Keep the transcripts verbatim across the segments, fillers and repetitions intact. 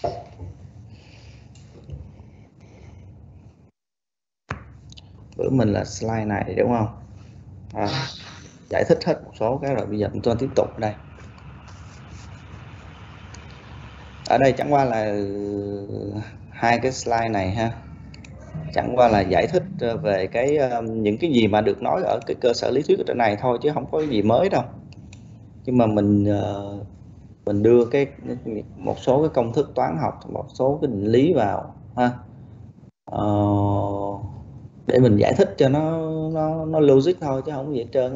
Bữa mình là slide này đúng không? À, giải thích hết một số cái rồi, bây giờ chúng ta tiếp tục ở đây. Ở đây chẳng qua là hai cái slide này ha, chẳng qua là giải thích về cái những cái gì mà được nói ở cái cơ sở lý thuyết ở trên này thôi, chứ không có gì mới đâu. Nhưng mà mình mình đưa cái một số cái công thức toán học, một số cái định lý vào ha, ờ, để mình giải thích cho nó nó nó logic thôi chứ không có gì hết trơn á.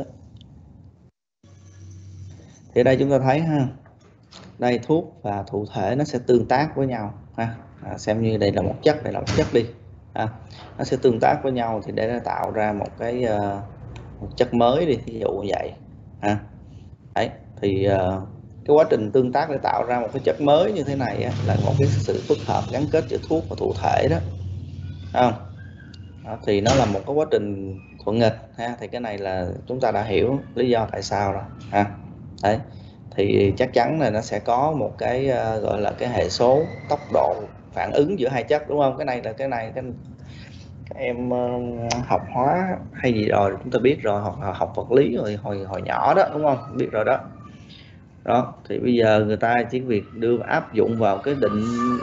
Thì ở đây chúng ta thấy ha, đây thuốc và thụ thể nó sẽ tương tác với nhau ha, à, xem như đây là một chất, đây là một chất đi, à, nó sẽ tương tác với nhau thì để nó tạo ra một cái uh, một chất mới đi, ví dụ như vậy ha. Đấy thì uh, cái quá trình tương tác để tạo ra một cái chất mới như thế này á, là một cái sự phức hợp gắn kết giữa thuốc và thụ thể đó, không? Đó, thì nó là một cái quá trình thuận nghịch ha, thì cái này là chúng ta đã hiểu lý do tại sao rồi ha. Đấy thì chắc chắn là nó sẽ có một cái uh, gọi là cái hệ số tốc độ phản ứng giữa hai chất, đúng không? Cái này là cái này cái, các em uh, học hóa hay gì rồi chúng ta biết rồi, học học vật lý rồi hồi hồi nhỏ đó, đúng không? Biết rồi đó. Đó thì bây giờ người ta chỉ việc đưa áp dụng vào cái định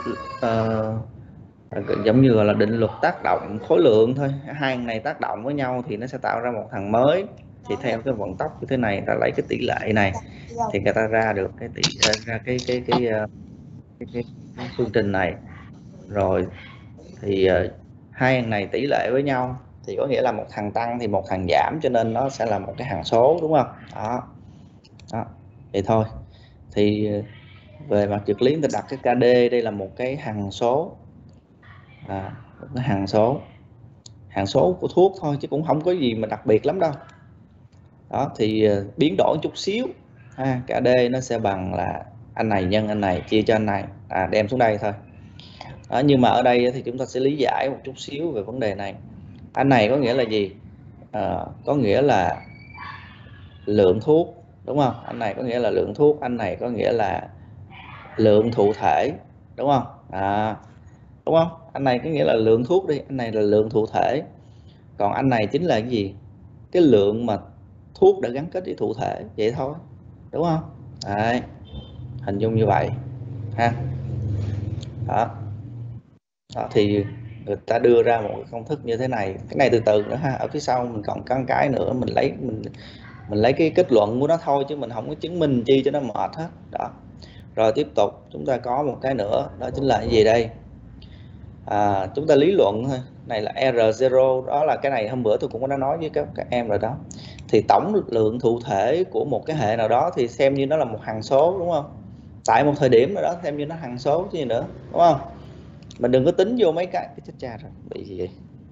uh, giống như là định luật tác động khối lượng thôi, hai này tác động với nhau thì nó sẽ tạo ra một thằng mới. Thì theo cái vận tốc như thế này, ta lấy cái tỷ lệ này thì người ta ra được cái tỷ ra cái cái cái cái, cái, cái, cái phương trình này. Rồi thì uh, hai thằng này tỷ lệ với nhau thì có nghĩa là một thằng tăng thì một thằng giảm, cho nên nó sẽ là một cái hằng số, đúng không? Đó, đó. Vậy thôi. Thì về mặt vật lý người ta đặt cái ca đê đây là một cái hằng số, à, một cái hằng số hằng số của thuốc thôi, chứ cũng không có gì mà đặc biệt lắm đâu. Đó thì uh, biến đổi chút xíu ha, ca đê nó sẽ bằng là anh này nhân anh này chia cho anh này, à, đem xuống đây thôi. Đó, nhưng mà ở đây thì chúng ta sẽ lý giải một chút xíu về vấn đề này. Anh này có nghĩa là gì? À, có nghĩa là lượng thuốc, đúng không? Anh này có nghĩa là lượng thuốc, anh này có nghĩa là lượng thụ thể, đúng không? À, đúng không? Anh này có nghĩa là lượng thuốc đi, anh này là lượng thụ thể, còn anh này chính là cái gì? Cái lượng mà thuốc đã gắn kết với thụ thể, vậy thôi, đúng không? Đấy, hình dung như vậy ha. Đó. Đó thì người ta đưa ra một cái công thức như thế này. Cái này từ từ nữa ha, ở phía sau mình còn có cái nữa, mình lấy mình mình lấy cái kết luận của nó thôi, chứ mình không có chứng minh chi cho nó mệt hết. Đó. Rồi tiếp tục chúng ta có một cái nữa, đó chính là cái gì đây? À, chúng ta lý luận thôi, này là R zero, đó là cái này hôm bữa tôi cũng đã nói với các, các em rồi đó. Thì tổng lượng thụ thể của một cái hệ nào đó thì xem như nó là một hằng số, đúng không? Tại một thời điểm nào đó xem như nó hằng số chứ gì nữa, đúng không? Mình đừng có tính vô mấy cái, cái chết cha rồi, bị gì vậy?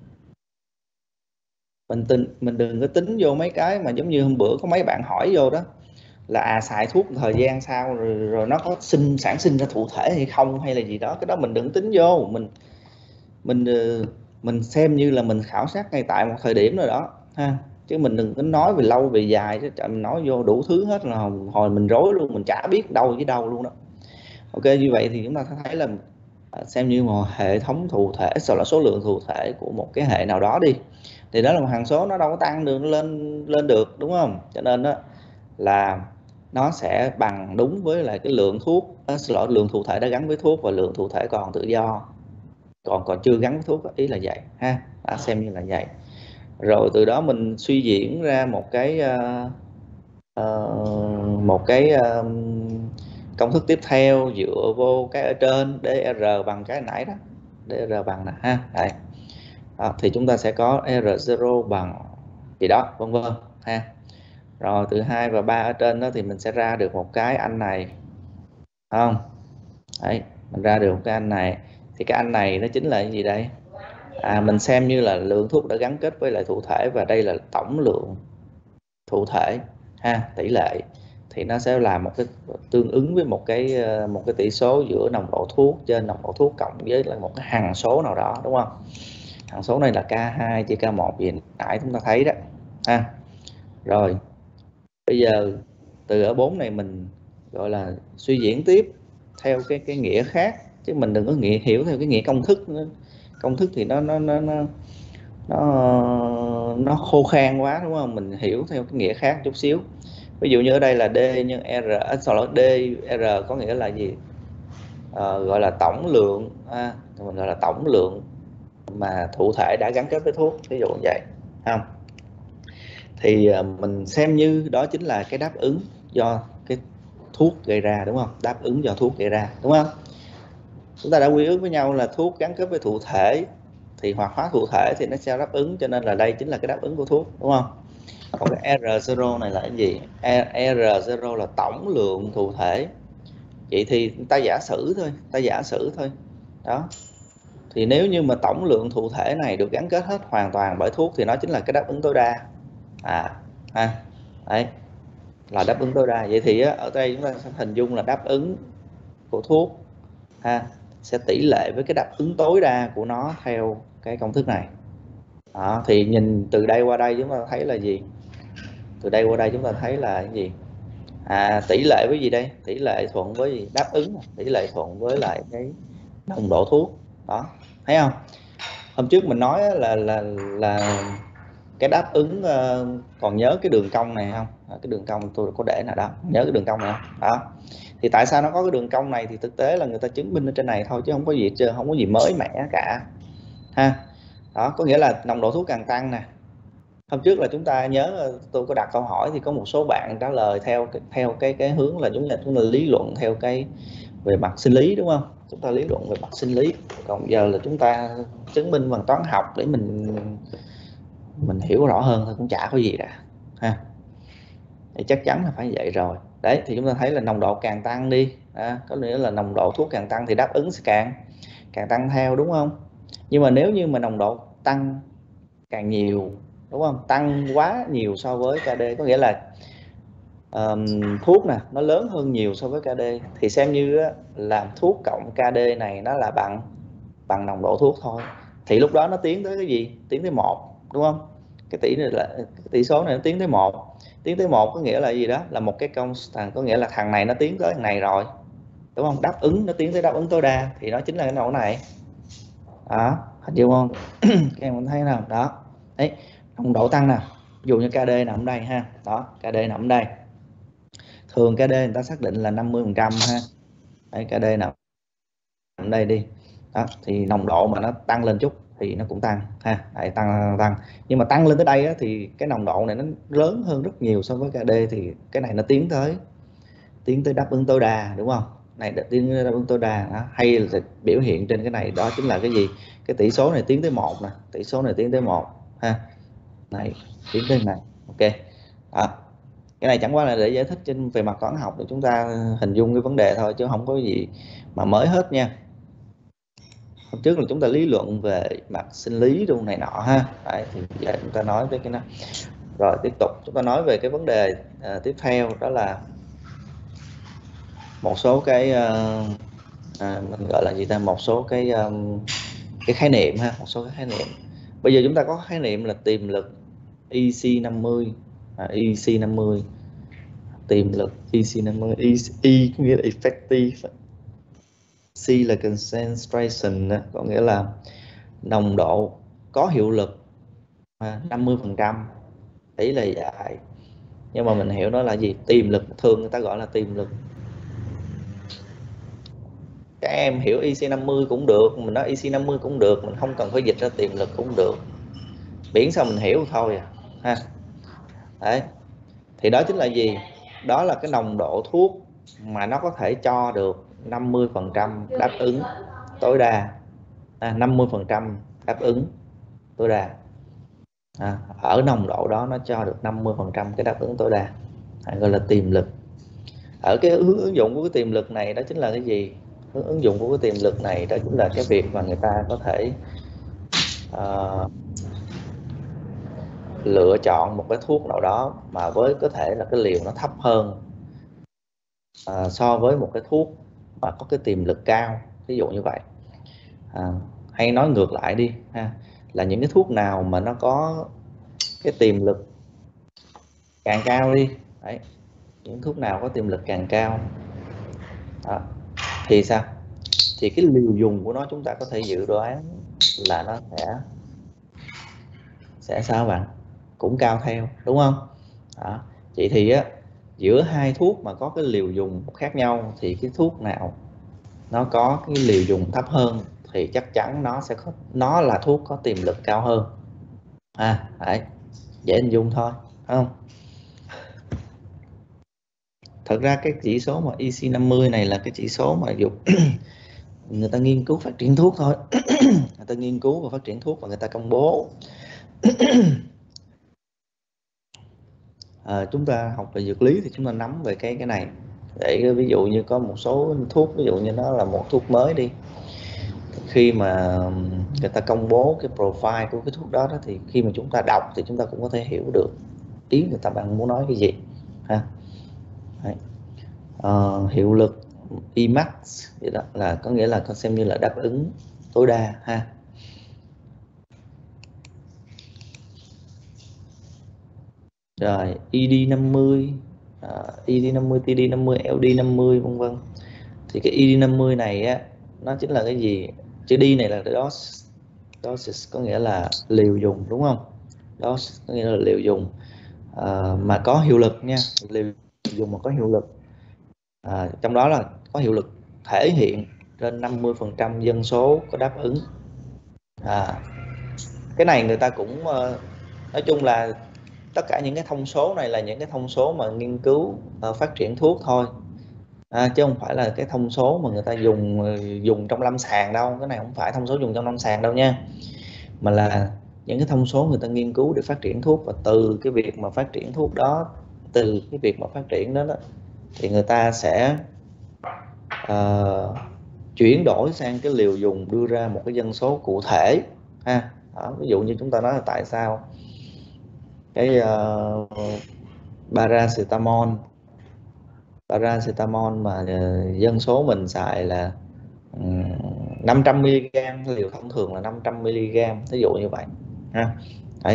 Mình tin mình đừng có tính vô mấy cái mà giống như hôm bữa có mấy bạn hỏi vô đó, là à xài thuốc thời gian sau rồi, rồi nó có sinh sản sinh ra thụ thể hay không hay là gì đó, cái đó mình đừng tính vô. Mình mình mình xem như là mình khảo sát ngay tại một thời điểm rồi đó ha, chứ mình đừng có nói về lâu về dài, chứ mình nói vô đủ thứ hết là hồi mình rối luôn, mình chả biết đâu với đâu luôn đó. Ok, như vậy thì chúng ta thấy là xem như một hệ thống thụ thể, sau là số lượng thụ thể của một cái hệ nào đó đi, thì đó là một hằng số, nó đâu có tăng được lên lên được, đúng không? Cho nên đó là nó sẽ bằng đúng với lại cái lượng thuốc, xin lỗi, lượng thụ thể đã gắn với thuốc và lượng thụ thể còn tự do, còn còn chưa gắn với thuốc, ý là vậy ha, đã xem như là vậy. Rồi từ đó mình suy diễn ra một cái uh, uh, một cái uh, công thức tiếp theo dựa vô cái ở trên, dr bằng cái nãy đó, dr bằng nè ha. Đây. Đó, thì chúng ta sẽ có R zero bằng gì đó vân vân ha. Rồi từ hai và ba ở trên đó thì mình sẽ ra được một cái anh này, không? Đấy, mình ra được một cái anh này, thì cái anh này nó chính là cái gì đây? À, mình xem như là lượng thuốc đã gắn kết với lại thụ thể, và đây là tổng lượng thụ thể ha, tỷ lệ, thì nó sẽ là một cái tương ứng với một cái một cái tỷ số giữa nồng độ thuốc trên nồng độ thuốc cộng với là một cái hằng số nào đó, đúng không? Hằng số này là K hai chia K một gì nãy chúng ta thấy đó ha. Rồi bây giờ từ ở bốn này mình gọi là suy diễn tiếp theo cái cái nghĩa khác chứ mình đừng có nghĩa hiểu theo cái nghĩa công thức nữa. Công thức thì nó nó nó nó nó nó khô khan quá, đúng không? Mình hiểu theo cái nghĩa khác chút xíu. Ví dụ như ở đây là D nhân R, sau đó D R có nghĩa là gì? À, gọi là tổng lượng, à, mình gọi là tổng lượng mà thụ thể đã gắn kết với thuốc, ví dụ như vậy, không? Thì mình xem như đó chính là cái đáp ứng do cái thuốc gây ra, đúng không? Đáp ứng do thuốc gây ra, đúng không? Chúng ta đã quy ước với nhau là thuốc gắn kết với thụ thể thì hoạt hóa thụ thể thì nó sẽ đáp ứng, cho nên là đây chính là cái đáp ứng của thuốc, đúng không? Còn cái R zero này là cái gì? R zero là tổng lượng thụ thể. Vậy thì ta giả sử thôi, ta giả sử thôi. Đó. Thì nếu như mà tổng lượng thụ thể này được gắn kết hết hoàn toàn bởi thuốc thì nó chính là cái đáp ứng tối đa. À, ha. Đấy. Là đáp ứng tối đa. Vậy thì á, ở đây chúng ta sẽ hình dung là đáp ứng của thuốc ha sẽ tỷ lệ với cái đáp ứng tối đa của nó theo cái công thức này. Đó, thì nhìn từ đây qua đây chúng ta thấy là gì? Từ đây qua đây chúng ta thấy là cái gì? À, tỷ lệ với gì đây? Tỷ lệ thuận với gì? Đáp ứng, tỷ lệ thuận với lại cái nồng độ thuốc. Đó, thấy không? Hôm trước mình nói là là là cái đáp ứng, uh, còn nhớ cái đường cong này không? Cái đường cong tôi có để nào đó, nhớ cái đường cong này không? Đó. Thì tại sao nó có cái đường cong này? Thì thực tế là người ta chứng minh ở trên này thôi chứ không có gì chưa, không có gì mới mẻ cả ha. Đó, có nghĩa là nồng độ thuốc càng tăng nè. Hôm trước là chúng ta nhớ tôi có đặt câu hỏi thì có một số bạn trả lời theo theo cái cái hướng là chúng ta chúng ta lý luận theo cái về mặt sinh lý, đúng không? Chúng ta lý luận về mặt sinh lý, còn giờ là chúng ta chứng minh bằng toán học để mình mình hiểu rõ hơn thôi, cũng chả có gì cả ha. Thì chắc chắn là phải vậy rồi. Đấy, thì chúng ta thấy là nồng độ càng tăng đi, à, có nghĩa là nồng độ thuốc càng tăng thì đáp ứng sẽ càng càng tăng theo, đúng không? Nhưng mà nếu như mà nồng độ tăng càng nhiều, đúng không? Tăng quá nhiều so với ca đê, có nghĩa là um, thuốc nè nó lớn hơn nhiều so với ca đê thì xem như á, là thuốc cộng ca đê này nó là bằng bằng nồng độ thuốc thôi. Thì lúc đó nó tiến tới cái gì? Tiến tới một, đúng không? Cái tỷ này là cái tỷ số này nó tiến tới một. Tiến tới một có nghĩa là gì? Đó là một cái constant, có nghĩa là thằng này nó tiến tới thằng này rồi, đúng không? Đáp ứng nó tiến tới đáp ứng tối đa thì nó chính là cái nỗ này. Đó, hình dung không? Các em cũng thấy nào? Đó. Đấy, nồng độ tăng nè. Ví dụ như ca đê nằm ở đây ha. Đó, ca đê nằm ở đây. Thường ca đê người ta xác định là năm mươi phần trăm ha. Đấy, ca đê nằm ở đây đi. Đó, thì nồng độ mà nó tăng lên chút thì nó cũng tăng ha. Đấy, tăng tăng. Nhưng mà tăng lên tới đây á, thì cái nồng độ này nó lớn hơn rất nhiều so với ca đê thì cái này nó tiến tới tiến tới đáp ứng tối đa, đúng không? Này tiến tới đáp ứng tối đa đó. Hay là biểu hiện trên cái này đó chính là cái gì? Cái tỷ số này tiến tới một nè, tỷ số này tiến tới một ha. Này tiến tới này. Ok. À, cái này chẳng qua là để giải thích trên về mặt toán học để chúng ta hình dung cái vấn đề thôi chứ không có gì mà mới hết nha. Hôm trước là chúng ta lý luận về mặt sinh lý luôn này nọ ha. Đấy, thì giờ chúng ta nói tới cái nó. Rồi tiếp tục chúng ta nói về cái vấn đề à, tiếp theo đó là một số cái uh, à, mình gọi là gì ta, một số cái um, cái khái niệm ha, một số cái khái niệm. Bây giờ chúng ta có khái niệm là tiềm lực E C năm mươi, à, E C năm mươi, tiềm lực E C năm mươi, E, E có nghĩa là effective, C là concentration, có nghĩa là nồng độ có hiệu lực năm mươi phần trăm, tỷ lệ dài. Nhưng mà mình hiểu nó là gì? Tiềm lực, thường người ta gọi là tiềm lực. Các em hiểu E C năm mươi cũng được, mình nói E C năm mươi cũng được, mình không cần phải dịch ra tiềm lực cũng được, miễn sao mình hiểu thôi à ha. Đấy, thì đó chính là gì? Đó là cái nồng độ thuốc mà nó có thể cho được năm mươi phần trăm đáp ứng tối đa, à, năm mươi phần trăm đáp ứng tối đa, à, ở nồng độ đó nó cho được năm mươi phần trăm cái đáp ứng tối đa, à, gọi là tiềm lực. Ở cái hướng ứng dụng của cái tiềm lực này đó chính là cái gì? Hướng ứng dụng của cái tiềm lực này đó chính là cái việc mà người ta có thể uh, lựa chọn một cái thuốc nào đó mà với có thể là cái liều nó thấp hơn uh, so với một cái thuốc mà có cái tiềm lực cao, ví dụ như vậy. À, hay nói ngược lại đi ha, là những cái thuốc nào mà nó có cái tiềm lực càng cao đi. Đấy, những thuốc nào có tiềm lực càng cao đó, thì sao? thì cái liều dùng của nó chúng ta có thể dự đoán là nó sẽ sẽ sao bạn, cũng cao theo, đúng không? Đó. Vậy thì á, giữa hai thuốc mà có cái liều dùng khác nhau thì cái thuốc nào nó có cái liều dùng thấp hơn thì chắc chắn nó sẽ có, nó là thuốc có tiềm lực cao hơn. À, đấy, dễ hình dung thôi, phải không? Thật ra cái chỉ số mà E C năm mươi này là cái chỉ số mà dùng người ta nghiên cứu phát triển thuốc thôi. Người ta nghiên cứu và phát triển thuốc và người ta công bố. À, chúng ta học về dược lý thì chúng ta nắm về cái cái này, để ví dụ như có một số thuốc, ví dụ như nó là một thuốc mới đi, khi mà người ta công bố cái profile của cái thuốc đó, đó thì khi mà chúng ta đọc thì chúng ta cũng có thể hiểu được ý người ta bạn muốn nói cái gì ha. Đấy. Uh, hiệu lực E max vậy đó, là có nghĩa là con xem như là đáp ứng tối đa ha. Rồi E D năm mươi, uh, E D năm mươi, T D năm mươi, L D năm mươi vân vân. Thì cái E D năm mươi này á, nó chính là cái gì? Chữ D này là dose, dose có nghĩa là liều dùng, đúng không? Dose có nghĩa là liều dùng uh, mà có hiệu lực nha, liều dùng mà có hiệu lực. À, trong đó là có hiệu lực thể hiện trên năm mươi phần trăm dân số có đáp ứng. À, cái này người ta cũng uh, nói chung là tất cả những cái thông số này là những cái thông số mà nghiên cứu uh, phát triển thuốc thôi, à, chứ không phải là cái thông số mà người ta dùng uh, dùng trong lâm sàng đâu. Cái này không phải thông số dùng trong lâm sàng đâu nha, mà là những cái thông số người ta nghiên cứu để phát triển thuốc. Và từ cái việc mà phát triển thuốc đó, từ cái việc mà phát triển đó, đó thì người ta sẽ uh, chuyển đổi sang cái liều dùng, đưa ra một cái dân số cụ thể ha. Đó, ví dụ như chúng ta nói là tại sao cái uh, paracetamol paracetamol mà uh, dân số mình xài là um, năm trăm mi li gam, liều thông thường là năm trăm mi li gam, ví dụ như vậy ha. Đấy.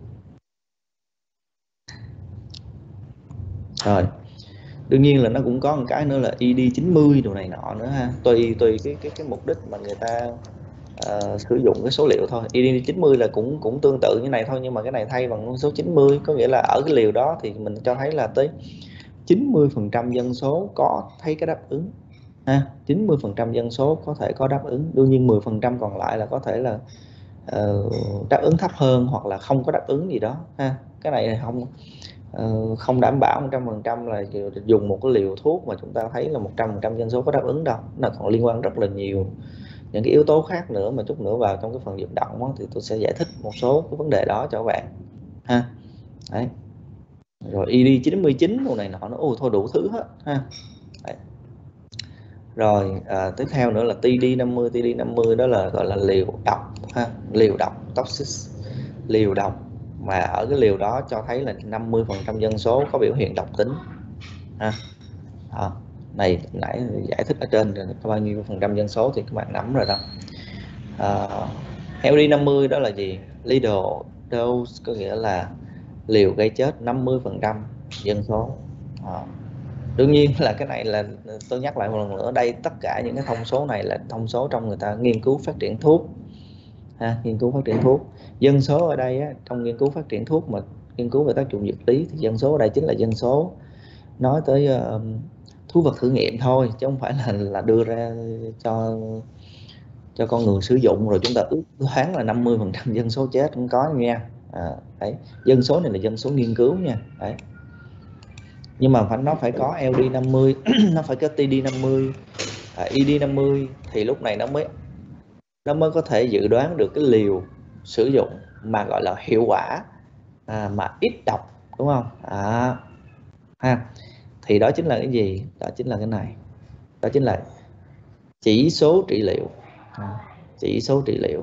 Rồi đương nhiên là nó cũng có một cái nữa là E D chín mươi đồ này nọ nữa ha, tùy tùy cái cái cái mục đích mà người ta uh, sử dụng cái số liệu thôi. E D chín mươi là cũng cũng tương tự như này thôi, nhưng mà cái này thay bằng con số chín mươi, có nghĩa là ở cái liều đó thì mình cho thấy là tới chín mươi phần trăm dân số có thấy cái đáp ứng ha, chín mươi phần trăm dân số có thể có đáp ứng. Đương nhiên mười phần trăm còn lại là có thể là uh, đáp ứng thấp hơn hoặc là không có đáp ứng gì đó ha. Cái này không uh, không đảm bảo một trăm phần trăm là dùng một cái liều thuốc mà chúng ta thấy là một trăm phần trăm dân số có đáp ứng đâu. Nó còn liên quan rất là nhiều những cái yếu tố khác nữa, mà chút nữa vào trong cái phần vận động đó, thì tôi sẽ giải thích một số cái vấn đề đó cho các bạn ha. Đấy. Rồi E D chín mươi chín mùa này nọ nó ôi thôi đủ thứ hết ha. Đấy. Rồi à, tiếp theo nữa là T D năm mươi. T D năm mươi đó là gọi là liều độc ha, liều độc toxic, liều độc mà ở cái liều đó cho thấy là năm mươi phần trăm dân số có biểu hiện độc tính ha. Đó. Này nãy giải thích ở trên có bao nhiêu phần trăm dân số thì các bạn nắm rồi đó. Uh, L D năm mươi đó là gì? Lethal dose, có nghĩa là liều gây chết năm mươi phần trăm dân số. Uh, đương nhiên là cái này là tôi nhắc lại một lần nữa, đây tất cả những cái thông số này là thông số trong người ta nghiên cứu phát triển thuốc ha, nghiên cứu phát triển thuốc. Dân số ở đây á, trong nghiên cứu phát triển thuốc mà nghiên cứu về tác dụng dược lý thì dân số ở đây chính là dân số nói tới uh, thú vật thử nghiệm thôi, chứ không phải là là đưa ra cho cho con người sử dụng rồi chúng ta ước đoán là năm mươi phần trăm dân số chết, không có nha. À, đấy. Dân số này là dân số nghiên cứu nha. Đấy. Nhưng mà phải nó phải có L D năm mươi, nó phải có T D năm mươi, à, E D năm mươi thì lúc này nó mới nó mới có thể dự đoán được cái liều sử dụng mà gọi là hiệu quả, à, mà ít độc, đúng không? À, ha. Thì đó chính là cái gì? Đó chính là cái này. Đó chính là chỉ số trị liệu. À, chỉ số trị liệu.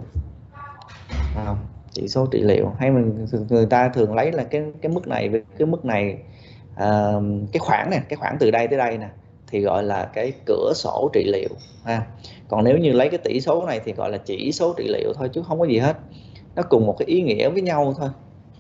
À, chỉ số trị liệu, hay mình người ta thường lấy là cái cái mức này với cái mức này, à, cái khoảng này, cái khoảng từ đây tới đây nè thì gọi là cái cửa sổ trị liệu ha. Còn nếu như lấy cái tỷ số này thì gọi là chỉ số trị liệu thôi, chứ không có gì hết, nó cùng một cái ý nghĩa với nhau thôi.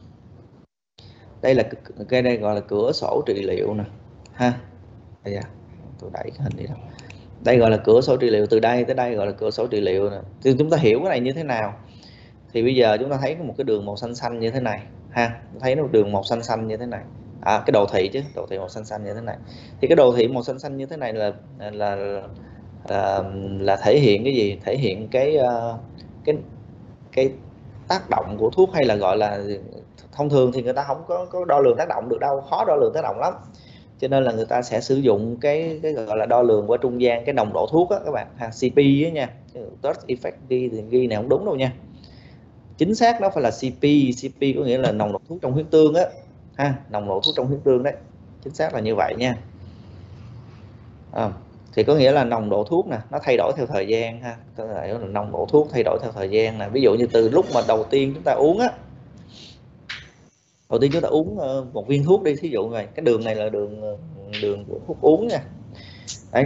Đây là cái đây gọi là cửa sổ trị liệu nè ha. Đây à, tôi đẩy cái hình đi đâu. Đây gọi là cửa sổ trị liệu, từ đây tới đây gọi là cửa sổ trị liệu nè. Thì chúng ta hiểu cái này như thế nào? Thì bây giờ chúng ta thấy một cái đường màu xanh xanh như thế này ha, thấy nó đường màu xanh xanh như thế này, à, cái đồ thị chứ, đồ thị màu xanh xanh như thế này. Thì cái đồ thị màu xanh xanh như thế này là là là, là thể hiện cái gì? Thể hiện cái cái cái tác động của thuốc, hay là gọi là thông thường thì người ta không có, có đo lường tác động được đâu, khó đo lường tác động lắm, cho nên là người ta sẽ sử dụng cái cái gọi là đo lường qua trung gian cái nồng độ thuốc á các bạn ha, xê pê á nha. Dose effect ghi thì ghi này không đúng đâu nha, chính xác nó phải là xê pê. xê pê có nghĩa là nồng độ thuốc trong huyết tương á ha, nồng độ thuốc trong huyết tương đấy, chính xác là như vậy nha. À, thì có nghĩa là nồng độ thuốc nè nó thay đổi theo thời gian ha, có thể là nồng độ thuốc thay đổi theo thời gian nè. Ví dụ như từ lúc mà đầu tiên chúng ta uống á, đầu tiên chúng ta uống một viên thuốc đi, thí dụ này cái đường này là đường đường của thuốc uống nha. Đấy,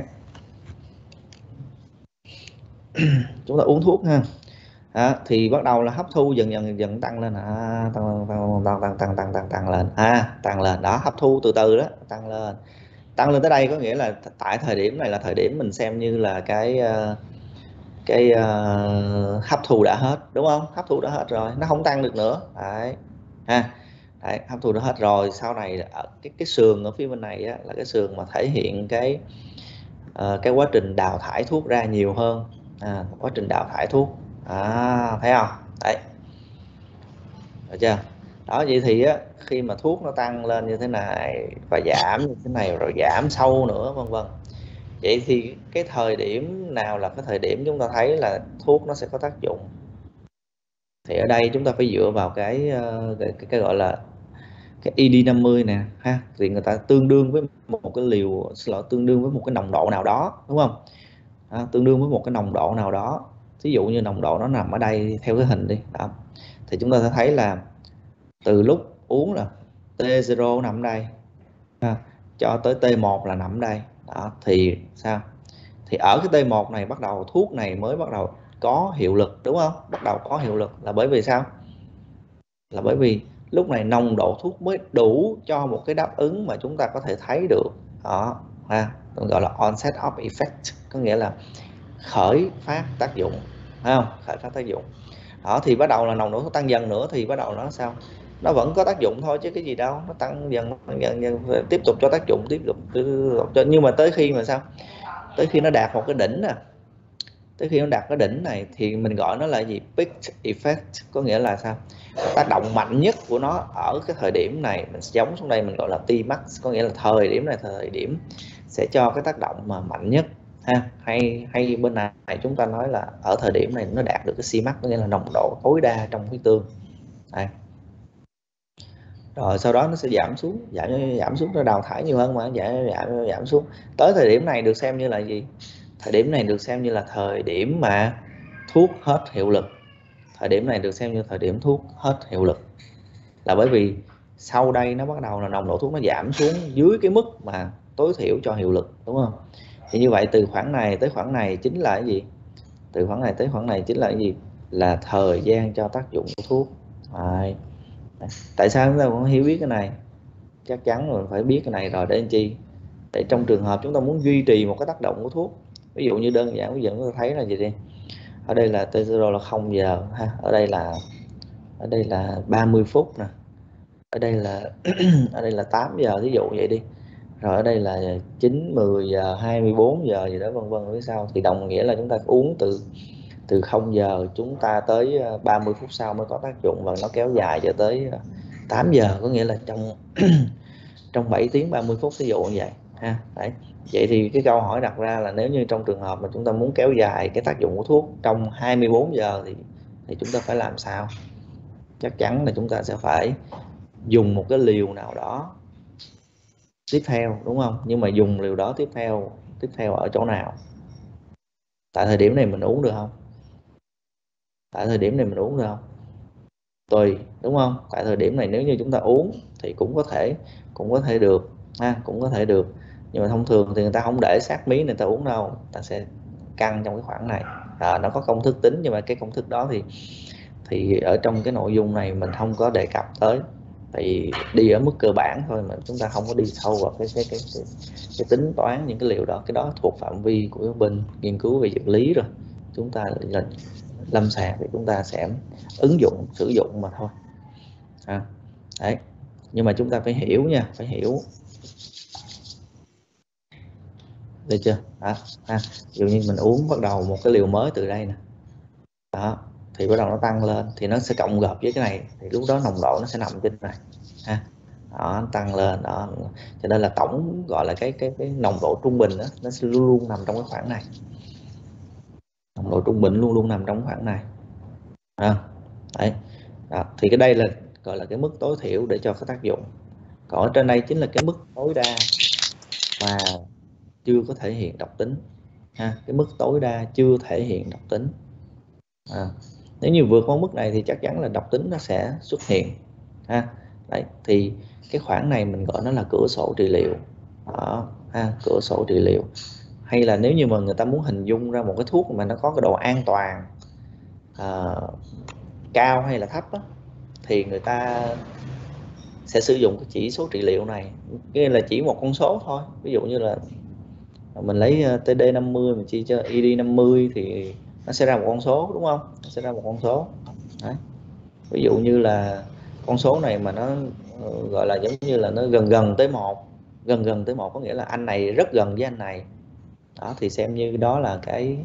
chúng ta uống thuốc ha. À, thì bắt đầu là hấp thu dần dần dần tăng lên, à, tăng, tăng, tăng, tăng, tăng, tăng, tăng, tăng lên, à, tăng lên đó, hấp thu từ từ đó, tăng lên, tăng lên tới đây có nghĩa là tại thời điểm này là thời điểm mình xem như là cái cái uh, hấp thu đã hết, đúng không? Hấp thu đã hết rồi, nó không tăng được nữa, đấy ha. Đấy, hấp thu đã hết rồi, sau này ở cái cái sườn ở phía bên này á, là cái sườn mà thể hiện cái uh, cái quá trình đào thải thuốc ra nhiều hơn, à, quá trình đào thải thuốc. À, thấy không? Đấy, được chưa? Đó, vậy thì á, khi mà thuốc nó tăng lên như thế này và giảm như thế này rồi giảm sâu nữa vân vân, vậy thì cái thời điểm nào là cái thời điểm chúng ta thấy là thuốc nó sẽ có tác dụng? Thì ở đây chúng ta phải dựa vào cái cái, cái, cái gọi là cái E D năm mươi nè ha, thì người ta tương đương với một cái liều, xin lỗi, tương đương với một cái nồng độ nào đó, đúng không? À, tương đương với một cái nồng độ nào đó, ví dụ như nồng độ nó nằm ở đây theo cái hình đi đó. Thì chúng ta sẽ thấy là từ lúc uống là T zero nằm ở đây ha, cho tới T một là nằm ở đây đó, thì sao? Thì ở cái T một này bắt đầu thuốc này mới bắt đầu có hiệu lực, đúng không? Bắt đầu có hiệu lực là bởi vì sao? Là bởi vì lúc này nồng độ thuốc mới đủ cho một cái đáp ứng mà chúng ta có thể thấy được đó ha, gọi là onset of effect, có nghĩa là khởi phát tác dụng, thấy không? Khởi phát tác dụng đó. Thì bắt đầu là nồng độ thuốc tăng dần nữa, thì bắt đầu nó sao? Nó vẫn có tác dụng thôi chứ cái gì đâu, nó tăng dần tăng dần, dần tiếp tục cho tác dụng, tiếp tục, tiếp tục cho, nhưng mà tới khi mà sao? Tới khi nó đạt một cái đỉnh nè, tới khi nó đạt cái đỉnh này thì mình gọi nó là gì? Peak effect, có nghĩa là sao? Tác động mạnh nhất của nó ở cái thời điểm này, mình giống xuống đây mình gọi là T max, có nghĩa là thời điểm này thời điểm sẽ cho cái tác động mà mạnh nhất ha. Hay hay bên này chúng ta nói là ở thời điểm này nó đạt được cái C max, có nghĩa là nồng độ tối đa trong huyết tương. Đây. Rồi sau đó nó sẽ giảm xuống, giảm giảm xuống, nó đào thải nhiều hơn mà giảm giảm giảm xuống. Tới thời điểm này được xem như là gì? Thời điểm này được xem như là thời điểm mà thuốc hết hiệu lực. Thời điểm này được xem như thời điểm thuốc hết hiệu lực là bởi vì sau đây nó bắt đầu là nồng độ thuốc nó giảm xuống dưới cái mức mà tối thiểu cho hiệu lực, đúng không? Thì như vậy từ khoảng này tới khoảng này chính là cái gì? Từ khoảng này tới khoảng này chính là cái gì? Là thời gian cho tác dụng của thuốc. Đấy. Tại sao chúng ta cũng hiểu biết cái này? Chắc chắn rồi, phải biết cái này rồi để làm chi? Để trong trường hợp chúng ta muốn duy trì một cái tác động của thuốc, ví dụ như đơn giản ví dụ chúng ta thấy là gì đi, ở đây là T zero là không giờ ha, ở đây là ở đây là ba mươi phút nè, ở đây là ở đây là tám giờ, ví dụ vậy đi, rồi ở đây là chín, mười giờ, hai mươi bốn giờ gì đó vân vân phía sau, thì đồng nghĩa là chúng ta uống từ từ không giờ chúng ta tới ba mươi phút sau mới có tác dụng, và nó kéo dài cho tới tám giờ, có nghĩa là trong trong bảy tiếng ba mươi phút, ví dụ như vậy ha. Đấy. Vậy thì cái câu hỏi đặt ra là nếu như trong trường hợp mà chúng ta muốn kéo dài cái tác dụng của thuốc trong hai mươi bốn giờ thì thì chúng ta phải làm sao? Chắc chắn là chúng ta sẽ phải dùng một cái liều nào đó tiếp theo, đúng không? Nhưng mà dùng liều đó tiếp theo tiếp theo ở chỗ nào? Tại thời điểm này mình uống được không? Tại thời điểm này mình uống được không? Tùy, đúng không? Tại thời điểm này nếu như chúng ta uống thì cũng có thể cũng có thể được ha, cũng có thể được, nhưng mà thông thường thì người ta không để sát mí người ta uống đâu, người ta sẽ căng trong cái khoảng này. À, nó có công thức tính, nhưng mà cái công thức đó thì thì ở trong cái nội dung này mình không có đề cập tới. tại vì đi ở mức cơ bản thôi mà chúng ta không có đi sâu vào cái cái cái, cái, cái tính toán những cái liệu đó. Cái đó thuộc phạm vi của bên nghiên cứu về dược lý rồi. Chúng ta là lâm sàng thì chúng ta sẽ ứng dụng sử dụng mà thôi. À, đấy. Nhưng mà chúng ta phải hiểu nha, phải hiểu, được chưa? Đó, ha. Ví dụ như mình uống bắt đầu một cái liều mới từ đây nè, đó, thì bắt đầu nó tăng lên thì nó sẽ cộng gộp với cái này, thì lúc đó nồng độ nó sẽ nằm trên này, ha. Đó, nó tăng lên đó, cho nên là tổng gọi là cái cái cái nồng độ trung bình đó, nó sẽ luôn luôn nằm trong cái khoảng này. Nồng độ trung bình luôn luôn nằm trong khoảng này. À, đấy. Đó, thì cái đây là gọi là cái mức tối thiểu để cho cái tác dụng. Còn ở trên đây chính là cái mức tối đa mà chưa có thể hiện độc tính, ha. Cái mức tối đa chưa thể hiện độc tính. À, nếu như vượt qua mức này thì chắc chắn là độc tính nó sẽ xuất hiện, ha. Đấy, thì cái khoảng này mình gọi nó là cửa sổ trị liệu. Đó, ha, cửa sổ trị liệu. Hay là nếu như mà người ta muốn hình dung ra một cái thuốc mà nó có cái độ an toàn à, cao hay là thấp á, thì người ta sẽ sử dụng cái chỉ số trị liệu này, nghĩa là chỉ một con số thôi. Ví dụ như là mình lấy T D năm mươi mình chia cho I D năm mươi thì nó sẽ ra một con số, đúng không? Nó sẽ ra một con số. Đấy. Ví dụ như là con số này mà nó gọi là giống như là nó gần gần tới một, gần gần tới một có nghĩa là anh này rất gần với anh này. Đó thì xem như đó là cái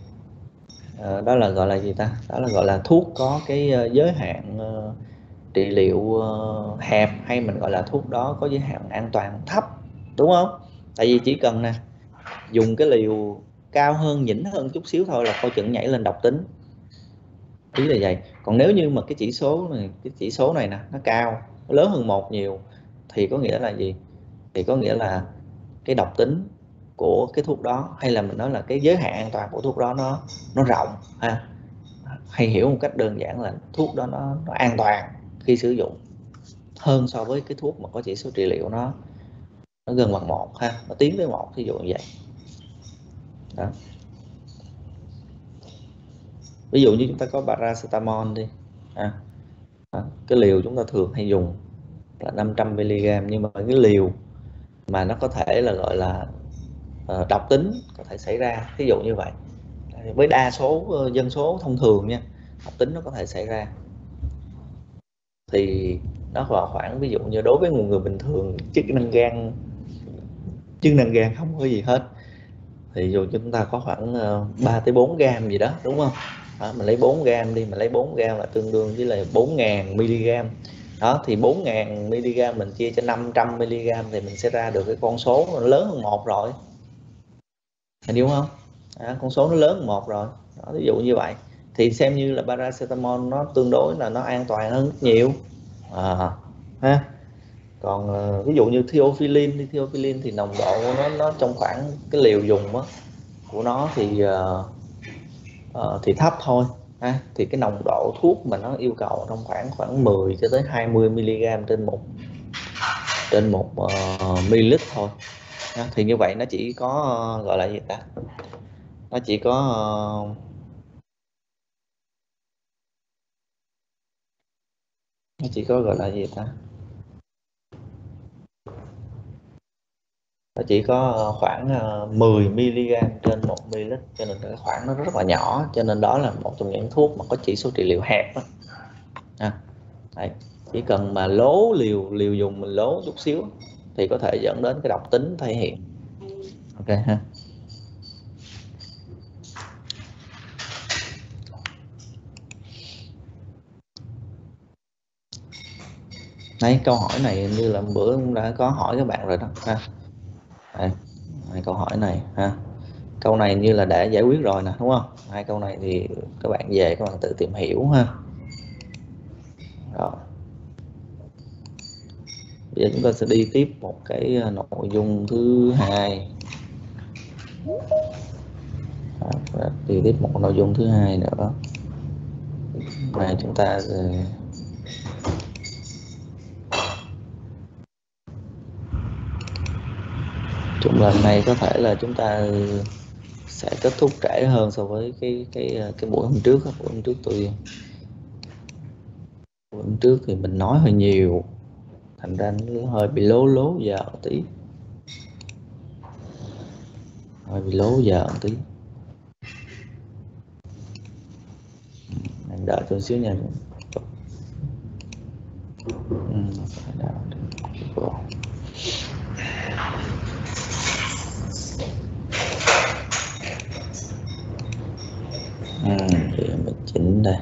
uh, đó là gọi là gì ta? Đó là gọi là thuốc có cái giới hạn uh, trị liệu uh, hẹp, hay mình gọi là thuốc đó có giới hạn an toàn thấp, đúng không? Tại vì chỉ cần nè dùng cái liều cao hơn, nhỉnh hơn chút xíu thôi là coi chừng nhảy lên độc tính, ý là vậy. Còn nếu như mà cái chỉ số này, cái chỉ số này nè nó cao, nó lớn hơn một nhiều thì có nghĩa là gì? Thì có nghĩa là cái độc tính của cái thuốc đó, hay là mình nói là cái giới hạn an toàn của thuốc đó nó nó rộng, ha. Hay hiểu một cách đơn giản là thuốc đó nó, nó an toàn khi sử dụng hơn so với cái thuốc mà có chỉ số trị liệu nó nó gần bằng một, ha, nó tiến tới một, ví dụ như vậy. Đó. Ví dụ như chúng ta có paracetamol đi, à, cái liều chúng ta thường hay dùng là năm trăm mi li gam, nhưng mà cái liều mà nó có thể là gọi là uh, độc tính có thể xảy ra, ví dụ như vậy. Với đa số dân số thông thường nha, độc tính nó có thể xảy ra, thì nó vào khoảng, ví dụ như đối với một người bình thường chức năng gan chức năng gan không có gì hết, thì dù chúng ta có khoảng ba tới bốn gam gì đó, đúng không? Đó, mình lấy bốn gam đi, mình lấy bốn gam là tương đương với là bốn nghìn mi li gam. Đó thì bốn nghìn mi li gam mình chia cho năm trăm mi li gam thì mình sẽ ra được cái con số nó lớn hơn một rồi, hình đúng không? À, con số nó lớn hơn một rồi. Đó, ví dụ như vậy thì xem như là paracetamol nó tương đối là nó an toàn hơn rất nhiều, à, ha. Còn uh, ví dụ như theophylline thì theophylline thì nồng độ của nó nó trong khoảng cái liều dùng á của nó thì uh, uh, thì thấp thôi, ha. Thì cái nồng độ thuốc mà nó yêu cầu trong khoảng khoảng mười cho tới hai mươi mi li gam trên một trên một uh, ml thôi, ha. Thì như vậy nó chỉ có uh, gọi là gì ta? Nó chỉ có uh, nó chỉ có gọi là gì ta? Nó chỉ có khoảng mười mi li gam trên một ml, cho nên cái khoảng nó rất là nhỏ, cho nên đó là một trong những thuốc mà có chỉ số trị liệu hẹp đó. À, đấy. Chỉ cần mà lố liều liều dùng mình lố chút xíu thì có thể dẫn đến cái độc tính thể hiện. Ok ha. Đấy, câu hỏi này như là bữa cũng đã có hỏi các bạn rồi đó, ha. Đây, đây, câu hỏi này, ha. Câu này như là đã giải quyết rồi nè, đúng không? Hai câu này thì các bạn về các bạn tự tìm hiểu, ha. Rồi. Bây giờ chúng ta sẽ đi tiếp một cái nội dung thứ hai. À, đi tiếp một nội dung thứ hai nữa. Này chúng ta chung lần này có thể là chúng ta sẽ kết thúc trễ hơn so với cái cái cái buổi hôm trước. Buổi hôm trước tôi buổi hôm trước thì mình nói hơi nhiều, thành ra nó hơi bị lố lố giờ một tí, hơi bị lố giờ một tí. Em đợi tôi xíu nha. Ừ, ừ, thì mình chỉnh đây.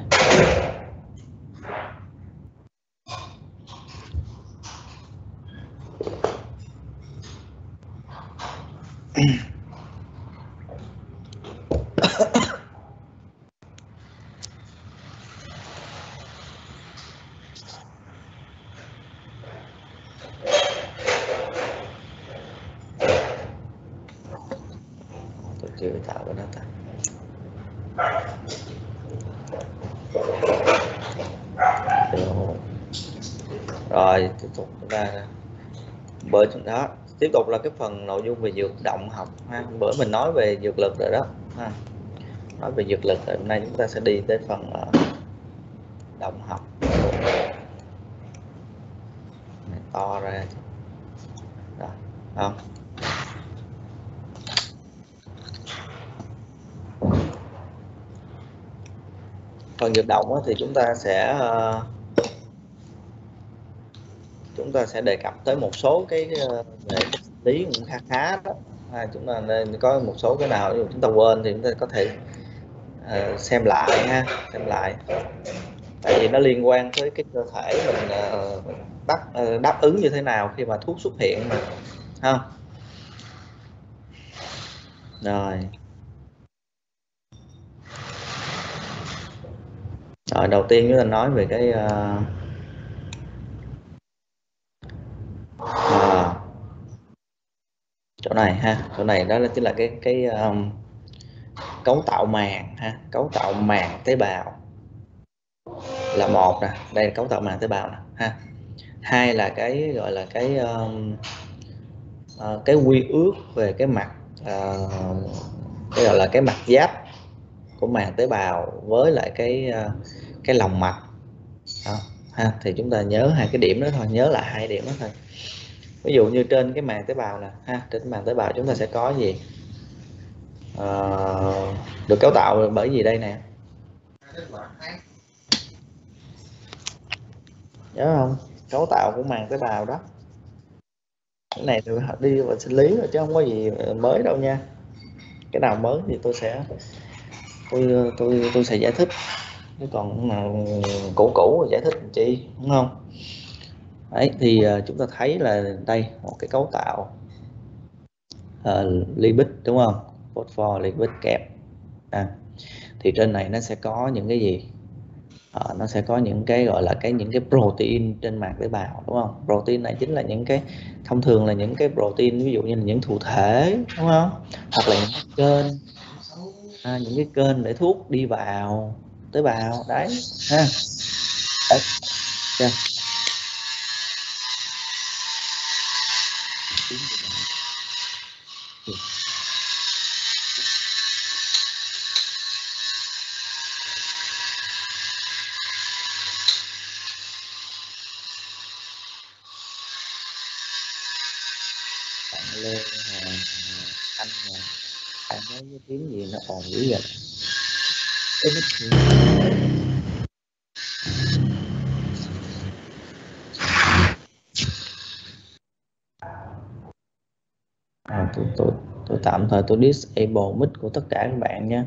Tôi chưa tạo cái đó ta. Rồi tiếp tục chúng ta bởi đó, tiếp tục là cái phần nội dung về dược động học ha. Bữa mình nói về dược lực rồi đó ha. Nói về dược lực rồi, hôm nay chúng ta sẽ đi tới phần uh, động học. Này to ra rồi, không? Phần dược động thì chúng ta sẽ uh, chúng ta sẽ đề cập tới một số cái uh, về lý cũng khá khá đó. À, chúng ta nên có một số cái nào chúng ta quên thì chúng ta có thể uh, xem lại ha, xem lại. Tại vì nó liên quan tới cái cơ thể mình uh, đáp, uh, đáp ứng như thế nào khi mà thuốc xuất hiện mà, ha. Rồi. Rồi đầu tiên chúng ta nói về cái uh, uh, chỗ này ha, chỗ này đó là chính là cái cái um, cấu tạo màng ha, cấu tạo màng tế bào là một nè, đây là cấu tạo màng tế bào nè ha. Hai là cái gọi là cái um, uh, cái quy ước về cái mặt uh, cái gọi là cái mặt giáp của màng tế bào với lại cái uh, cái lòng mạch đó, ha. Thì chúng ta nhớ hai cái điểm đó thôi, nhớ lại hai điểm đó thôi. Ví dụ như trên cái màng tế bào nè ha, trên cái màng tế bào chúng ta sẽ có gì? Uh, được cấu tạo bởi gì đây nè? Nhớ không? Cấu tạo của màng tế bào đó. Cái này tôi đi vào sinh lý rồi chứ không có gì mới đâu nha. Cái nào mới thì tôi sẽ tôi tôi tôi sẽ giải thích, chứ còn nào cũ cũ giải thích làm chi, đúng không? Đấy thì uh, chúng ta thấy là đây một cái cấu tạo uh, lipid, đúng không? Phosphor lipid kẹp. À, thì trên này nó sẽ có những cái gì? À, nó sẽ có những cái gọi là cái những cái protein trên màng tế bào, đúng không? Protein này chính là những cái thông thường là những cái protein, ví dụ như là những thụ thể, đúng không? Hoặc là những cái kênh, à, những cái kênh để thuốc đi vào tế bào đấy ha. Đấy. Yeah. Bạn Lê Hoàng Anh nè, bạn nói cái tiếng gì nó ồn dữ vậy? À, tôi, tôi, tôi tạm thời tôi disable mic của tất cả các bạn nha.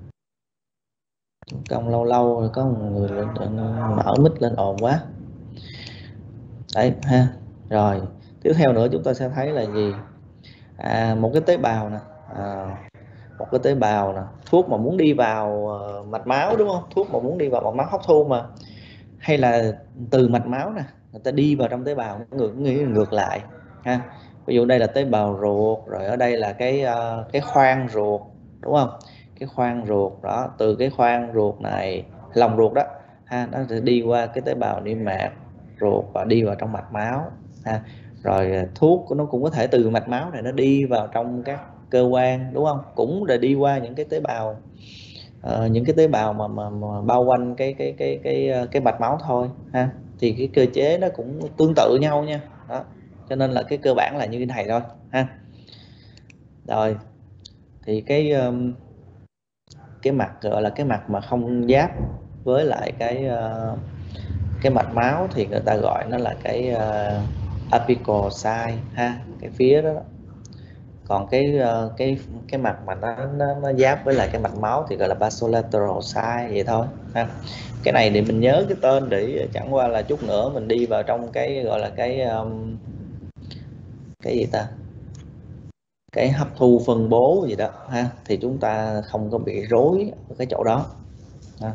Công lâu lâu rồi có một người mở mic lên ồn quá. Đấy ha. Rồi tiếp theo nữa chúng ta sẽ thấy là gì? À, một cái tế bào nè, à, một cái tế bào nè, thuốc mà muốn đi vào uh, mạch máu, đúng không? Thuốc mà muốn đi vào mạch máu hấp thu mà, hay là từ mạch máu nè người ta đi vào trong tế bào, ngược ngược lại ha. Ví dụ đây là tế bào ruột, rồi ở đây là cái uh, cái khoang ruột, đúng không? Cái khoang ruột đó, từ cái khoang ruột này, lòng ruột đó ha, nó sẽ đi qua cái tế bào niêm mạc ruột và đi vào trong mạch máu ha. Rồi thuốc của nó cũng có thể từ mạch máu này nó đi vào trong các cơ quan, đúng không? Cũng là đi qua những cái tế bào uh, những cái tế bào mà, mà, mà bao quanh cái cái cái cái cái mạch máu thôi ha. thì cái cơ chế nó cũng tương tự nhau nha. Đó, cho nên là cái cơ bản là như thế này thôi ha. Rồi thì cái um, cái mặt gọi là cái mặt mà không giáp với lại cái uh, cái mạch máu thì người ta gọi nó là cái uh, apical side ha, cái phía đó. Còn cái uh, cái cái mặt mà nó, nó nó giáp với lại cái mạch máu thì gọi là basolateral side vậy thôi ha. Cái này thì mình nhớ cái tên để chẳng qua là chút nữa mình đi vào trong cái gọi là cái um, cái gì ta, cái hấp thu phân bố gì đó ha, thì chúng ta không có bị rối ở cái chỗ đó ha.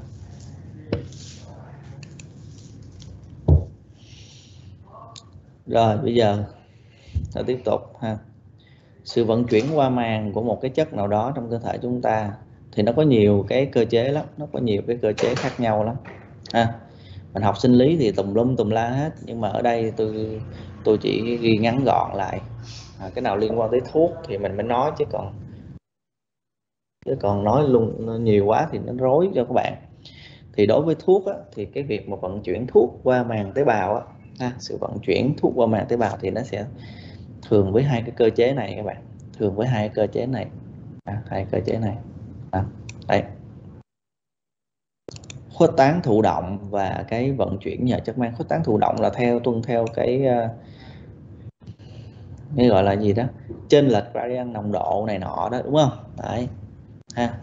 Rồi bây giờ ta tiếp tục ha. Sự vận chuyển qua màng của một cái chất nào đó trong cơ thể chúng ta thì nó có nhiều cái cơ chế lắm, nó có nhiều cái cơ chế khác nhau lắm ha. Mình học sinh lý thì tùm lum tùm la hết, nhưng mà ở đây tôi tôi chỉ ghi ngắn gọn lại à, cái nào liên quan tới thuốc thì mình mới nói, chứ còn chứ còn nói luôn nhiều quá thì nó rối cho các bạn. Thì đối với thuốc á, thì cái việc mà vận chuyển thuốc qua màng tế bào á, ha, sự vận chuyển thuốc qua màng tế bào thì nó sẽ thường với hai cái cơ chế này các bạn, thường với hai cái cơ chế này à, hai cơ chế này à, đây, khuếch tán thụ động và cái vận chuyển nhờ chất mang. Khuếch tán thụ động là theo tuân theo cái cái gọi là gì đó, chênh lệch gradient nồng độ này nọ đó, đúng không? Đấy ha.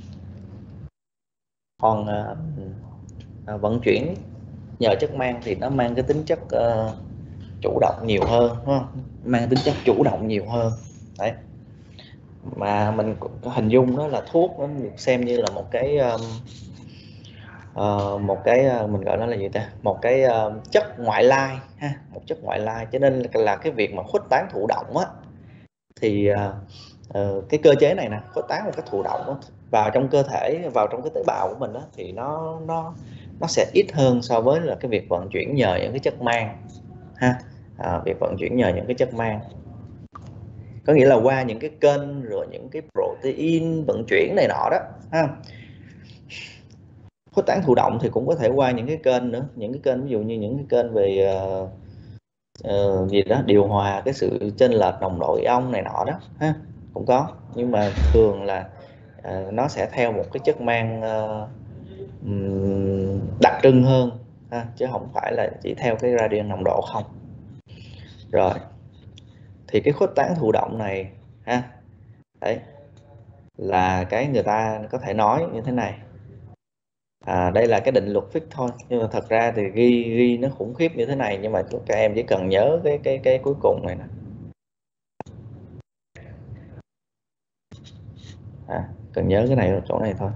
Còn à, à, vận chuyển nhờ chất mang thì nó mang cái tính chất uh, chủ động nhiều hơn, đúng không? Mang tính chất chủ động nhiều hơn. Đấy, mà mình hình dung đó là thuốc nó được xem như là một cái um, uh, một cái uh, mình gọi nó là gì ta, một cái uh, chất ngoại lai ha, một chất ngoại lai. Cho nên là cái việc mà khuếch tán thụ động á thì uh, uh, cái cơ chế này nè, khuếch tán một cái thụ động đó, vào trong cơ thể, vào trong cái tế bào của mình đó, thì nó nó nó sẽ ít hơn so với là cái việc vận chuyển nhờ những cái chất mang ha. À, việc vận chuyển nhờ những cái chất mang có nghĩa là qua những cái kênh rồi những cái protein vận chuyển này nọ đó ha. Khuếch tán thụ động thì cũng có thể qua những cái kênh nữa, những cái kênh ví dụ như những cái kênh về uh, uh, gì đó điều hòa cái sự chênh lệch nồng độ ion này nọ đó ha, cũng có. Nhưng mà thường là uh, nó sẽ theo một cái chất mang uh, đặc trưng hơn ha, chứ không phải là chỉ theo cái gradient nồng độ không. Rồi thì cái khuếch tán thụ động này ha, đấy là cái người ta có thể nói như thế này. À, đây là cái định luật fix thôi, nhưng mà thật ra thì ghi ghi nó khủng khiếp như thế này, nhưng mà các em chỉ cần nhớ cái cái cái cuối cùng này nè. À, cần nhớ cái này ở chỗ này thôi.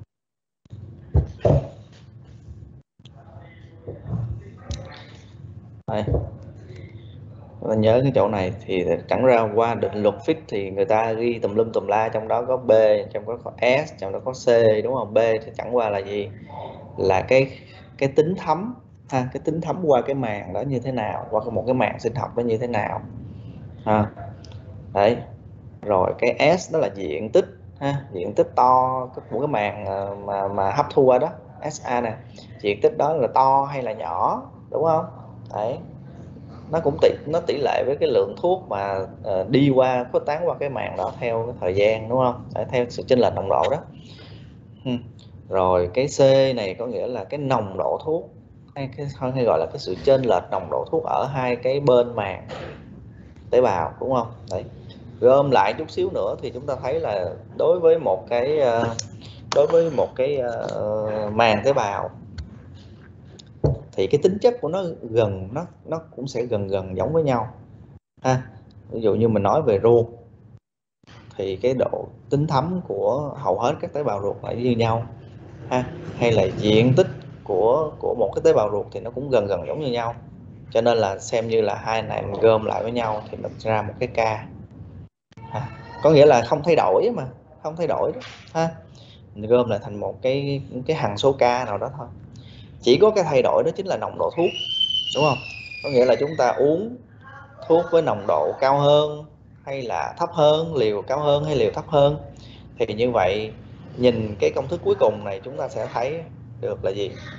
Đây, chúng ta nhớ cái chỗ này thì chẳng ra qua định luật fix thì người ta ghi tùm lum tùm la, trong đó có B, trong đó có S, trong đó có C, đúng không? B thì chẳng qua là gì, là cái cái tính thấm ha, cái tính thấm qua cái màng đó như thế nào, qua một cái màng sinh học đó như thế nào ha. Đấy, rồi cái S đó là diện tích ha, diện tích to của cái màng mà mà hấp thu qua đó, ét a nè, diện tích đó là to hay là nhỏ, đúng không? Đấy, nó cũng tỷ nó tỷ lệ với cái lượng thuốc mà uh, đi qua, khuếch tán qua cái màng đó theo cái thời gian, đúng không? Đấy, theo sự chênh lệch nồng độ đó. Hmm. Rồi cái C này có nghĩa là cái nồng độ thuốc, hay cái hay gọi là cái sự chênh lệch nồng độ thuốc ở hai cái bên màng tế bào, đúng không? Đấy, gom lại chút xíu nữa thì chúng ta thấy là đối với một cái đối với một cái uh, màng tế bào thì cái tính chất của nó gần nó nó cũng sẽ gần gần giống với nhau ha. Ví dụ như mình nói về ruột thì cái độ tính thấm của hầu hết các tế bào ruột lại như nhau ha, hay là diện tích của của một cái tế bào ruột thì nó cũng gần gần giống như nhau. Cho nên là xem như là hai này mình gom lại với nhau thì mình ra một cái ca ha. Có nghĩa là không thay đổi mà, không thay đổi đó ha, mình gom lại thành một cái cái hằng số ca nào đó thôi. Chỉ có cái thay đổi đó chính là nồng độ thuốc, đúng không? Có nghĩa là chúng ta uống thuốc với nồng độ cao hơn hay là thấp hơn, liều cao hơn hay liều thấp hơn, thì như vậy nhìn cái công thức cuối cùng này chúng ta sẽ thấy được là gì,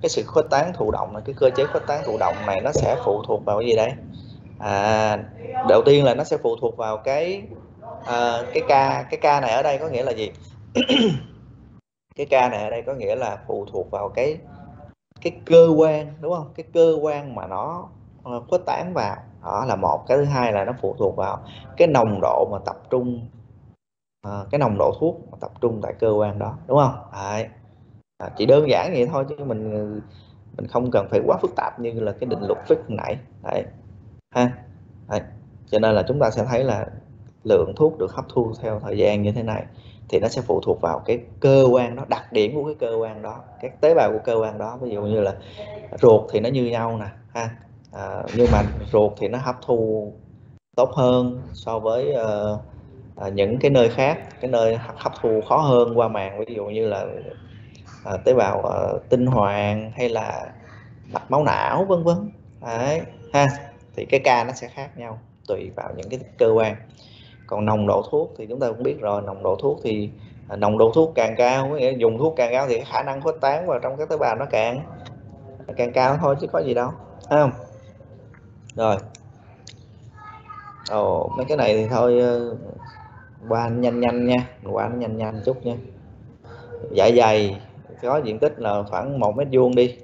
cái sự khuếch tán thụ động này, cái cơ chế khuếch tán thụ động này nó sẽ phụ thuộc vào cái gì đấy? À, đầu tiên là nó sẽ phụ thuộc vào cái à, cái ca cái ca này ở đây có nghĩa là gì? Cái ca này ở đây có nghĩa là phụ thuộc vào cái cái cơ quan, đúng không? Cái cơ quan mà nó khuếch tán vào, đó là một. Cái thứ hai là nó phụ thuộc vào cái nồng độ mà tập trung, à, cái nồng độ thuốc mà tập trung tại cơ quan đó, đúng không? Đấy. À, chỉ đơn giản vậy thôi chứ mình mình không cần phải quá phức tạp như là cái định luật Fick hồi nãy. Đấy. Ha. Đấy. Cho nên là chúng ta sẽ thấy là lượng thuốc được hấp thu theo thời gian như thế này thì nó sẽ phụ thuộc vào cái cơ quan đó, đặc điểm của cái cơ quan đó, các tế bào của cơ quan đó. Ví dụ như là ruột thì nó như nhau nè ha, à, nhưng mà ruột thì nó hấp thu tốt hơn so với uh, à, những cái nơi khác, cái nơi hấp thu khó hơn qua màng, ví dụ như là à, tế bào uh, tinh hoàn hay là mạch máu não vân vân. Đấy ha, thì cái ca nó sẽ khác nhau tùy vào những cái cơ quan. Còn nồng độ thuốc thì chúng ta cũng biết rồi, nồng độ thuốc thì à, nồng độ thuốc càng cao, có nghĩa dùng thuốc càng cao thì cái khả năng khuếch tán vào trong các tế bào nó càng càng cao thôi chứ có gì đâu, thấy không? Rồi, ồ mấy cái này thì thôi qua nhanh nhanh nha, qua nó nhanh nhanh chút nha. Dạ dày có diện tích là khoảng một mét vuông đi.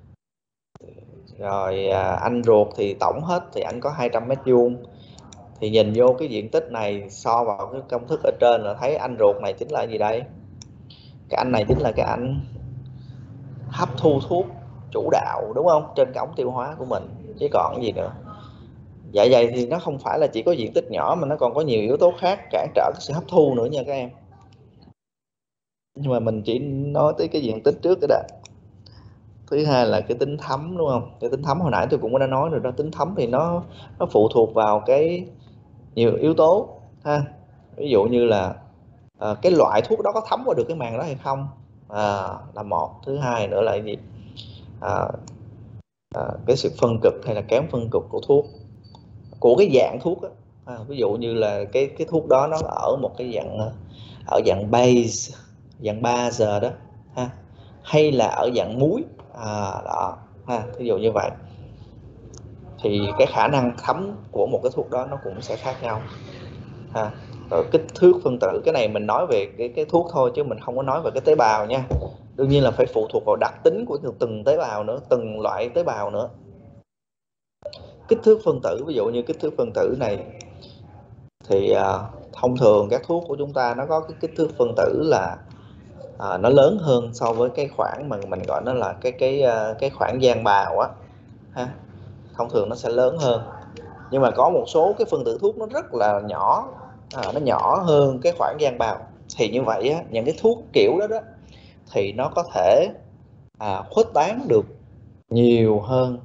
Rồi à, anh ruột thì tổng hết thì anh có hai trăm mét vuông. Thì nhìn vô cái diện tích này so vào cái công thức ở trên là thấy anh ruột này chính là gì đây? Cái anh này chính là cái anh hấp thu thuốc chủ đạo, đúng không? Trên cái ống tiêu hóa của mình chứ còn gì nữa. Dạ dày thì nó không phải là chỉ có diện tích nhỏ mà nó còn có nhiều yếu tố khác cản trở cái sự hấp thu nữa nha các em. Nhưng mà mình chỉ nói tới cái diện tích trước cái đã. Thứ hai là cái tính thấm, đúng không? Cái tính thấm hồi nãy tôi cũng đã nói rồi đó, tính thấm thì nó nó phụ thuộc vào cái nhiều yếu tố ha. Ví dụ như là à, cái loại thuốc đó có thấm qua được cái màng đó hay không, à, là một. Thứ hai nữa là cái gì? À, à, cái sự phân cực hay là kém phân cực của thuốc, của cái dạng thuốc đó. À, ví dụ như là cái cái thuốc đó nó ở một cái dạng ở dạng base, dạng ba giờ đó ha, hay là ở dạng muối, à, đó ha, ví dụ như vậy thì cái khả năng thấm của một cái thuốc đó nó cũng sẽ khác nhau ha. Rồi kích thước phân tử, cái này mình nói về cái cái thuốc thôi chứ mình không có nói về cái tế bào nha. Đương nhiên là phải phụ thuộc vào đặc tính của từng tế bào nữa, từng loại tế bào nữa. Kích thước phân tử, ví dụ như kích thước phân tử này thì à, thông thường các thuốc của chúng ta nó có cái kích thước phân tử là à, nó lớn hơn so với cái khoảng mà mình gọi nó là cái cái cái khoảng giang bào á ha. Thông thường nó sẽ lớn hơn, nhưng mà có một số cái phân tử thuốc nó rất là nhỏ, à, nó nhỏ hơn cái khoảng giang bào. Thì như vậy á, những cái thuốc kiểu đó đó thì nó có thể à, khuếch tán được nhiều hơn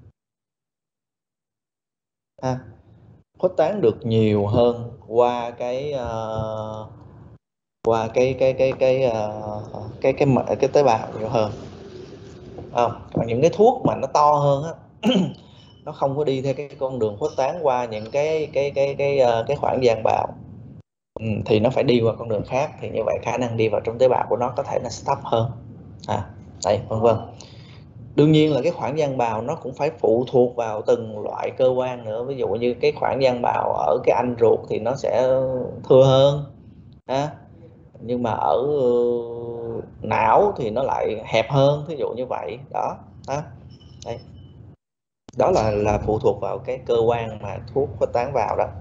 ha, khuếch tán được nhiều hơn qua cái uh, qua cái cái cái cái uh, cái cái cái, cái tế bào nhiều hơn. Không, còn những cái thuốc mà nó to hơn á nó không có đi theo cái con đường khuếch tán qua những cái cái cái cái cái, cái khoảng giang bào, ừ, thì nó phải đi qua con đường khác, thì như vậy khả năng đi vào trong tế bào của nó có thể là thấp hơn à, đây vân vân. Đương nhiên là cái khoảng giang bào nó cũng phải phụ thuộc vào từng loại cơ quan nữa. Ví dụ như cái khoảng giang bào ở cái anh ruột thì nó sẽ thưa hơn ha, nhưng mà ở não thì nó lại hẹp hơn, ví dụ như vậy đó. Đó, đây. Đó là là phụ thuộc vào cái cơ quan mà thuốc khuếch tán vào đó.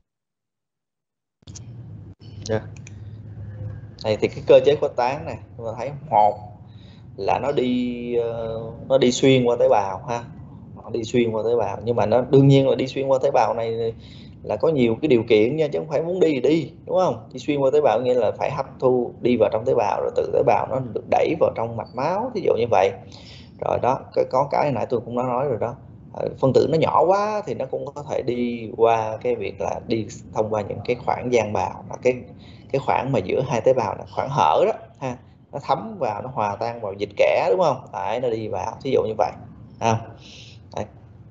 Yeah. Đây thì cái cơ chế khuếch tán này chúng ta thấy, một là nó đi nó đi xuyên qua tế bào ha, nó đi xuyên qua tế bào, nhưng mà nó đương nhiên là đi xuyên qua tế bào này là có nhiều cái điều kiện nha, chứ không phải muốn đi thì đi, đúng không? Đi xuyên qua tế bào nghĩa là phải hấp thu đi vào trong tế bào, rồi từ tế bào nó được đẩy vào trong mạch máu, ví dụ như vậy. Rồi đó, có cái nãy tôi cũng đã nói rồi đó, phân tử nó nhỏ quá thì nó cũng có thể đi qua cái việc là đi thông qua những cái khoảng giang bào, là cái cái khoảng mà giữa hai tế bào là khoảng hở đó ha, nó thấm vào, nó hòa tan vào dịch kẽ, đúng không? Đấy, nó đi vào, ví dụ như vậy à. Đấy.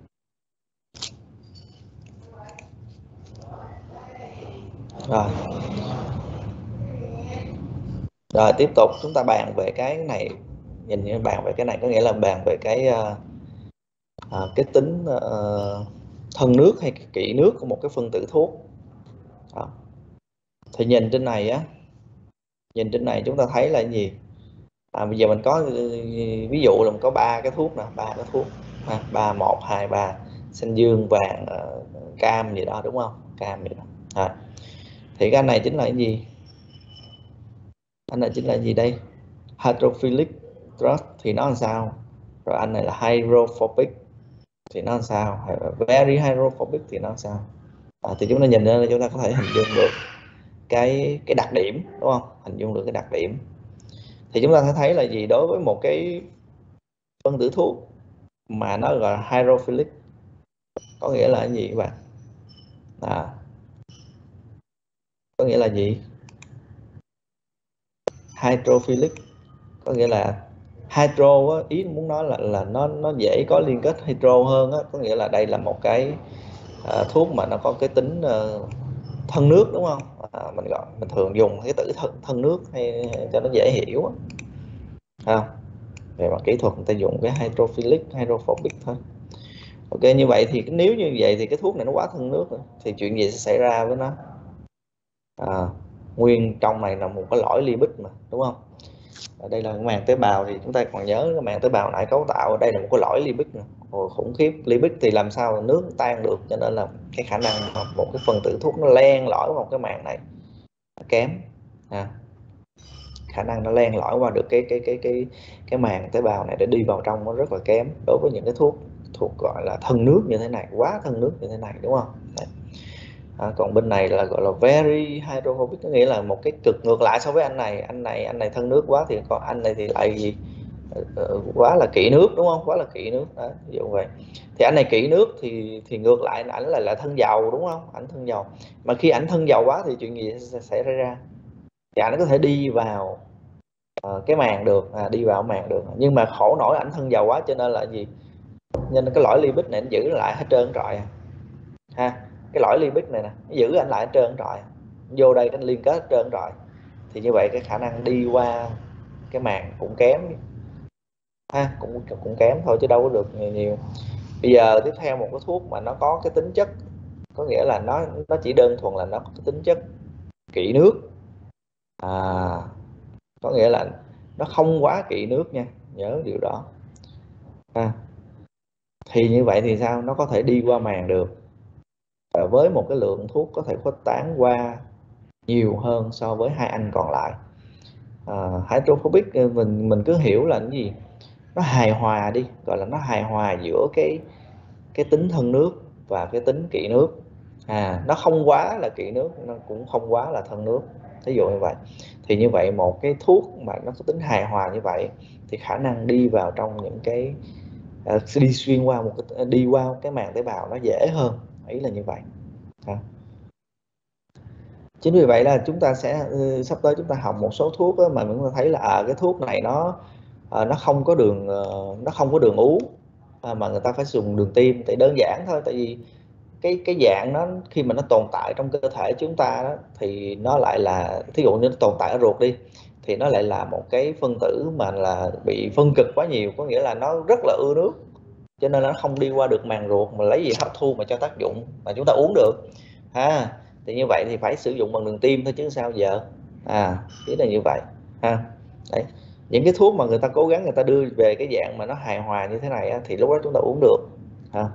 Rồi. Rồi tiếp tục chúng ta bàn về cái này nhìn như bàn về cái này có nghĩa là bàn về cái uh, uh, cái tính uh, thân nước hay kỵ nước của một cái phân tử thuốc. Đó. Thì nhìn trên này á, nhìn trên này chúng ta thấy là cái gì? À, bây giờ mình có ví dụ là mình có ba cái thuốc nè, ba cái thuốc ha, ba một hai ba, xanh dương vàng uh, cam gì đó, đúng không? Cam gì đó. À. Thì cái này chính là cái gì? Anh này chính là gì đây? Hydrophilic trust thì nó làm sao? Rồi anh này là hydrophobic thì nó làm sao? Very hydrophobic thì nó làm sao? À, thì chúng ta nhìn ra là chúng ta có thể hình dung được cái cái đặc điểm, đúng không? Hình dung được cái đặc điểm. Thì chúng ta sẽ thấy là gì? Đối với một cái phân tử thuốc mà nó gọi là hydrophilic, có nghĩa là cái gì các bạn? À, có nghĩa là gì? Hydrophilic có nghĩa là hydro á, ý muốn nói là là nó nó dễ có liên kết hydro hơn á, có nghĩa là đây là một cái à, thuốc mà nó có cái tính uh, thân nước, đúng không? À, mình gọi mình thường dùng cái từ thân, thân nước hay cho nó dễ hiểu á. Không? Về mặt kỹ thuật người ta dùng cái hydrophilic, hydrophobic thôi. Ok, như vậy thì nếu như vậy thì cái thuốc này nó quá thân nước rồi, thì chuyện gì sẽ xảy ra với nó? À, nguyên trong này là một cái lõi lipid mà, đúng không? Ở đây là cái màng tế bào, thì chúng ta còn nhớ cái màng tế bào nãy cấu tạo ở đây là một cái lõi lipid nè. Ồ, khủng khiếp, lipid thì làm sao nước tan được, cho nên là cái khả năng một cái phân tử thuốc nó len lỏi vào cái màng này kém. À, khả năng nó len lỏi qua được cái cái cái cái cái màng tế bào này để đi vào trong nó rất là kém đối với những cái thuốc thuộc gọi là thân nước như thế này, quá thân nước như thế này, đúng không? Đấy. À, còn bên này là gọi là very hydrophobic, có nghĩa là một cái cực ngược lại so với anh này. Anh này anh này thân nước quá, thì còn anh này thì lại gì? Uh, quá là kỵ nước, đúng không? Quá là kỵ nước đó, ví dụ vậy. Thì anh này kỵ nước thì thì ngược lại ảnh là là thân dầu, đúng không? Ảnh thân dầu, mà khi ảnh thân dầu quá thì chuyện gì sẽ xảy ra? Thì ảnh có thể đi vào uh, cái màng được, à, đi vào màng được, nhưng mà khổ nổi ảnh thân dầu quá cho nên là gì? Nên cái lõi lipid này nó giữ lại hết trơn trọi à. Ha, cái lõi lipid này nè, nó giữ anh lại hết trơn trọi, vô đây cái liên kết hết trơn trọi, thì như vậy cái khả năng đi qua cái màng cũng kém ha, cũng cũng kém thôi chứ đâu có được nhiều nhiều. Bây giờ tiếp theo một cái thuốc mà nó có cái tính chất, có nghĩa là nó nó chỉ đơn thuần là nó có cái tính chất kỵ nước, à, có nghĩa là nó không quá kỵ nước nha, nhớ điều đó. À, thì như vậy thì sao? Nó có thể đi qua màng được, và với một cái lượng thuốc có thể khuếch tán qua nhiều hơn so với hai anh còn lại. À, hydrophobic mình mình cứ hiểu là cái gì? Nó hài hòa đi, gọi là nó hài hòa giữa cái cái tính thân nước và cái tính kỵ nước. À, nó không quá là kỵ nước, nó cũng không quá là thân nước, ví dụ như vậy. Thì như vậy một cái thuốc mà nó có tính hài hòa như vậy thì khả năng đi vào trong những cái uh, đi xuyên qua một cái, đi qua cái màng tế bào nó dễ hơn, ý là như vậy. À. Chính vì vậy là chúng ta sẽ uh, sắp tới chúng ta học một số thuốc đó, mà chúng ta thấy là à, cái thuốc này nó uh, nó không có đường uh, nó không có đường uống, à, mà người ta phải dùng đường tiêm. Tại đơn giản thôi, tại vì cái cái dạng nó khi mà nó tồn tại trong cơ thể chúng ta đó, thì nó lại là, thí dụ như nó tồn tại ở ruột đi, thì nó lại là một cái phân tử mà là bị phân cực quá nhiều, có nghĩa là nó rất là ưa nước, cho nên nó không đi qua được màng ruột mà lấy gì hấp thu mà cho tác dụng mà chúng ta uống được ha. Thì như vậy thì phải sử dụng bằng đường tiêm thôi chứ sao giờ. À, ý là như vậy ha. Đấy, những cái thuốc mà người ta cố gắng người ta đưa về cái dạng mà nó hài hòa như thế này á, thì lúc đó chúng ta uống được ha.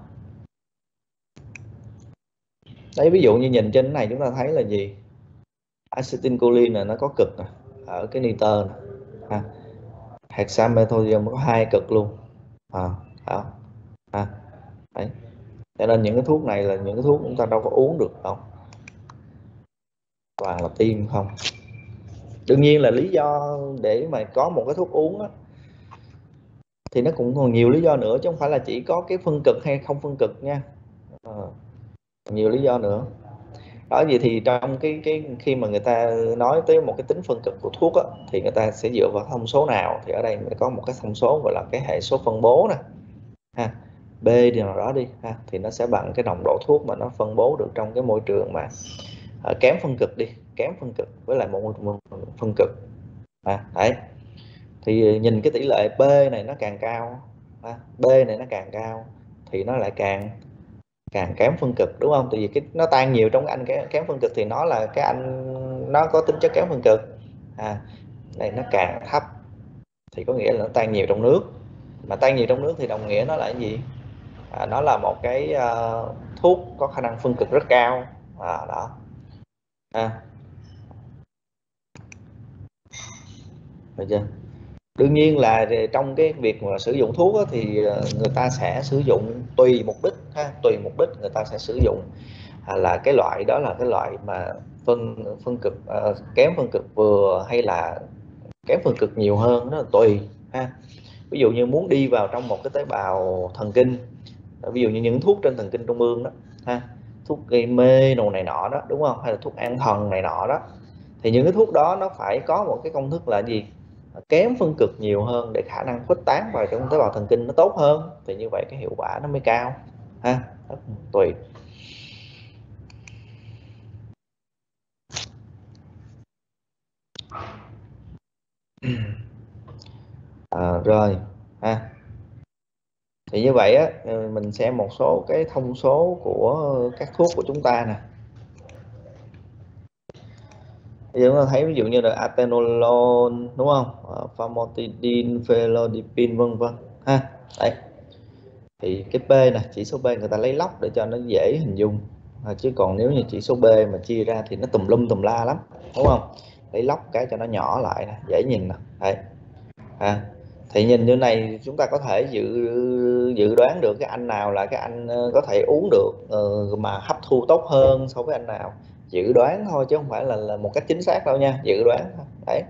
Đấy, ví dụ như nhìn trên cái này chúng ta thấy là gì? Acetylcholine là nó có cực nè, ở cái nitơ nè, ha. Hexamethodium có hai cực luôn, à, đó. À, đấy. Cho nên những cái thuốc này là những cái thuốc chúng ta đâu có uống được đâu, toàn là tiêm không. Đương nhiên là lý do để mà có một cái thuốc uống á, thì nó cũng còn nhiều lý do nữa, chứ không phải là chỉ có cái phân cực hay không phân cực nha, à, nhiều lý do nữa. Đó, vậy thì trong cái cái khi mà người ta nói tới một cái tính phân cực của thuốc á, thì người ta sẽ dựa vào thông số nào? Thì ở đây mình có một cái thông số gọi là cái hệ số phân bố nè, ha, B đi nào đó đi ha, thì nó sẽ bằng cái nồng độ thuốc mà nó phân bố được trong cái môi trường mà à, kém phân cực đi, kém phân cực với lại một môi trường phân cực, à, đấy. Thì nhìn cái tỷ lệ B này nó càng cao, à, B này nó càng cao thì nó lại càng càng kém phân cực, đúng không? Tại vì cái nó tan nhiều trong cái anh cái kém phân cực thì nó là cái anh nó có tính chất kém phân cực. À, đây nó càng thấp thì có nghĩa là nó tan nhiều trong nước, mà tan nhiều trong nước thì đồng nghĩa nó là cái gì? À, nó là một cái uh, thuốc có khả năng phân cực rất cao. À, đó. À, được chưa? Đương nhiên là trong cái việc mà sử dụng thuốc á, thì người ta sẽ sử dụng tùy mục đích ha, tùy mục đích người ta sẽ sử dụng, à, là cái loại đó là cái loại mà phân phân cực uh, kém phân cực vừa hay là kém phân cực nhiều hơn, đó là tùy ha. Ví dụ như muốn đi vào trong một cái tế bào thần kinh, ví dụ như những thuốc trên thần kinh trung ương đó ha, thuốc gây mê đồ này nọ đó, đúng không, hay là thuốc an thần này nọ đó, thì những cái thuốc đó nó phải có một cái công thức là gì? Kém phân cực nhiều hơn để khả năng khuếch tán vào trong tế bào thần kinh nó tốt hơn, thì như vậy cái hiệu quả nó mới cao ha. Đó, tùy. À, rồi ha, thì như vậy á, mình xem một số cái thông số của các thuốc của chúng ta nè. Bây giờ chúng ta thấy ví dụ như là atenolol, đúng không, famotidine, felodipine, vân vân ha. Đấy, thì cái P nè, chỉ số P người ta lấy log để cho nó dễ hình dung, à, chứ còn nếu như chỉ số B mà chia ra thì nó tùm lum tùm la lắm, đúng không? Lấy log cái cho nó nhỏ lại nè, dễ nhìn nè. Đấy. À, thì nhìn như này chúng ta có thể dự dự đoán được cái anh nào là cái anh có thể uống được uh, mà hấp thu tốt hơn so với anh nào. Dự đoán thôi chứ không phải là, là một cách chính xác đâu nha, dự đoán thôi. Đấy.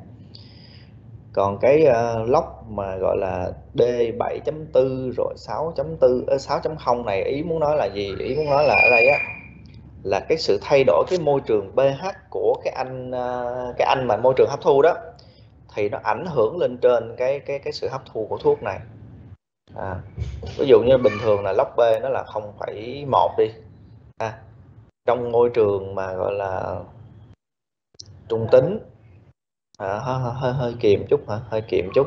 Còn cái uh, log mà gọi là D bảy chấm bốn rồi sáu chấm bốn, sáu chấm không này, ý muốn nói là gì? Ý muốn nói là ở đây á, là cái sự thay đổi cái môi trường pH của cái anh uh, cái anh mà môi trường hấp thu đó, thì nó ảnh hưởng lên trên cái cái cái sự hấp thu của thuốc này. À, ví dụ như bình thường là log B nó là không phẩy một đi, à, trong môi trường mà gọi là trung tính, à, hơi, hơi hơi kiềm chút hả, hơi kiềm chút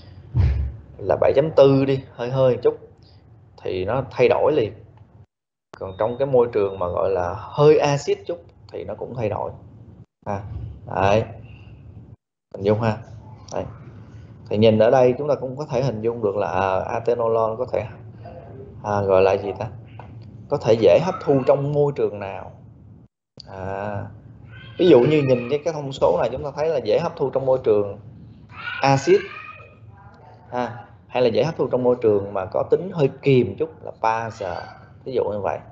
là bảy chấm bốn đi, hơi hơi chút thì nó thay đổi liền. Còn trong cái môi trường mà gọi là hơi axit chút thì nó cũng thay đổi. À, đấy, hình dung ha. Đấy. Thì nhìn ở đây chúng ta cũng có thể hình dung được là à, atenolol có thể à, gọi là gì ta, có thể dễ hấp thu trong môi trường nào. À, ví dụ như nhìn cái cái thông số này chúng ta thấy là dễ hấp thu trong môi trường axit, à, hay là dễ hấp thu trong môi trường mà có tính hơi kiềm chút là base, ví dụ như vậy.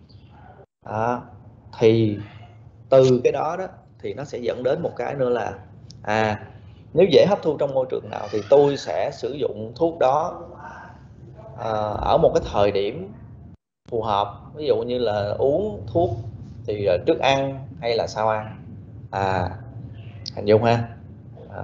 À, thì từ cái đó đó thì nó sẽ dẫn đến một cái nữa là à, nếu dễ hấp thu trong môi trường nào thì tôi sẽ sử dụng thuốc đó à, ở một cái thời điểm phù hợp, ví dụ như là uống thuốc thì trước ăn hay là sau ăn. À, hình dung ha. À,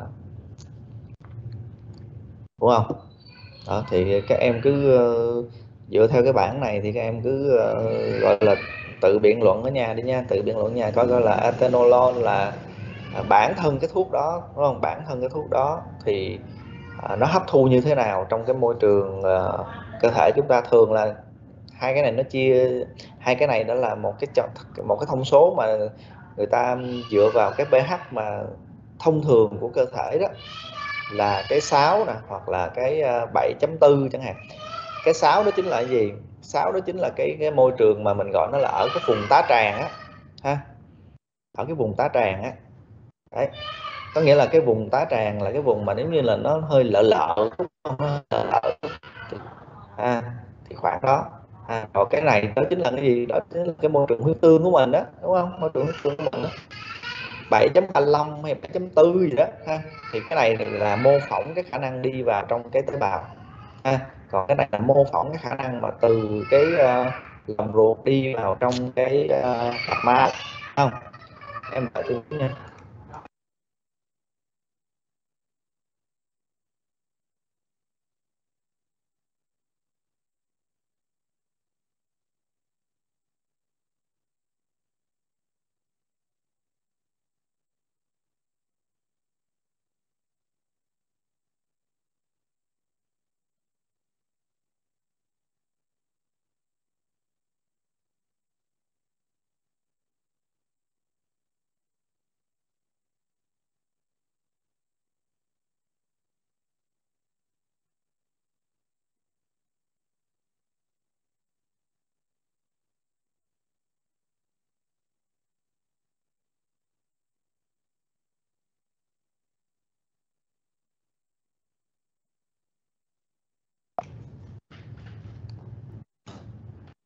đúng không? Đó, thì các em cứ uh, dựa theo cái bảng này thì các em cứ uh, gọi là tự biện luận ở nhà đi nha, tự biện luận ở nhà coi coi là atenolol là à, bản thân cái thuốc đó, đúng không, bản thân cái thuốc đó thì à, nó hấp thu như thế nào trong cái môi trường à, cơ thể chúng ta. Thường là hai cái này nó chia, hai cái này đó là một cái một cái thông số mà người ta dựa vào cái pH mà thông thường của cơ thể đó là cái sáu nè, hoặc là cái bảy chấm bốn chẳng hạn. Cái sáu đó chính là cái gì? Sáu đó chính là cái cái môi trường mà mình gọi nó là ở cái vùng tá tràng á ha, ở cái vùng tá tràng á. Đấy, có nghĩa là cái vùng tá tràng là cái vùng mà nếu như là nó hơi lợ lợ, lợ lợ thì, à, thì khoảng đó. À, còn cái này đó chính là cái gì? Đó chính là cái môi trường huyết tương của mình đó, đúng không? Môi trường huyết tương của mình đó, bảy chấm ba lăm hay bảy chấm bốn gì đó ha. Thì cái này là mô phỏng cái khả năng đi vào trong cái tế bào ha. Còn cái này là mô phỏng cái khả năng mà từ cái uh, lòng ruột đi vào trong cái uh, mạch máu, không? Em đợi tôi nha.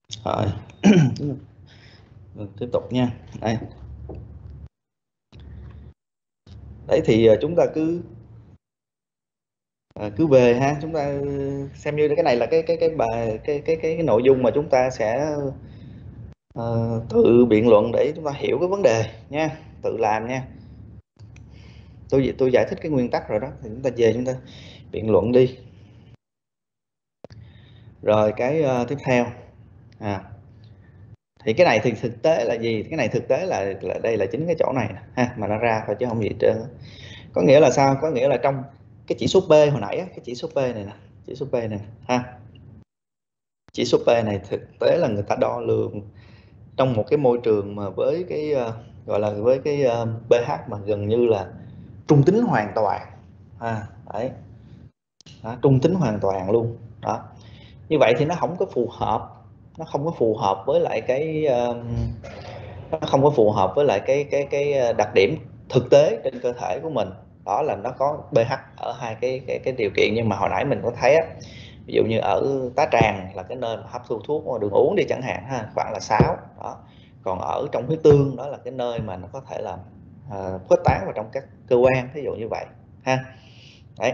Rồi. Tiếp tục nha. Đây. Đấy thì chúng ta cứ cứ về ha, chúng ta xem như cái này là cái cái cái bài cái cái cái, cái nội dung mà chúng ta sẽ uh, tự biện luận để chúng ta hiểu cái vấn đề nha, tự làm nha. Tôi tôi giải thích cái nguyên tắc rồi đó, thì chúng ta về chúng ta biện luận đi. Rồi cái uh, tiếp theo à, thì cái này thì thực tế là gì? Cái này thực tế là, là đây là chính cái chỗ này ha, mà nó ra thôi chứ không gì hết trơn. Có nghĩa là sao? Có nghĩa là trong cái chỉ số P hồi nãy á, cái chỉ số P này nè, chỉ số P này ha, chỉ số P này thực tế là người ta đo lường trong một cái môi trường mà với cái uh, gọi là với cái uh, pH mà gần như là trung tính hoàn toàn à, đấy. Đó, trung tính hoàn toàn luôn đó. Như vậy thì nó không có phù hợp, nó không có phù hợp với lại cái uh, nó không có phù hợp với lại cái cái cái đặc điểm thực tế trên cơ thể của mình, đó là nó có pH ở hai cái cái cái điều kiện. Nhưng mà hồi nãy mình có thấy á, ví dụ như ở tá tràng là cái nơi mà hấp thu thuốc đường uống đi chẳng hạn ha, khoảng là sáu đó. Còn ở trong huyết tương đó là cái nơi mà nó có thể là uh, khuếch tán vào trong các cơ quan, ví dụ như vậy ha. Đấy.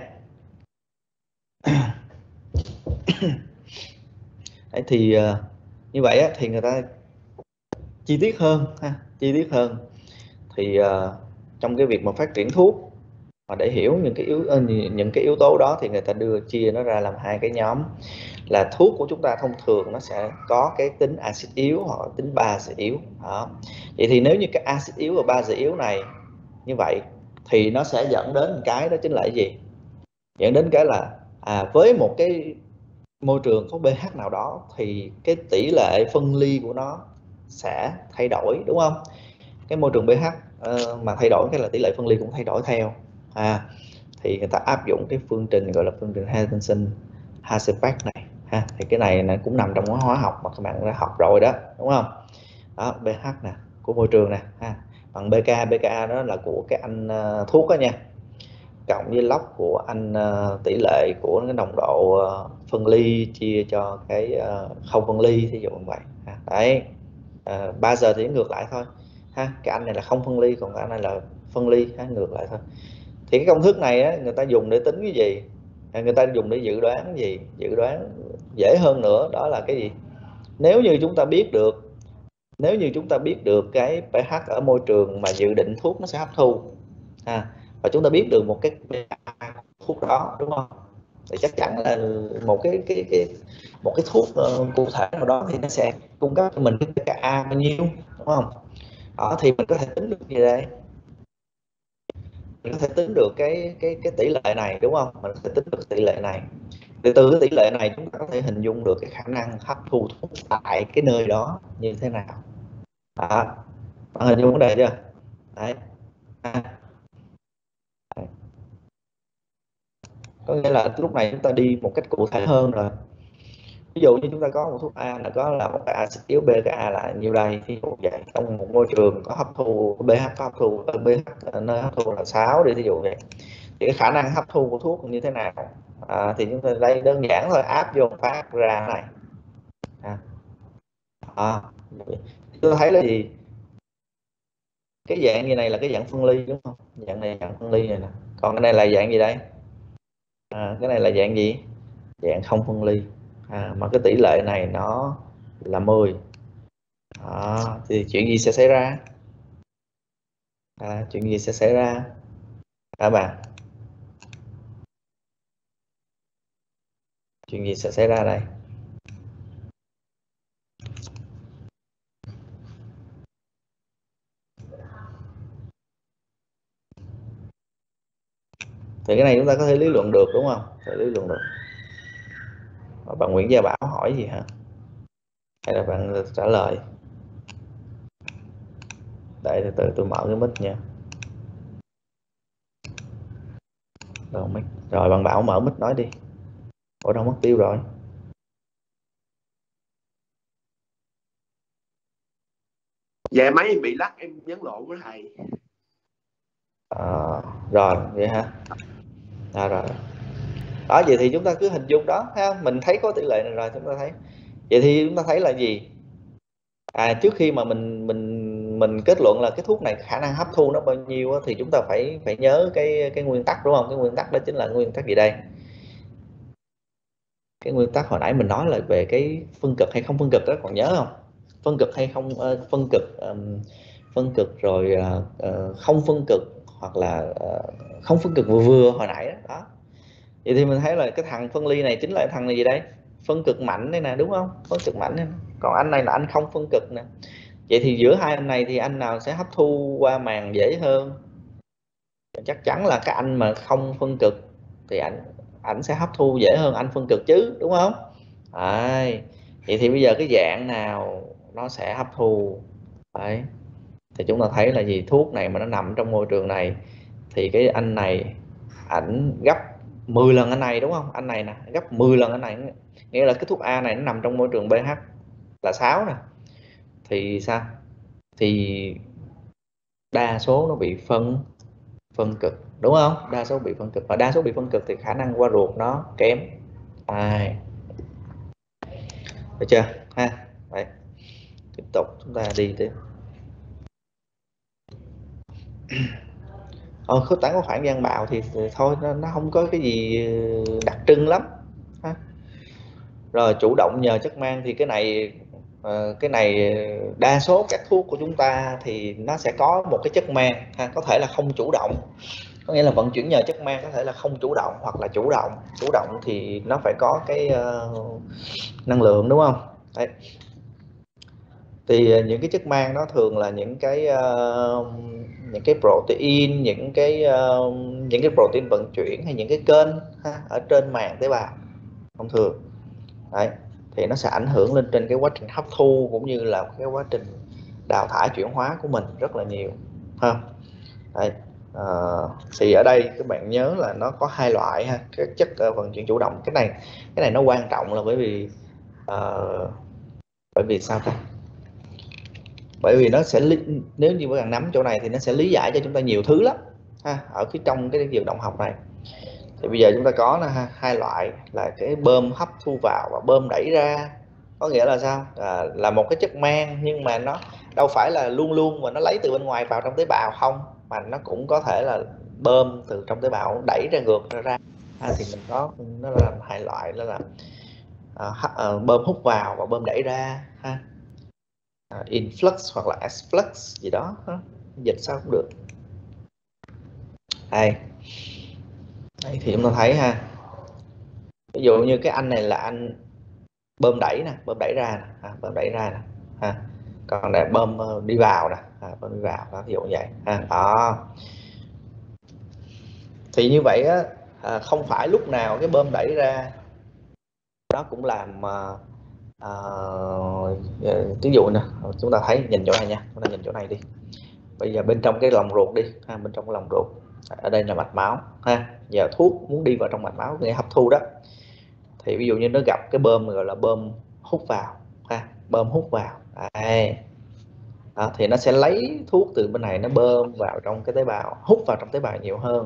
Đấy thì uh, như vậy á, thì người ta chi tiết hơn ha, chi tiết hơn thì uh, trong cái việc mà phát triển thuốc và để hiểu những cái yếu những cái yếu tố đó thì người ta đưa chia nó ra làm hai cái nhóm, là thuốc của chúng ta thông thường nó sẽ có cái tính axit yếu hoặc tính base yếu đó. Vậy thì nếu như cái axit yếu và base yếu này như vậy thì nó sẽ dẫn đến một cái, đó chính là cái gì? Dẫn đến cái là à, với một cái môi trường có pH nào đó thì cái tỷ lệ phân ly của nó sẽ thay đổi, đúng không? Cái môi trường pH uh, mà thay đổi cái là tỷ lệ phân ly cũng thay đổi theo à, thì người ta áp dụng cái phương trình gọi là phương trình Henderson-Hasselbalch này ha. Thì cái này nó cũng nằm trong hóa học mà các bạn đã học rồi đó, đúng không? Đó, pH nè của môi trường nè ha, bằng pK, pK đó là của cái anh uh, thuốc đó nha, cộng với log của anh uh, tỷ lệ của cái nồng độ uh, phân ly chia cho cái uh, không phân ly, thí dụ như vậy ha. Đấy. Uh, ba giờ thì ngược lại thôi ha, cái anh này là không phân ly, còn cái anh này là phân ly ha, ngược lại thôi. Thì cái công thức này á, người ta dùng để tính cái gì? Người ta dùng để dự đoán cái gì? Dự đoán dễ hơn nữa, đó là cái gì? Nếu như chúng ta biết được nếu như chúng ta biết được cái pH ở môi trường mà dự định thuốc nó sẽ hấp thu à, và chúng ta biết được một cái thuốc đó, đúng không? Thì chắc chắn là một cái cái cái một cái thuốc uh, cụ thể nào đó thì nó sẽ cung cấp cho mình cái pKa bao nhiêu, đúng không? Đó thì mình có thể tính được gì đây? Mình có thể tính được cái cái cái tỷ lệ này, đúng không? Mình có thể tính được tỷ lệ này. Từ từ cái tỷ lệ này chúng ta có thể hình dung được cái khả năng hấp thu thuốc tại cái nơi đó như thế nào. Đó. Bạn hình dung vấn đề chưa? Đấy. Đấy. Có nghĩa là lúc này chúng ta đi một cách cụ thể hơn rồi. Ví dụ như chúng ta có một thuốc A là có là một cái axit yếu pKa là nhiêu đây, thí dụ vậy. Trong một môi trường có hấp thu pH có hấp thu pH nơi hấp thu là sáu đi, thí dụ vậy. Thì cái khả năng hấp thu của thuốc như thế nào? À, thì chúng ta đây đơn giản thôi, áp vô phát ra này. À. À, tôi thấy là gì? Cái dạng như này là cái dạng phân ly, đúng không? Dạng này dạng phân ly này nè. Còn cái này là dạng gì đây? À, cái này là dạng gì? Dạng không phân ly. À, mà cái tỷ lệ này nó là mười. À, thì chuyện gì sẽ xảy ra? À, chuyện gì sẽ xảy ra các bạn? Chuyện gì sẽ xảy ra đây? Thì cái này chúng ta có thể lý luận được, đúng không? Thể lý luận được. Bạn Nguyễn Gia Bảo hỏi gì hả? Hay là bạn trả lời? Đợi từ từ tôi mở cái mic nha. Rồi, mic. Rồi bạn Bảo mở mic nói đi. Ủa đâu mất tiêu rồi? Dạ máy em bị lắc, em nhấn lộn với thầy. À, rồi vậy hả? À, rồi. Đó, vậy thì chúng ta cứ hình dung đó ha, mình thấy có tỷ lệ này rồi, chúng ta thấy Vậy thì chúng ta thấy là gì? À, trước khi mà mình mình mình kết luận là cái thuốc này khả năng hấp thu nó bao nhiêu á, thì chúng ta phải phải nhớ cái cái nguyên tắc, đúng không? Cái nguyên tắc đó chính là nguyên tắc gì đây? Cái nguyên tắc hồi nãy mình nói là về cái phân cực hay không phân cực đó, còn nhớ không? Phân cực hay không uh, phân cực, um, phân cực rồi uh, uh, không phân cực, hoặc là uh, không phân cực vừa vừa hồi nãy đó. đó. Vậy thì mình thấy là cái thằng phân ly này chính là thằng này gì đây? Phân cực mạnh đây nè, đúng không? Phân cực mạnh này. Còn anh này là anh không phân cực nè. Vậy thì giữa hai anh này thì anh nào sẽ hấp thu qua màng dễ hơn? Chắc chắn là cái anh mà không phân cực thì anh ảnh sẽ hấp thu dễ hơn anh phân cực chứ, đúng không? Đấy. Vậy thì bây giờ cái dạng nào nó sẽ hấp thu? Đấy. Thì chúng ta thấy là gì? Thuốc này mà nó nằm trong môi trường này thì cái anh này ảnh gấp mười lần anh này, đúng không? Anh này nè gấp mười lần anh này, nghĩa là cái thuốc A này nó nằm trong môi trường pH là sáu nè, thì sao? Thì đa số nó bị phân phân cực, đúng không? Đa số bị phân cực, và đa số bị phân cực thì khả năng qua ruột nó kém. À, được chưa ha? Đấy. Tiếp tục chúng ta đi tiếp. Ờ, khuếch tán của khoảng gian bạo thì, thì thôi nó, nó không có cái gì đặc trưng lắm ha. Rồi chủ động nhờ chất mang thì cái này uh, cái này đa số các thuốc của chúng ta thì nó sẽ có một cái chất mang ha, có thể là không chủ động, có nghĩa là vận chuyển nhờ chất mang có thể là không chủ động hoặc là chủ động. Chủ động thì nó phải có cái uh, năng lượng, đúng không? Đấy. Thì những cái chất mang nó thường là những cái uh, những cái protein, những cái uh, những cái protein vận chuyển hay những cái kênh ha, ở trên màng tế bào thông thường. Đấy. Thì nó sẽ ảnh hưởng lên trên cái quá trình hấp thu cũng như là cái quá trình đào thải chuyển hóa của mình rất là nhiều ha. Đấy. À, thì ở đây các bạn nhớ là nó có hai loại ha, các chất uh, vận chuyển chủ động. Cái này cái này nó quan trọng là bởi vì uh, bởi vì sao ta? Bởi vì nó sẽ nếu như các bạn nắm chỗ này thì nó sẽ lý giải cho chúng ta nhiều thứ lắm ha, ở phía trong cái vận động học này. Thì bây giờ chúng ta có là ha, hai loại là cái bơm hấp thu vào và bơm đẩy ra. Có nghĩa là sao? À, là một cái chất mang nhưng mà nó đâu phải là luôn luôn mà nó lấy từ bên ngoài vào trong tế bào không, mà nó cũng có thể là bơm từ trong tế bào đẩy ra ngược ra ra. À, thì mình có nó là hai loại, đó là à, à, bơm hút vào và bơm đẩy ra ha. À, influx hoặc là exflux gì đó ha. Dịch sao cũng được. Đây. Đây thì chúng ta thấy ha, ví dụ như cái anh này là anh bơm đẩy nè, bơm đẩy ra nè, à, bơm đẩy ra nè ha. Còn này bơm đi vào nè, à, bơm đi vào đó, ví dụ như vậy ha. Đó. Thì như vậy á, à, không phải lúc nào cái bơm đẩy ra nó cũng làm à, à, ví dụ nè, chúng ta thấy nhìn chỗ này nha, chúng ta nhìn chỗ này đi. Bây giờ bên trong cái lòng ruột đi ha, bên trong cái lòng ruột, ở đây là mạch máu ha. Giờ thuốc muốn đi vào trong mạch máu để hấp thu đó, thì ví dụ như nó gặp cái bơm gọi là bơm hút vào ha, bơm hút vào đây. Đó, thì nó sẽ lấy thuốc từ bên này nó bơm vào trong cái tế bào, hút vào trong tế bào nhiều hơn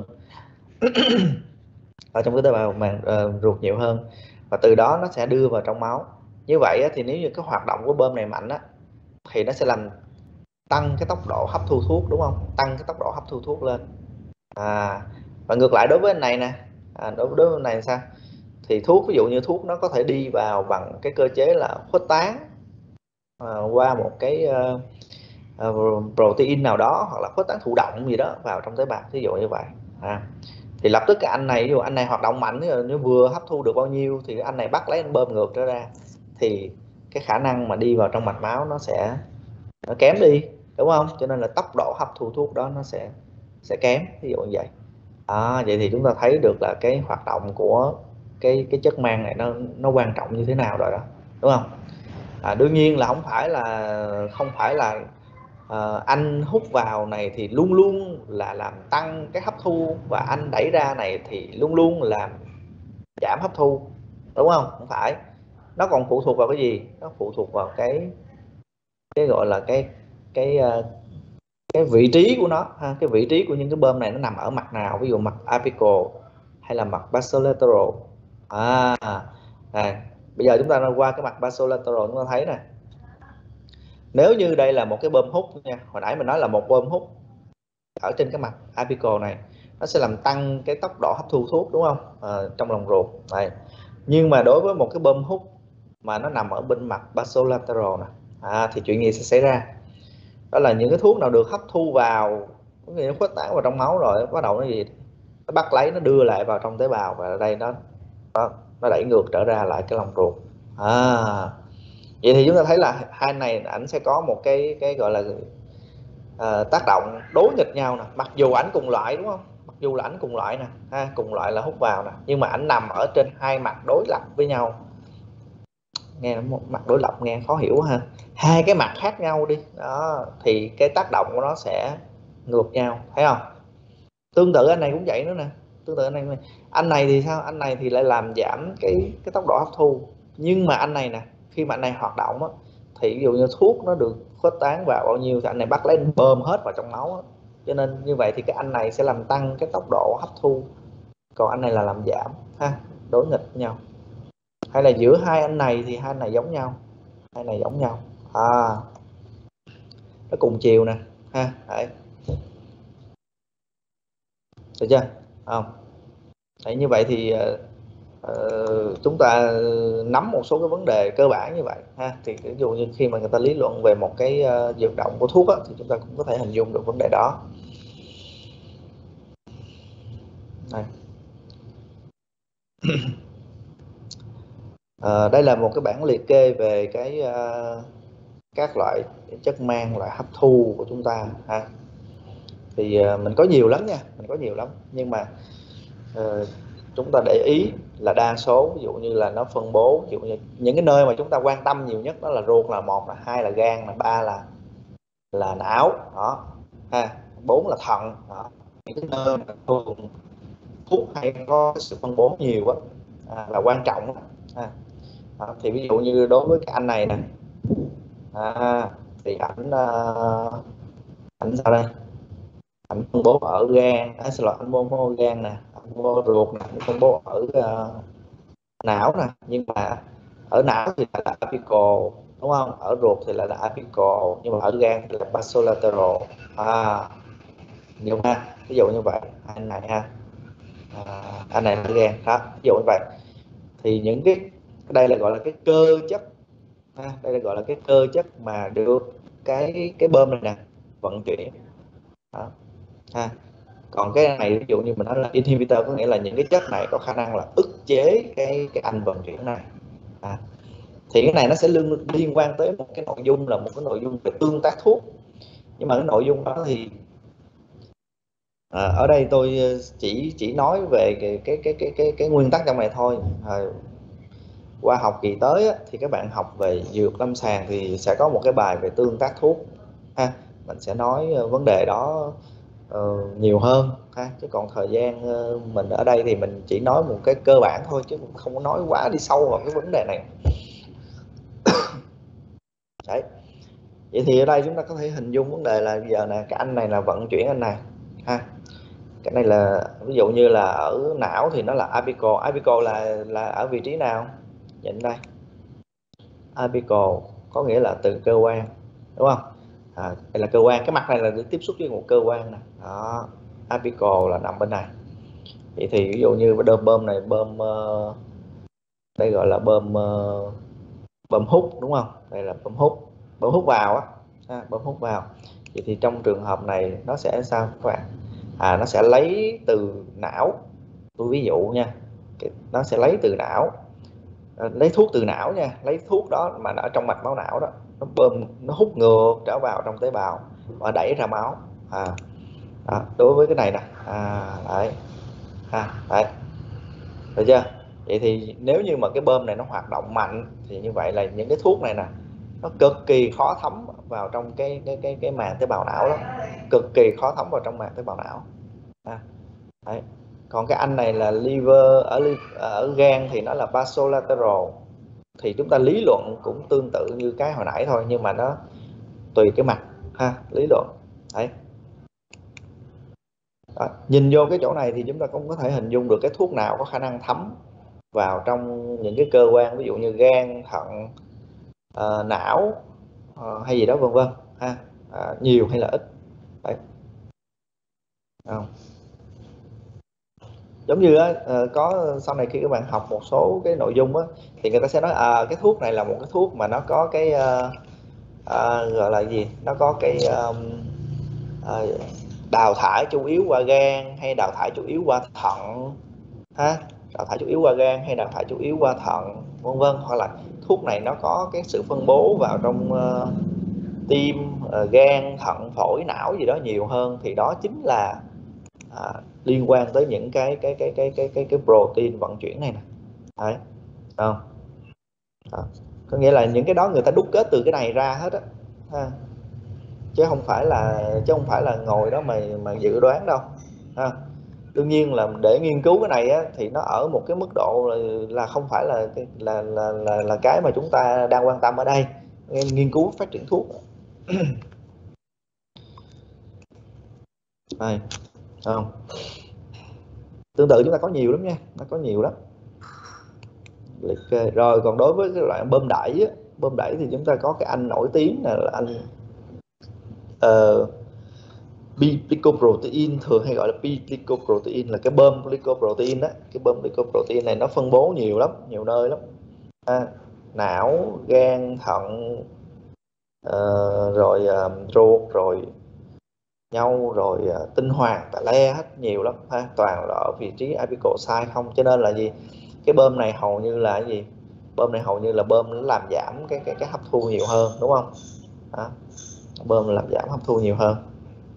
ở trong cái tế bào màng uh, ruột nhiều hơn, và từ đó nó sẽ đưa vào trong máu. Như vậy á, thì nếu như cái hoạt động của bơm này mạnh á, thì nó sẽ làm tăng cái tốc độ hấp thu thuốc, đúng không? Tăng cái tốc độ hấp thu thuốc lên. À, và ngược lại đối với anh này nè, à, đối với đối với này sao? Thì thuốc, ví dụ như thuốc nó có thể đi vào bằng cái cơ chế là khuếch tán à, qua một cái uh, uh, protein nào đó, hoặc là khuếch tán thụ động gì đó vào trong tế bào, ví dụ như vậy. À, thì lập tức cái anh này, ví dụ anh này hoạt động mạnh, nếu vừa hấp thu được bao nhiêu thì anh này bắt lấy anh bơm ngược trở ra, thì cái khả năng mà đi vào trong mạch máu nó sẽ nó kém đi, đúng không? Cho nên là tốc độ hấp thu thuốc đó nó sẽ sẽ kém, ví dụ như vậy. À, vậy thì chúng ta thấy được là cái hoạt động của cái cái chất mang này nó nó quan trọng như thế nào rồi đó, đúng không? À, đương nhiên là không phải là không phải là à, anh hút vào này thì luôn luôn là làm tăng cái hấp thu, và anh đẩy ra này thì luôn luôn làm giảm hấp thu, đúng không? Không phải, nó còn phụ thuộc vào cái gì? Nó phụ thuộc vào cái cái gọi là cái cái cái vị trí của nó ha. Cái vị trí của những cái bơm này nó nằm ở mặt nào, ví dụ mặt apical hay là mặt basolateral. À, à Bây giờ chúng ta qua cái mặt basolateral, chúng ta thấy nè, nếu như đây là một cái bơm hút nha, hồi nãy mình nói là một bơm hút ở trên cái mặt apical này, nó sẽ làm tăng cái tốc độ hấp thu thuốc, đúng không, à, trong lòng ruột này. Nhưng mà đối với một cái bơm hút mà nó nằm ở bên mặt basolateral này, à, thì chuyện gì sẽ xảy ra? Đó là những cái thuốc nào được hấp thu vào, có nghĩa nó khuếch tán vào trong máu rồi, bắt đầu nó gì, nó bắt lấy, nó đưa lại vào trong tế bào, và ở đây nó nó, nó đẩy ngược trở ra lại cái lòng ruột. À, vậy thì chúng ta thấy là hai này ảnh sẽ có một cái cái gọi là uh, tác động đối nghịch nhau nè, mặc dù ảnh cùng loại, đúng không, mặc dù là ảnh cùng loại nè, ha, cùng loại là hút vào nè, nhưng mà ảnh nằm ở trên hai mặt đối lập với nhau. Nghe một mặt đối lập nghe khó hiểu ha, hai cái mặt khác nhau đi đó, thì cái tác động của nó sẽ ngược nhau, thấy không? Tương tự anh này cũng vậy nữa nè, tương tự anh này anh này thì sao? Anh này thì lại làm giảm cái cái tốc độ hấp thu, nhưng mà anh này nè, khi mà anh này hoạt động á, thì ví dụ như thuốc nó được khuếch tán vào bao nhiêu thì anh này bắt lấy bơm hết vào trong máu á. Cho nên như vậy thì cái anh này sẽ làm tăng cái tốc độ hấp thu, còn anh này là làm giảm, ha, đối nghịch với nhau. Hay là giữa hai anh này thì hai anh này giống nhau, hai này giống nhau, à, nó cùng chiều nè, ha, đấy, được chưa? Không? Đấy, như vậy thì uh, chúng ta nắm một số cái vấn đề cơ bản như vậy, ha, thì ví dụ như khi mà người ta lý luận về một cái uh, dược động của thuốc á, thì chúng ta cũng có thể hình dung được vấn đề đó. Đây. À, đây là một cái bảng liệt kê về cái uh, các loại chất mang, loại hấp thu của chúng ta, ha. Thì uh, mình có nhiều lắm nha, mình có nhiều lắm, nhưng mà uh, chúng ta để ý là đa số, ví dụ như là nó phân bố, ví dụ như những cái nơi mà chúng ta quan tâm nhiều nhất đó là ruột là một, là hai là gan, là ba là là não, đó, ha, bốn là thận, đó. Những cái nơi mà thường thuốc hay có sự phân bố nhiều á, à, là quan trọng, ha. À, thì ví dụ như đối với cái anh này nè, à, thì ảnh uh, ảnh sao đây, ảnh phân bố ở gan, à, xin lỗi, ảnh phân bố ở gan nè, ảnh phân bố ruột nè, ảnh phân bố ở uh, não nè, nhưng mà ở não thì là apical, đúng không, ở ruột thì là, là apical, nhưng mà ở gan thì là basolateral, à, nhiều ha, ví dụ như vậy, anh này ha, à, anh này là gan đó, ví dụ như vậy. Thì những cái đây là gọi là cái cơ chất, à, đây là gọi là cái cơ chất mà được cái cái bơm này nè vận chuyển đó, ha. Còn cái này ví dụ như mình nói là inhibitor, có nghĩa là những cái chất này có khả năng là ức chế cái cái anh vận chuyển này, à, thì cái này nó sẽ liên liên quan tới một cái nội dung là một cái nội dung về tương tác thuốc, nhưng mà cái nội dung đó thì à, ở đây tôi chỉ chỉ nói về cái cái cái cái cái, cái nguyên tắc trong này thôi. À, qua học kỳ tới á, thì các bạn học về dược lâm sàng thì sẽ có một cái bài về tương tác thuốc, ha, mình sẽ nói vấn đề đó uh, nhiều hơn, ha, chứ còn thời gian uh, mình ở đây thì mình chỉ nói một cái cơ bản thôi, chứ không có nói quá đi sâu vào cái vấn đề này. Đấy, vậy thì ở đây chúng ta có thể hình dung vấn đề là giờ nè, cái anh này là vận chuyển anh này, ha, cái này là ví dụ như là ở não thì nó là apical, apical là là ở vị trí nào, nhìn đây, apical có nghĩa là từ cơ quan, đúng không, à, đây là cơ quan, cái mặt này là được tiếp xúc với một cơ quan nè, đó, apical là nằm bên này. Vậy thì ví dụ như đơm bơm này, bơm uh, đây gọi là bơm uh, bơm hút, đúng không, đây là bơm hút, bơm hút vào á, à, bơm hút vào. Vậy thì trong trường hợp này nó sẽ sao các bạn, à, nó sẽ lấy từ não, tôi ví dụ nha, nó sẽ lấy từ não, lấy thuốc từ não nha, lấy thuốc đó mà ở trong mạch máu não đó, nó bơm, nó hút ngược trở vào trong tế bào và đẩy ra máu, à, đó, đối với cái này nè, à, đấy, à, đấy, được chưa? Vậy thì nếu như mà cái bơm này nó hoạt động mạnh thì như vậy là những cái thuốc này nè, nó cực kỳ khó thấm vào trong cái cái cái cái màng tế bào não đó, cực kỳ khó thấm vào trong màng tế bào não, à, đấy. Còn cái anh này là liver, ở ở gan thì nó là basolateral, thì chúng ta lý luận cũng tương tự như cái hồi nãy thôi, nhưng mà nó tùy cái mặt, ha, lý luận. Đấy. Đó. Nhìn vô cái chỗ này thì chúng ta cũng có thể hình dung được cái thuốc nào có khả năng thấm vào trong những cái cơ quan ví dụ như gan, thận, uh, não uh, hay gì đó vân vân ha, uh, nhiều hay là ít. Đấy. Không. Giống như á, uh, có sau này khi các bạn học một số cái nội dung á, thì người ta sẽ nói à, cái thuốc này là một cái thuốc mà nó có cái uh, uh, gọi là gì, nó có cái um, uh, đào thải chủ yếu qua gan hay đào thải chủ yếu qua thận ha, đào thải chủ yếu qua gan hay đào thải chủ yếu qua thận vân vân, hoặc là thuốc này nó có cái sự phân bố vào trong uh, tim, uh, gan, thận, phổi, não gì đó nhiều hơn, thì đó chính là à, liên quan tới những cái cái cái cái cái cái cái protein vận chuyển này nè. Đấy. Không? À, có nghĩa là những cái đó người ta đúc kết từ cái này ra hết á, ha. Chứ không phải là chứ không phải là ngồi đó mà mà dự đoán đâu ha. Đương nhiên là để nghiên cứu cái này á, thì nó ở một cái mức độ là, là không phải là, là là là là cái mà chúng ta đang quan tâm ở đây, nghiên cứu phát triển thuốc. Này, không? Tương tự chúng ta có nhiều lắm nha, nó có nhiều lắm. Liệt kê. Rồi còn đối với cái loại bơm đẩy á, bơm đẩy thì chúng ta có cái anh nổi tiếng là anh uh, B-glycoprotein, thường hay gọi là B-glycoprotein, là cái bơm glycoprotein đó. Cái bơm glycoprotein này nó phân bố nhiều lắm, nhiều nơi lắm. À, não, gan, thận, uh, rồi uh, ruột, rồi nhau, rồi uh, tinh hoàn, tà le hết, nhiều lắm ha. Toàn là ở vị trí apical site không, cho nên là gì, cái bơm này hầu như là cái gì, bơm này hầu như là bơm nó làm giảm cái cái cái hấp thu nhiều hơn, đúng không? Đó. Bơm làm giảm hấp thu nhiều hơn.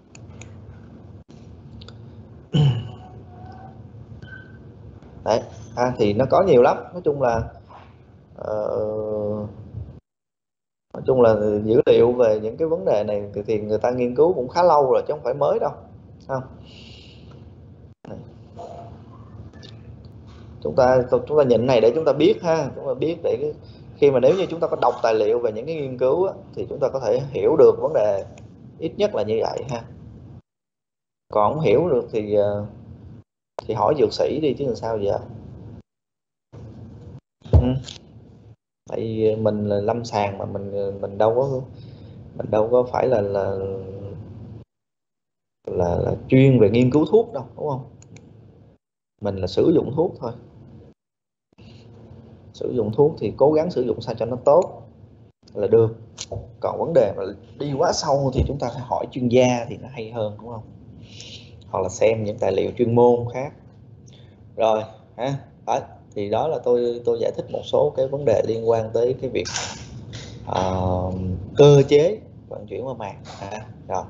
Đấy, à, thì nó có nhiều lắm. Nói chung là uh, nói chung là dữ liệu về những cái vấn đề này thì, thì người ta nghiên cứu cũng khá lâu rồi chứ không phải mới đâu, không? Chúng ta chúng ta nhìn này để chúng ta biết ha, chúng ta biết để khi mà nếu như chúng ta có đọc tài liệu về những cái nghiên cứu á, thì chúng ta có thể hiểu được vấn đề, ít nhất là như vậy ha. Còn không hiểu được thì thì hỏi dược sĩ đi chứ làm sao giờ. Ừ. Tại vì mình là lâm sàng mà mình mình đâu có mình đâu có phải là là là, là chuyên về nghiên cứu thuốc đâu, đúng không? Mình là sử dụng thuốc thôi. Sử dụng thuốc thì cố gắng sử dụng sao cho nó tốt là được. Còn vấn đề mà đi quá sâu thì chúng ta phải hỏi chuyên gia thì nó hay hơn, đúng không? Hoặc là xem những tài liệu chuyên môn khác. Rồi ha, đó, thì đó là tôi tôi giải thích một số cái vấn đề liên quan tới cái việc uh, cơ chế vận chuyển qua màng. À, rồi.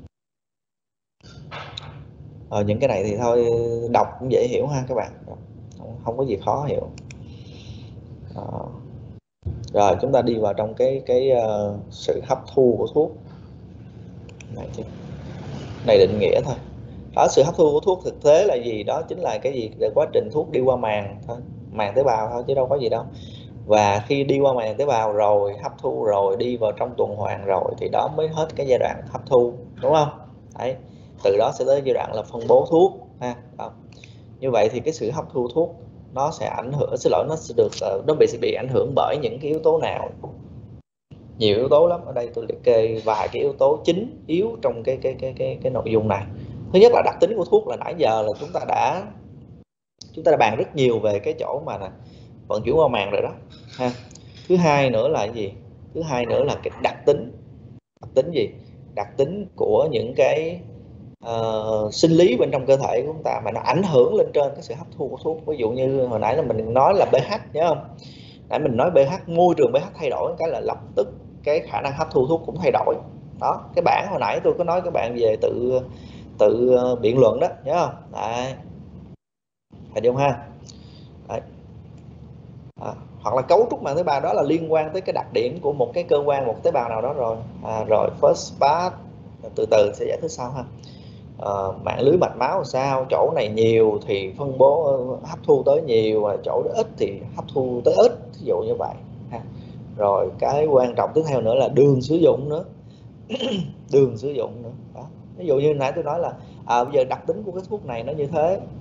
Ờ, những cái này thì thôi đọc cũng dễ hiểu ha các bạn, không, không có gì khó hiểu. À, rồi chúng ta đi vào trong cái cái uh, sự hấp thu của thuốc này, chứ này định nghĩa thôi. Đó, sự hấp thu của thuốc thực tế là gì? Đó chính là cái gì? Là quá trình thuốc đi qua màng thôi, màng tế bào thôi chứ đâu có gì đâu. Và khi đi qua màng tế bào rồi, hấp thu rồi, đi vào trong tuần hoàn rồi thì đó mới hết cái giai đoạn hấp thu, đúng không? Đấy, từ đó sẽ tới giai đoạn là phân bố thuốc ha. Đó. Như vậy thì cái sự hấp thu thuốc nó sẽ ảnh hưởng, xin lỗi, nó sẽ được nó bị sẽ bị ảnh hưởng bởi những cái yếu tố nào? Nhiều yếu tố lắm. Ở đây tôi liệt kê vài cái yếu tố chính yếu trong cái cái cái cái cái nội dung này. Thứ nhất là đặc tính của thuốc, là nãy giờ là chúng ta đã chúng ta đã bàn rất nhiều về cái chỗ mà vận chuyển qua màng rồi đó ha. Thứ hai nữa là cái gì? Thứ hai nữa là cái đặc tính. Đặc tính gì? Đặc tính của những cái uh, sinh lý bên trong cơ thể của chúng ta mà nó ảnh hưởng lên trên cái sự hấp thu của thuốc. Ví dụ như hồi nãy là mình nói là pH, nhớ không? Nãy mình nói pH, môi trường pH thay đổi cái là lập tức cái khả năng hấp thu thuốc cũng thay đổi. Đó, cái bảng hồi nãy tôi có nói các bạn về tự tự biện luận đó, nhớ không? Đấy, phải không ha? Đấy. À, hoặc là cấu trúc màng tế bào, đó là liên quan tới cái đặc điểm của một cái cơ quan, một tế bào nào đó rồi. À, rồi first part từ từ sẽ giải thích sau ha. À, mạng lưới mạch máu là sao? Chỗ này nhiều thì phân bố hấp thu tới nhiều, chỗ đó ít thì hấp thu tới ít, ví dụ như vậy ha. Rồi cái quan trọng tiếp theo nữa là đường sử dụng nữa. Đường sử dụng nữa đó. Ví dụ như nãy tôi nói là à, bây giờ đặc tính của cái thuốc này nó như thế,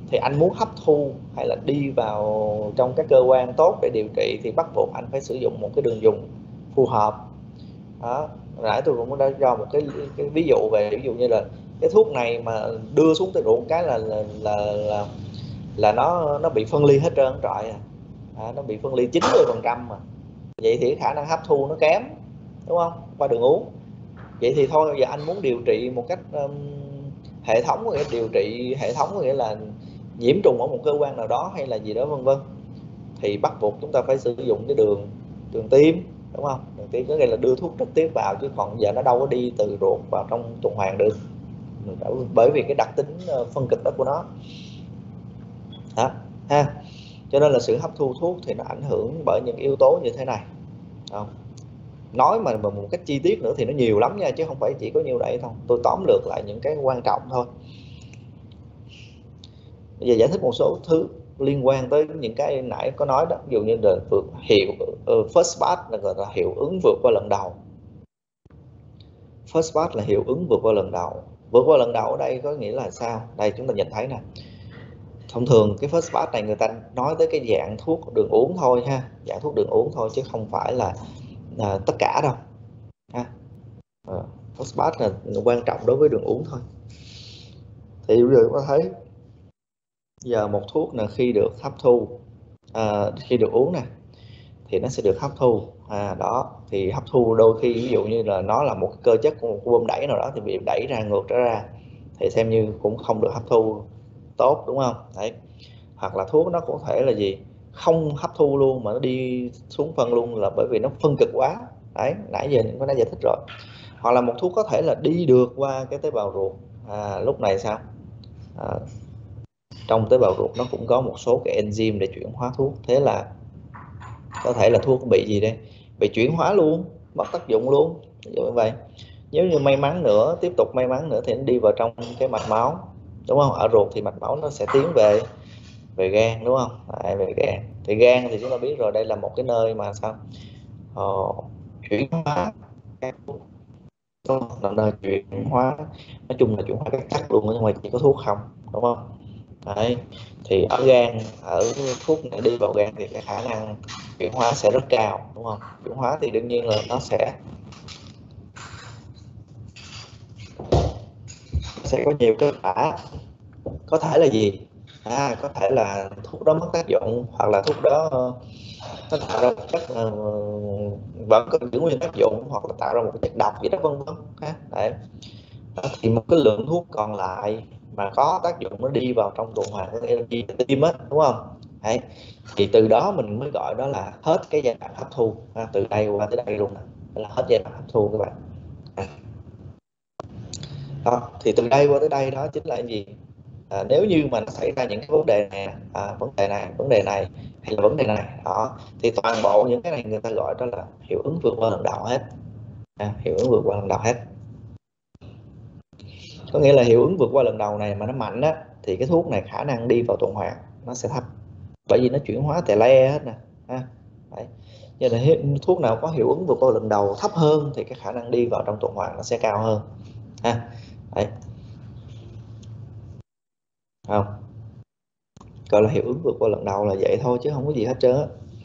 thì anh muốn hấp thu hay là đi vào trong các cơ quan tốt để điều trị thì bắt buộc anh phải sử dụng một cái đường dùng phù hợp. Đó, nãy tôi cũng đã cho một cái, cái ví dụ về, ví dụ như là cái thuốc này mà đưa xuống tới ruột cái là là là là, là nó nó bị phân ly hết trơn trọi à. À, nó bị phân ly chín mươi phần trăm mà, vậy thì khả năng hấp thu nó kém, đúng không, qua đường uống. Vậy thì thôi, giờ anh muốn điều trị một cách um, hệ thống, có nghĩa điều trị hệ thống có nghĩa là nhiễm trùng ở một cơ quan nào đó hay là gì đó vân vân, thì bắt buộc chúng ta phải sử dụng cái đường đường tiêm, đúng không? Đường tiêm có nghĩa là đưa thuốc trực tiếp vào, chứ còn giờ nó đâu có đi từ ruột vào trong tuần hoàn được, bởi vì cái đặc tính phân cực đó của nó. Đó ha, cho nên là sự hấp thu thuốc thì nó ảnh hưởng bởi những yếu tố như thế này. Không, nói mà một cách chi tiết nữa thì nó nhiều lắm nha, chứ không phải chỉ có nhiêu đây thôi. Tôi tóm lược lại những cái quan trọng thôi. Bây giờ giải thích một số thứ liên quan tới những cái nãy có nói đó, ví dụ như là vượt hiệu uh, first pass là gọi là hiệu ứng vượt qua lần đầu. First pass là hiệu ứng vượt qua lần đầu. Vượt qua lần đầu ở đây có nghĩa là sao? Đây chúng ta nhìn thấy nè. Thông thường cái first pass này người ta nói tới cái dạng thuốc đường uống thôi ha, dạng thuốc đường uống thôi chứ không phải là, là tất cả đâu ha. Uh, first pass là quan trọng đối với đường uống thôi. Thì bây giờ chúng ta thấy giờ một thuốc là khi được hấp thu, à, khi được uống nè thì nó sẽ được hấp thu, à, đó thì hấp thu đôi khi ví dụ như là nó là một cơ chất của một bơm đẩy nào đó thì bị đẩy ra ngược trở ra thì xem như cũng không được hấp thu tốt, đúng không? Đấy, hoặc là thuốc nó cũng có thể là gì, không hấp thu luôn mà nó đi xuống phân luôn, là bởi vì nó phân cực quá. Đấy, nãy giờ có đã giải thích rồi. Hoặc là một thuốc có thể là đi được qua cái tế bào ruột, à, lúc này sao, à, trong tế bào ruột nó cũng có một số cái enzyme để chuyển hóa thuốc, thế là có thể là thuốc bị gì đây, bị chuyển hóa luôn, mất tác dụng luôn. Như vậy, nếu như may mắn nữa, tiếp tục may mắn nữa thì nó đi vào trong cái mạch máu, đúng không? Ở ruột thì mạch máu nó sẽ tiến về về gan, đúng không? Đấy, về gan thì gan thì chúng ta biết rồi, đây là một cái nơi mà sao, ờ, chuyển hóa các thuốc, là nơi chuyển hóa, nói chung là chuyển hóa các chất luôn, nhưng mà chỉ có thuốc không, đúng không? Đấy, thì ở gan, ở thuốc này đi vào gan thì cái khả năng chuyển hóa sẽ rất cao, đúng không? Chuyển hóa thì đương nhiên là nó sẽ sẽ có nhiều kết quả, có thể là gì, à, có thể là thuốc đó mất tác dụng, hoặc là thuốc đó nó tạo ra chất uh, vẫn có giữ nguyên tác dụng, hoặc là tạo ra một cái chất độc gì đó vân vân. Đấy, thì một cái lượng thuốc còn lại mà có tác dụng nó đi vào trong tuần hoàn, có nghĩa là đi tim á, đúng không? Đấy, thì từ đó mình mới gọi đó là hết cái giai đoạn hấp thu, à, từ đây qua tới đây luôn là hết giai đoạn hấp thu các bạn. Đó, thì từ đây qua tới đây đó chính là cái gì, à, nếu như mà nó xảy ra những cái vấn đề này, à, vấn đề này vấn đề này hay là vấn đề này đó, thì toàn bộ những cái này người ta gọi đó là hiệu ứng vượt qua lần đầu hết, à, hiệu ứng vượt qua lần đầu hết. Có nghĩa là hiệu ứng vượt qua lần đầu này mà nó mạnh á thì cái thuốc này khả năng đi vào tuần hoàn nó sẽ thấp, bởi vì nó chuyển hóa tè le hết nè. Đấy, như là thuốc nào có hiệu ứng vượt qua lần đầu thấp hơn thì cái khả năng đi vào trong tuần hoàn nó sẽ cao hơn ha. Đấy, không, gọi là hiệu ứng vượt qua lần đầu là vậy thôi chứ không có gì hết trơn á.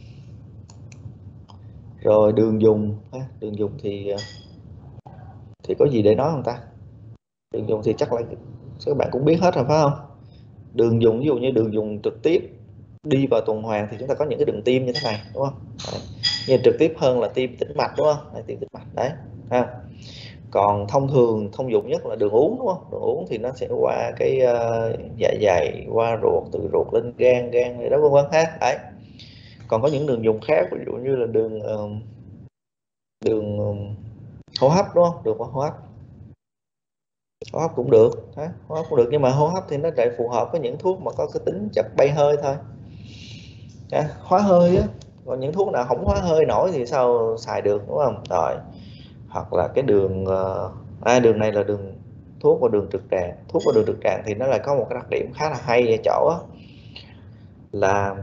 Rồi đường dùng, đường dùng thì thì có gì để nói không ta? Đường dùng thì chắc là các bạn cũng biết hết rồi phải không? Đường dùng ví dụ như đường dùng trực tiếp đi vào tuần hoàn thì chúng ta có những cái đường tiêm như thế này, đúng không? Đấy, nhưng trực tiếp hơn là tiêm tĩnh mạch, đúng không? Đấy, tiêm tĩnh mạch đấy ha. Còn thông thường thông dụng nhất là đường uống, đúng không? Đường uống thì nó sẽ qua cái uh, dạ dày, qua ruột, từ ruột lên gan, gan này đó vân vân ha. Đấy, còn có những đường dùng khác, ví dụ như là đường uh, đường uh, hô hấp, đúng không? Đường hô hấp, hô hấp cũng được, hô hấp cũng được, nhưng mà hô hấp thì nó lại phù hợp với những thuốc mà có cái tính chất bay hơi thôi, à, hóa hơi á. Còn những thuốc nào không hóa hơi nổi thì sao xài được, đúng không? Rồi, hoặc là cái đường à, đường này là đường thuốc và đường trực tràng. Thuốc và đường trực tràng thì nó lại có một cái đặc điểm khá là hay ở chỗ á, là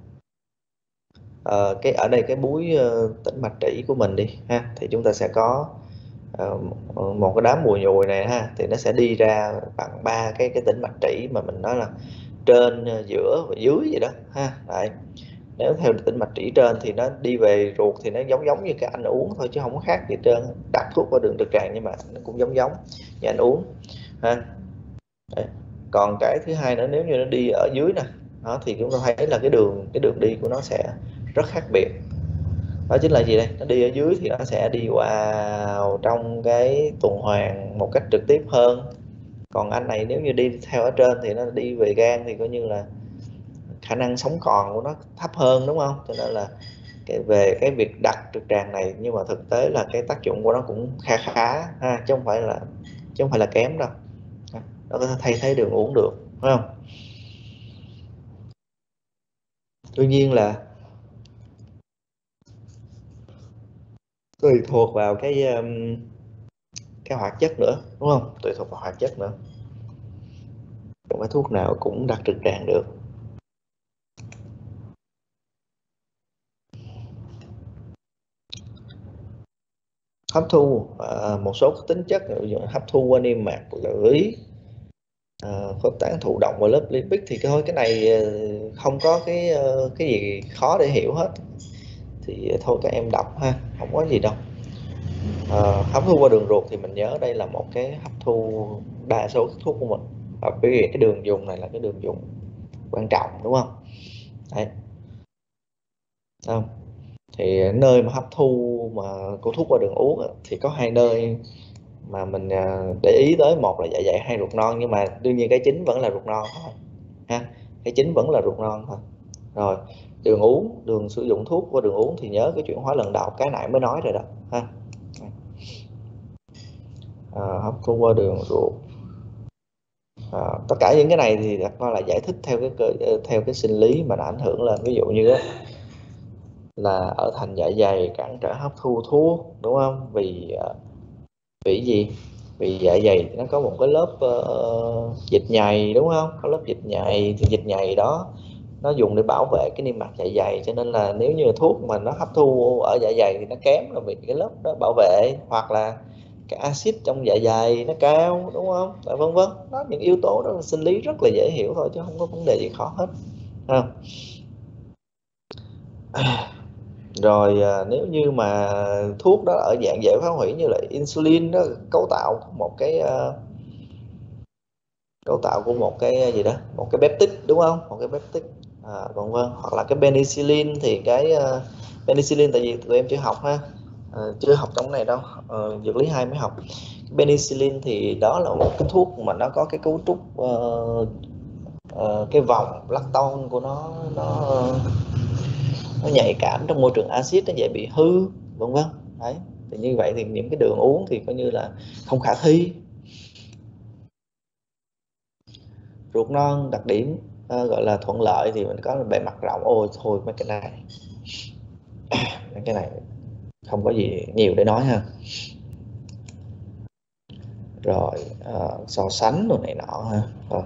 uh, cái ở đây cái búi uh, tĩnh mạch trĩ của mình đi ha, thì chúng ta sẽ có uh, một cái đám mùi nhùi này ha, thì nó sẽ đi ra bằng ba cái cái tĩnh mạch trĩ mà mình nói là trên, giữa và dưới vậy đó ha. Đấy. Nếu theo tĩnh mạch trĩ trên thì nó đi về ruột thì nó giống giống như cái anh uống thôi chứ không có khác gì hết trơn. Đặt thuốc vào đường trực tràng nhưng mà nó cũng giống giống như anh uống ha. Đấy. Còn cái thứ hai nữa, nếu như nó đi ở dưới nè đó, thì chúng ta thấy là cái đường cái đường đi của nó sẽ rất khác biệt. Đó chính là gì đây? Nó đi ở dưới thì nó sẽ đi vào trong cái tuần hoàn một cách trực tiếp hơn. Còn anh này nếu như đi theo ở trên thì nó đi về gan thì coi như là khả năng sống còn của nó thấp hơn, đúng không? Cho nên là cái về cái việc đặt trực tràng này, nhưng mà thực tế là cái tác dụng của nó cũng khá khá ha, chứ không phải là chứ không phải là kém đâu. Nó có thể thay thế đường uống được, phải không? Tuy nhiên là tùy thuộc vào cái um, cái hoạt chất nữa, đúng không? Tùy thuộc vào hoạt chất nữa. Không phải thuốc nào cũng đặt trực tràng được. Hấp thu à, một số tính chất ví dụ hấp thu qua niêm mạc lưỡi, à, khuếch tán thụ động và lớp lipid thì cái thôi cái này không có cái cái gì khó để hiểu hết, thì thôi các em đọc ha, không có gì đâu. À, hấp thu qua đường ruột thì mình nhớ đây là một cái hấp thu đa số thuốc của mình, và bởi vì cái đường dùng này là cái đường dùng quan trọng, đúng không? Đấy. Không. Thì nơi mà hấp thu mà của thuốc qua đường uống thì có hai nơi mà mình để ý tới, một là dạ dày, hai ruột non, nhưng mà đương nhiên cái chính vẫn là ruột non thôi ha, cái chính vẫn là ruột non thôi. Rồi đường uống, đường sử dụng thuốc qua đường uống thì nhớ cái chuyển hóa lần đầu cái nãy mới nói rồi đó ha. À, hấp thu qua đường ruột, à, tất cả những cái này thì đặt ra là giải thích theo cái cơ, theo cái sinh lý mà nó ảnh hưởng lên. Ví dụ như đó, là ở thành dạ dày cản trở hấp thu thuốc, đúng không? Vì vì gì? Vì dạ dày nó có một cái lớp uh, dịch nhầy, đúng không? Có lớp dịch nhầy, thì dịch nhầy đó nó dùng để bảo vệ cái niêm mạc dạ dày, cho nên là nếu như thuốc mà nó hấp thu ở dạ dày thì nó kém là vì cái lớp đó bảo vệ, hoặc là cái axit trong dạ dày nó cao, đúng không? Và vân vân. Đó, những yếu tố đó là sinh lý rất là dễ hiểu thôi chứ không có vấn đề gì khó hết. Không? Rồi à, nếu như mà thuốc đó ở dạng dễ phá hủy như là insulin đó, cấu tạo một cái uh, cấu tạo của một cái gì đó, một cái peptide, đúng không? Một cái peptide, à, vân vân. Hoặc là cái penicillin thì cái uh, penicillin tại vì tụi em chưa học ha, à, chưa học trong này đâu, uh, dược lý hai mới học. Penicillin thì đó là một cái thuốc mà nó có cái cấu trúc uh, uh, cái vòng lacton của nó nó nó nhạy cảm trong môi trường axit, nó dễ bị hư, vân vân. Đấy, thì như vậy thì những cái đường uống thì coi như là không khả thi. Ruột non đặc điểm uh, gọi là thuận lợi thì mình có bề mặt rộng. Ôi thôi mấy cái này mấy cái này không có gì nhiều để nói ha. Rồi uh, so sánh đồ này nọ ha. Rồi.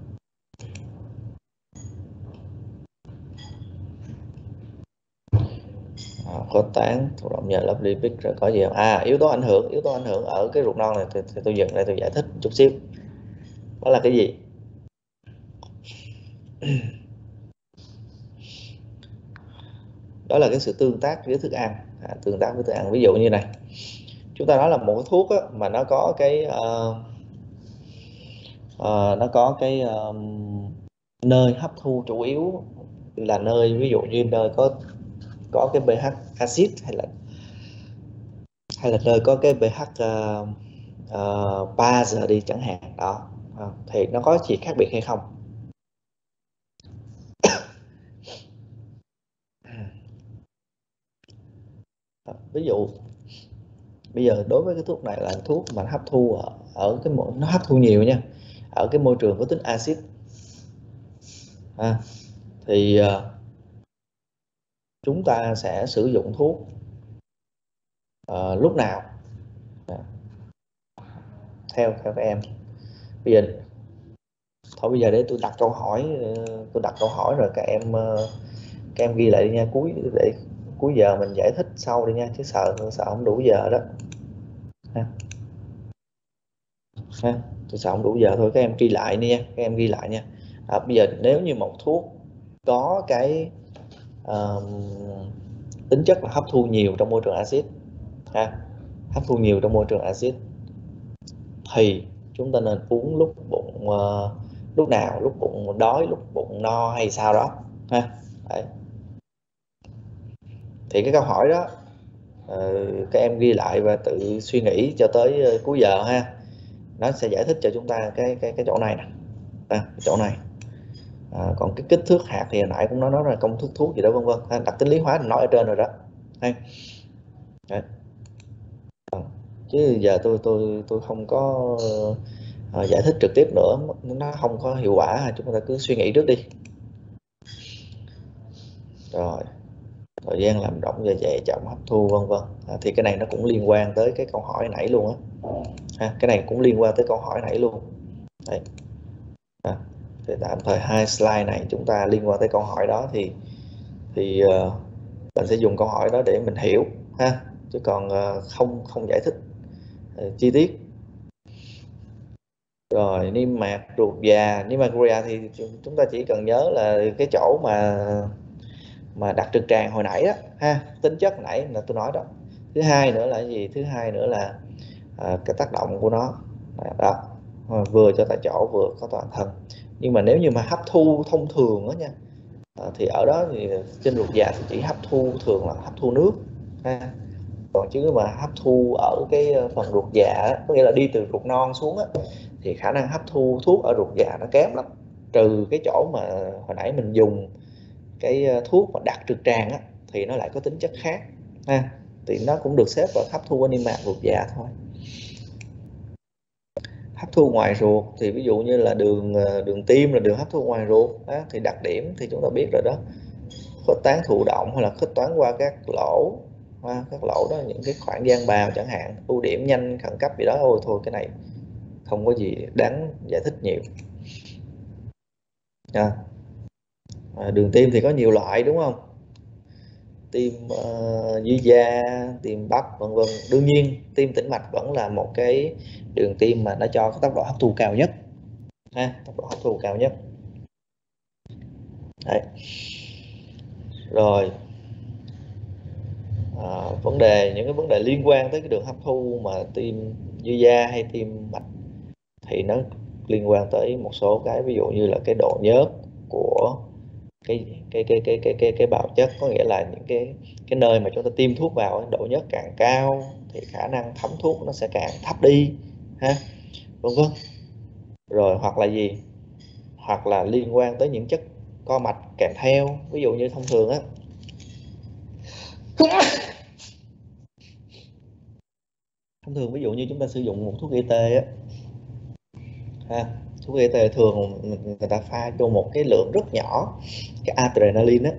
Khuếch tán thụ động nhờ lớp lipid, rồi có gì không? À, yếu tố ảnh hưởng, yếu tố ảnh hưởng ở cái ruột non này thì, thì tôi dừng lại tôi giải thích chút xíu. Đó là cái gì? Đó là cái sự tương tác với thức ăn, à, tương tác với thức ăn. Ví dụ như này, chúng ta nói là một cái thuốc á, mà nó có cái uh, uh, nó có cái um, nơi hấp thu chủ yếu là nơi, ví dụ như nơi có có cái pH axit, hay là hay là nơi có cái pH uh, uh, ba giờ đi chẳng hạn đó, uh, thì nó có gì khác biệt hay không? Ví dụ bây giờ đối với cái thuốc này là thuốc mà hấp thu ở, ở cái nó hấp thu nhiều nha, ở cái môi trường có tính axit, à, thì uh, chúng ta sẽ sử dụng thuốc uh, lúc nào theo theo các em. Bây giờ thôi bây giờ để tôi đặt câu hỏi, tôi đặt câu hỏi rồi các em các em ghi lại đi nha, cuối để cuối giờ mình giải thích sau đi nha, chứ sợ sợ không đủ giờ đó ha. Ha, tôi sợ không đủ giờ thôi, các em ghi lại đi nha, các em ghi lại nha. À, bây giờ nếu như một thuốc có cái uh, tính chất là hấp thu nhiều trong môi trường axit, ha, hấp thu nhiều trong môi trường axit, thì chúng ta nên uống lúc bụng uh, lúc nào, lúc bụng đói, lúc bụng no hay sao đó, ha. Đấy. Thì cái câu hỏi đó uh, các em ghi lại và tự suy nghĩ cho tới uh, cuối giờ, ha. Nó sẽ giải thích cho chúng ta cái cái cái chỗ này nè, à, cái chỗ này. À, còn cái kích thước hạt thì hồi nãy cũng nói nó là công thức thuốc gì đó vân vân, đặc tính lý hóa thì nói ở trên rồi đó. Đấy. Chứ giờ tôi tôi tôi không có uh, giải thích trực tiếp nữa, nó không có hiệu quả, chúng ta cứ suy nghĩ trước đi. Rồi thời gian làm rỗng dạ dày chậm hấp thu vân vân, à, thì cái này nó cũng liên quan tới cái câu hỏi nãy luôn á, ha, cái này cũng liên quan tới câu hỏi nãy luôn. Đấy. À, thì tạm thời hai slide này chúng ta liên quan tới câu hỏi đó, thì thì uh, mình sẽ dùng câu hỏi đó để mình hiểu, ha, chứ còn uh, không không giải thích uh, chi tiết. Rồi niêm mạc ruột già, niêm mạc ruột già thì chúng ta chỉ cần nhớ là cái chỗ mà mà đặt trực tràng hồi nãy đó, ha, tính chất nãy là tôi nói đó. Thứ hai nữa là gì? Thứ hai nữa là à, cái tác động của nó đó, vừa cho tại chỗ vừa có toàn thân. Nhưng mà nếu như mà hấp thu thông thường đó nha, à, thì ở đó thì trên ruột già thì chỉ hấp thu thường là hấp thu nước, ha. Còn chứ mà hấp thu ở cái phần ruột già, có nghĩa là đi từ ruột non xuống á, thì khả năng hấp thu thuốc ở ruột già nó kém lắm, trừ cái chỗ mà hồi nãy mình dùng cái thuốc mà đặt trực tràng á, thì nó lại có tính chất khác, ha, thì nó cũng được xếp vào hấp thu ở niêm mạc ruột già thôi. Hấp thu ngoài ruột thì ví dụ như là đường đường tim là đường hấp thu ngoài ruột đó, thì đặc điểm thì chúng ta biết rồi đó, khuếch tán thụ động hay là khuếch tán qua các lỗ, ha, các lỗ đó, những cái khoảng gian bào chẳng hạn, ưu điểm nhanh khẩn cấp gì đó. Ôi thôi cái này không có gì đáng giải thích nhiều. À, à, đường tim thì có nhiều loại đúng không? Tim uh, dưới da, tim bắp vân vân. Đương nhiên tim tĩnh mạch vẫn là một cái đường tim mà nó cho cái tốc độ hấp thu cao nhất, ha, tốc độ hấp thu cao nhất. Đấy. Rồi à, vấn đề những cái vấn đề liên quan tới cái đường hấp thu mà tim dưới da hay tim mạch thì nó liên quan tới một số cái, ví dụ như là cái độ nhớt của cái cái cái cái cái cái cái bào chất, có nghĩa là những cái cái nơi mà chúng ta tiêm thuốc vào, độ nhớt càng cao thì khả năng thấm thuốc nó sẽ càng thấp đi, ha, vân vân. Rồi hoặc là gì, hoặc là liên quan tới những chất co mạch kèm theo, ví dụ như thông thường á, thông thường ví dụ như chúng ta sử dụng một thuốc gây tê á, ha, thuốc gây tê thường người ta pha cho một cái lượng rất nhỏ cái adrenaline á,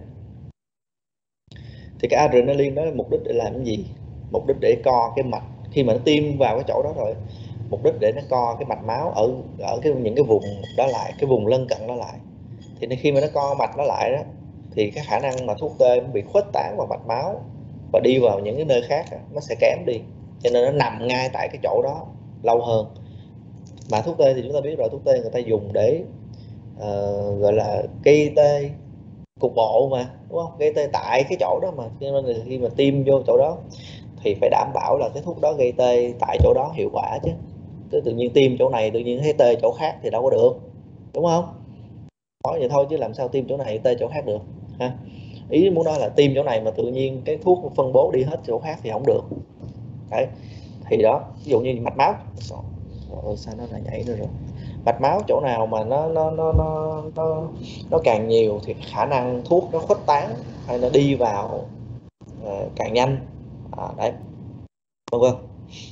thì cái adrenaline đó mục đích để làm cái gì? Mục đích để co cái mạch, khi mà nó tiêm vào cái chỗ đó rồi, mục đích để nó co cái mạch máu ở ở cái những cái vùng đó lại, cái vùng lân cận đó lại. Thì khi mà nó co mạch nó lại đó, thì cái khả năng mà thuốc tê bị khuếch tán vào mạch máu và đi vào những cái nơi khác đó, nó sẽ kém đi, cho nên nó nằm ngay tại cái chỗ đó lâu hơn. Mà thuốc tê thì chúng ta biết rồi, thuốc tê người ta dùng để uh, gọi là gây tê cục bộ mà, đúng không? Gây tê tại cái chỗ đó mà, cho nên là khi mà tiêm vô chỗ đó thì phải đảm bảo là cái thuốc đó gây tê tại chỗ đó hiệu quả chứ. Chứ tự nhiên tiêm chỗ này tự nhiên thấy tê chỗ khác thì đâu có được, đúng không? Nói vậy thôi chứ làm sao tiêm chỗ này tê chỗ khác được, ha. Ý muốn nói là tiêm chỗ này mà tự nhiên cái thuốc phân bố đi hết chỗ khác thì không được. Đấy. Thì đó, ví dụ như mạch máu, rồi sao nó lại nhảy nữa rồi. Mạch máu chỗ nào mà nó nó nó nó nó, nó càng nhiều thì khả năng thuốc nó khuếch tán hay nó đi vào uh, càng nhanh, à, đấy, vân vân.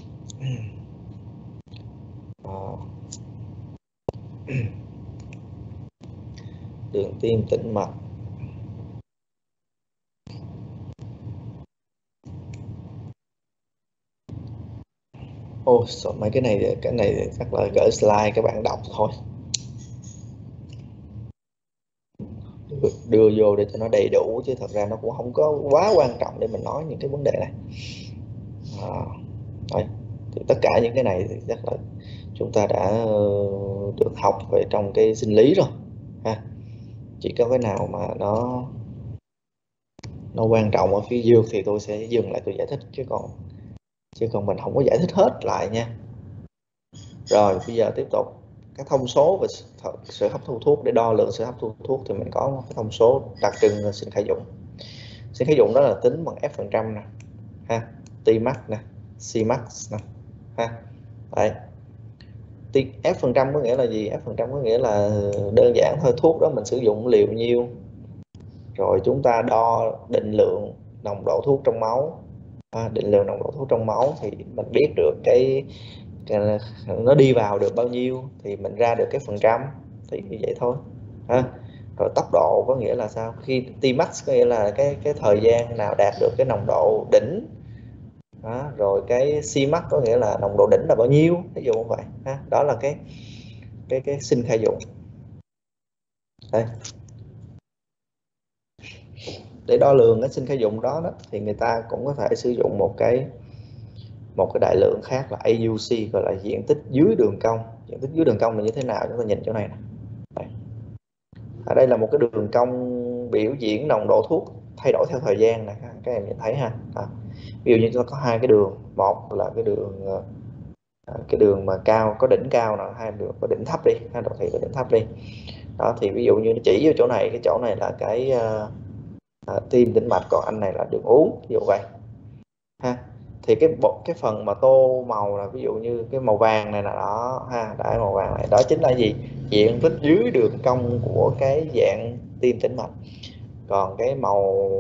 À. Đường tim tĩnh mạch. Ôi, oh, mấy cái này cái này chắc là gửi slide các bạn đọc thôi, đưa vô để cho nó đầy đủ, chứ thật ra nó cũng không có quá quan trọng để mình nói những cái vấn đề này. À, đấy. Thì tất cả những cái này thì chắc là chúng ta đã được học về trong cái sinh lý rồi, ha. Chỉ có cái nào mà nó nó quan trọng ở phía dưới thì tôi sẽ dừng lại tôi giải thích, chứ còn chứ còn mình không có giải thích hết lại nha. Rồi bây giờ tiếp tục các thông số về sự hấp thu thuốc. Để đo lượng sự hấp thu thuốc thì mình có một cái thông số đặc trưng là sinh khởi dụng. Sinh khởi dụng đó là tính bằng F phần trăm nè ha, Tmax nè, Cmax nè ha. Đấy. F phần trăm có nghĩa là gì? F phần trăm có nghĩa là đơn giản thôi, thuốc đó mình sử dụng liều nhiêu, rồi chúng ta đo định lượng nồng độ thuốc trong máu. À, định lượng nồng độ thuốc trong máu thì mình biết được cái, cái nó đi vào được bao nhiêu thì mình ra được cái phần trăm, thì như vậy thôi ha. Rồi tốc độ có nghĩa là sao? Khi Tmax có nghĩa là cái cái thời gian nào đạt được cái nồng độ đỉnh đó. Rồi cái Cmax có nghĩa là nồng độ đỉnh là bao nhiêu, ví dụ như vậy ha. Đó là cái cái cái sinh khởi dụng. Đây. Để đo lường cái sinh khởi dụng đó, đó thì người ta cũng có thể sử dụng một cái một cái đại lượng khác là a u xê, gọi là diện tích dưới đường cong. Diện tích dưới đường cong là như thế nào? Chúng ta nhìn chỗ này nè. Đây. Ở đây là một cái đường cong biểu diễn nồng độ thuốc thay đổi theo thời gian này, các em nhìn thấy ha. Đó. Ví dụ như chúng ta có hai cái đường, một là cái đường cái đường mà cao, có đỉnh cao nào, hai đường có đỉnh thấp đi, hai đồ thị có đỉnh thấp đi. Đó thì ví dụ như nó chỉ vô chỗ này, cái chỗ này là cái uh, uh, tim tĩnh mạch, còn anh này là đường uống, ví dụ vậy ha. Thì cái bộ cái phần mà tô màu là ví dụ như cái màu vàng này là đó ha, đã màu vàng này đó chính là gì? Diện tích dưới đường cong của cái dạng tim tĩnh mạch. Còn cái màu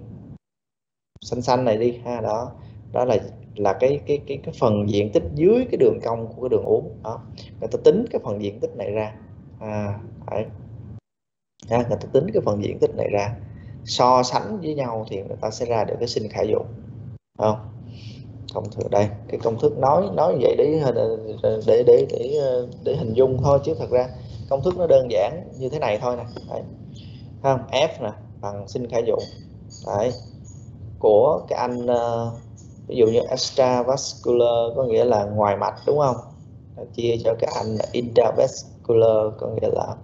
xanh xanh này đi ha, đó đó là là cái cái cái cái phần diện tích dưới cái đường cong của cái đường uống đó. Người ta tính cái phần diện tích này ra à, đấy. À, người ta tính cái phần diện tích này ra, so sánh với nhau thì người ta sẽ ra được cái sinh khởi dụng, không? Công thức đây, cái công thức nói nói vậy để để để để để hình dung thôi, chứ thật ra công thức nó đơn giản như thế này thôi nè. Đấy. Không? F nè bằng sinh khởi dụng đấy của cái anh uh, ví dụ như extravascular có nghĩa là ngoài mạch, đúng không? Chia cho cái anh intravascular có nghĩa là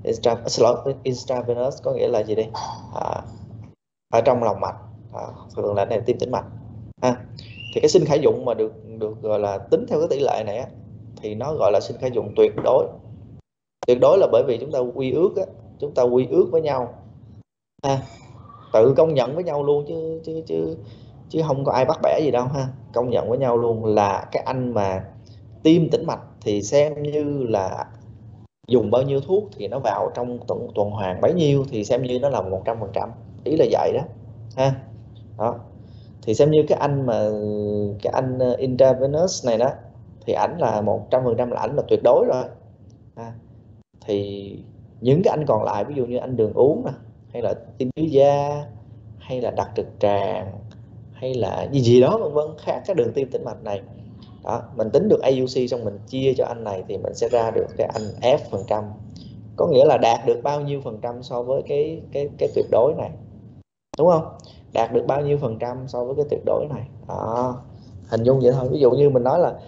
intravenous có nghĩa là gì đi? À, ở trong lòng mạch, à, thường là này tim tĩnh mạch ha. Thì cái sinh khởi dụng mà được được gọi là tính theo cái tỷ lệ này á, thì nó gọi là sinh khởi dụng tuyệt đối. Tuyệt đối là bởi vì chúng ta quy ước á, chúng ta quy ước với nhau ha, tự công nhận với nhau luôn, chứ chứ chứ chứ không có ai bắt bẻ gì đâu ha. Công nhận với nhau luôn là cái anh mà tim tĩnh mạch thì xem như là dùng bao nhiêu thuốc thì nó vào trong tuần tuần hoàn bấy nhiêu thì xem như nó là một trăm phần trăm, ý là vậy đó ha. Đó thì xem như cái anh mà cái anh intravenous này đó thì ảnh là một trăm phần trăm, là ảnh là tuyệt đối rồi ha. Thì những cái anh còn lại ví dụ như anh đường uống nè, hay là tim dưới da, hay là đặc trực tràng, hay là gì gì đó vân vân khác các đường tim tĩnh mạch này đó, mình tính được a u xê xong mình chia cho anh này thì mình sẽ ra được cái anh F phần trăm, có nghĩa là đạt được bao nhiêu phần trăm so với cái cái cái tuyệt đối này, đúng không? Đạt được bao nhiêu phần trăm so với cái tuyệt đối này đó. Hình dung vậy thôi. Ví dụ như mình nói là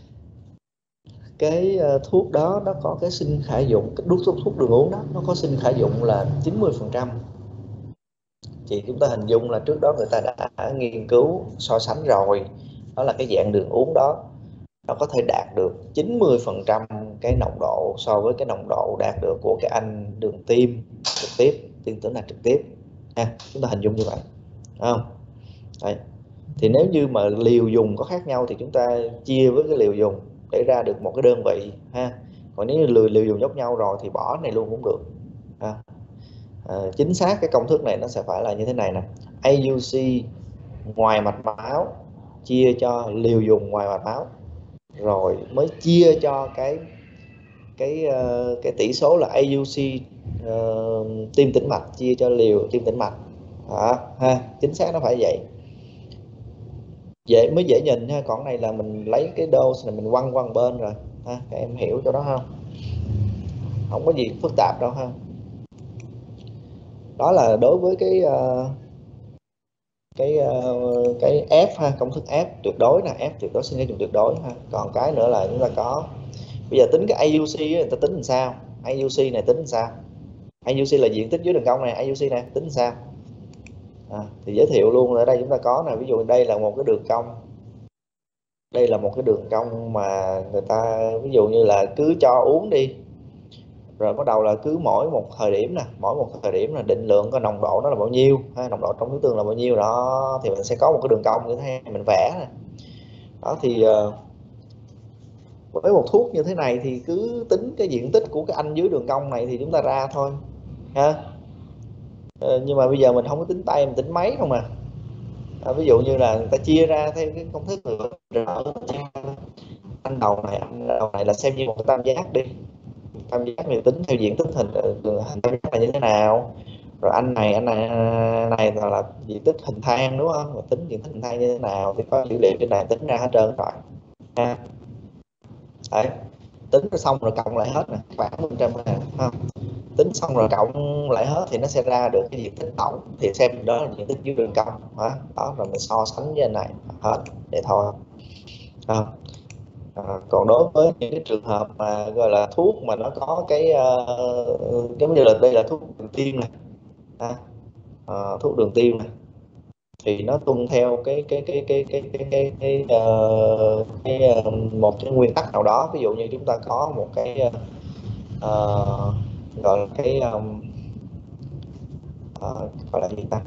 cái thuốc đó nó có cái sinh khởi dụng, cái thuốc thuốc đường uống đó nó có sinh khởi dụng là chín mươi phần trăm, thì chúng ta hình dung là trước đó người ta đã nghiên cứu so sánh rồi, đó là cái dạng đường uống đó nó có thể đạt được chín mươi phần trăm cái nồng độ so với cái nồng độ đạt được của cái anh đường tim trực tiếp, tim tĩnh mạch trực tiếp ha. Chúng ta hình dung như vậy, đúng không? Đấy. Thì nếu như mà liều dùng có khác nhau thì chúng ta chia với cái liều dùng để ra được một cái đơn vị ha. Còn nếu như liều, liều dùng giống nhau rồi thì bỏ này luôn cũng được ha. À, chính xác cái công thức này nó sẽ phải là như thế này nè: a u xê ngoài mạch máu chia cho liều dùng ngoài mạch máu, rồi mới chia cho cái cái uh, cái tỷ số là a u xê uh, tim tĩnh mạch chia cho liều tim tĩnh mạch đó, ha. Chính xác nó phải vậy, dễ mới dễ nhìn ha. Còn này là mình lấy cái dose này mình quăng quăng bên rồi ha, các em hiểu chỗ đó không? Không có gì phức tạp đâu ha. Đó là đối với cái uh, cái uh, cái F ha, công thức F tuyệt đối là F tuyệt đối sinh khởi dụng tuyệt đối ha. Còn cái nữa là chúng ta có bây giờ tính cái a u xê người ta tính làm sao? a u xê này tính làm sao? i u xê là diện tích dưới đường cong này, i u xê nè, tính sao? À, thì giới thiệu luôn, ở đây chúng ta có nè, ví dụ đây là một cái đường cong, đây là một cái đường cong mà người ta ví dụ như là cứ cho uống đi, rồi bắt đầu là cứ mỗi một thời điểm nè, mỗi một thời điểm là định lượng có nồng độ nó là bao nhiêu, ha, nồng độ trong nước tương là bao nhiêu đó, thì mình sẽ có một cái đường cong như thế này mình vẽ nè. Đó thì uh, với một thuốc như thế này thì cứ tính cái diện tích của cái anh dưới đường cong này thì chúng ta ra thôi ha. Uh, nhưng mà bây giờ mình không có tính tay, mình tính máy không à. À, ví dụ như là người ta chia ra theo cái công thức anh đầu này, anh đầu này là xem như một cái tam giác đi, tam giác này tính theo diện tích hình hình tam giác này như thế nào, rồi anh này anh này này là, là diện tích hình thang đúng không, rồi tính diện tích hình thang như thế nào thì có dữ liệu trên này tính ra hết trơn rồi ha. Đấy, tính xong rồi cộng lại hết nè, khoảng phần trăm này không, tính xong rồi cộng lại hết thì nó sẽ ra được cái diện tích tổng, thì xem đó là diện tích dưới đường cong hả. Đó rồi mình so sánh với anh này hết vậy thôi. À, à, còn đối với những cái trường hợp mà gọi là thuốc mà nó có cái uh, giống như là đây là thuốc đường tiêm này, à, uh, thuốc đường tiêm này thì nó tuân theo cái cái cái cái cái cái cái, cái, uh, cái uh, một cái nguyên tắc nào đó. Ví dụ như chúng ta có một cái uh, gọi là cái um, uh, gọi là gì ta,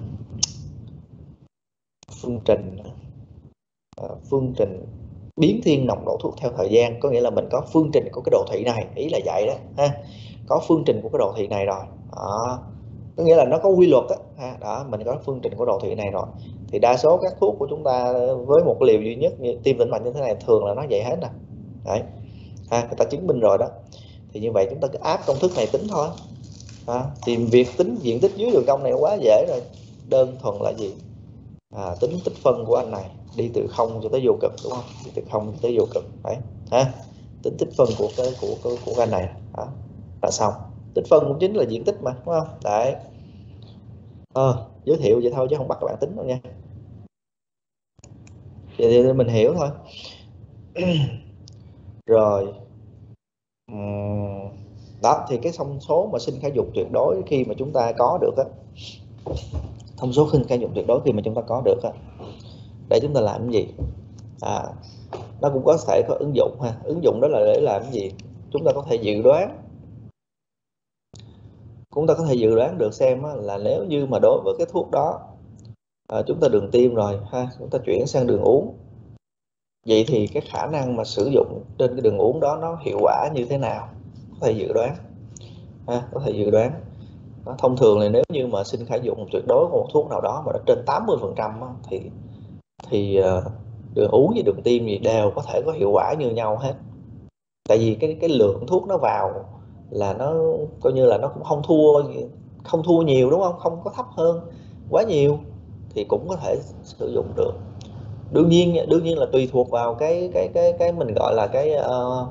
phương trình uh, phương trình biến thiên nồng độ thuốc theo thời gian, có nghĩa là mình có phương trình của cái đồ thị này, ý là vậy đó ha, có phương trình của cái đồ thị này rồi đó, có nghĩa là nó có quy luật đó, ha. Đó mình có phương trình của đồ thị này rồi thì đa số các thuốc của chúng ta với một liều duy nhất như tiêm tĩnh mạch như thế này thường là nó vậy hết nè. Đấy ha, người ta chứng minh rồi đó. Thì như vậy chúng ta cứ áp công thức này tính thôi. À, tìm việc tính diện tích dưới đường cong này quá dễ rồi, đơn thuần là gì, à, tính tích phân của anh này đi từ không cho tới vô cực đúng không, đi từ không cho tới vô cực đấy ha, tính tích phân của cái của của, của anh này đó, là xong. Tích phân cũng chính là diện tích mà đúng không. Đấy, à, giới thiệu vậy thôi chứ không bắt các bạn tính đâu nha, vậy thì mình hiểu thôi. Rồi đó thì cái thông số mà sinh khả dụng tuyệt đối khi mà chúng ta có được á, thông số sinh khả dụng tuyệt đối khi mà chúng ta có được á, để chúng ta làm cái gì, à, nó cũng có thể có ứng dụng ha. Ứng dụng đó là để làm cái gì, chúng ta có thể dự đoán, chúng ta có thể dự đoán được xem á, là nếu như mà đối với cái thuốc đó à, chúng ta đường tiêm rồi ha, chúng ta chuyển sang đường uống, vậy thì cái khả năng mà sử dụng trên cái đường uống đó nó hiệu quả như thế nào, có thể dự đoán ha, có thể dự đoán. Đó, thông thường là nếu như mà sinh khả dụng tuyệt đối của một thuốc nào đó mà nó trên tám mươi phần trăm thì thì uh, đường uống với đường tiêm gì đều có thể có hiệu quả như nhau hết. Tại vì cái cái lượng thuốc nó vào là nó coi như là nó cũng không thua không thua nhiều đúng không, không có thấp hơn quá nhiều thì cũng có thể sử dụng được. Đương nhiên đương nhiên là tùy thuộc vào cái cái cái cái mình gọi là cái uh,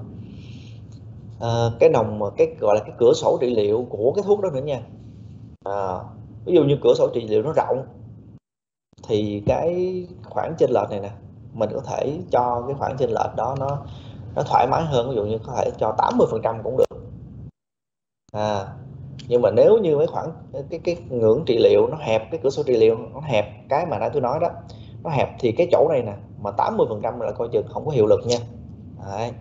uh, cái nồng cái gọi là cái cửa sổ trị liệu của cái thuốc đó nữa nha. À, ví dụ như cửa sổ trị liệu nó rộng thì cái khoảng chênh lệch này nè mình có thể cho cái khoảng chênh lệch đó nó nó thoải mái hơn, ví dụ như có thể cho tám mươi phần trăm cũng được. À, nhưng mà nếu như mấy khoảng cái cái ngưỡng trị liệu nó hẹp, cái cửa sổ trị liệu nó hẹp, cái mà nãy tôi nói đó nó hẹp thì cái chỗ này nè mà tám mươi phần trăm là coi chừng không có hiệu lực nha. Đấy.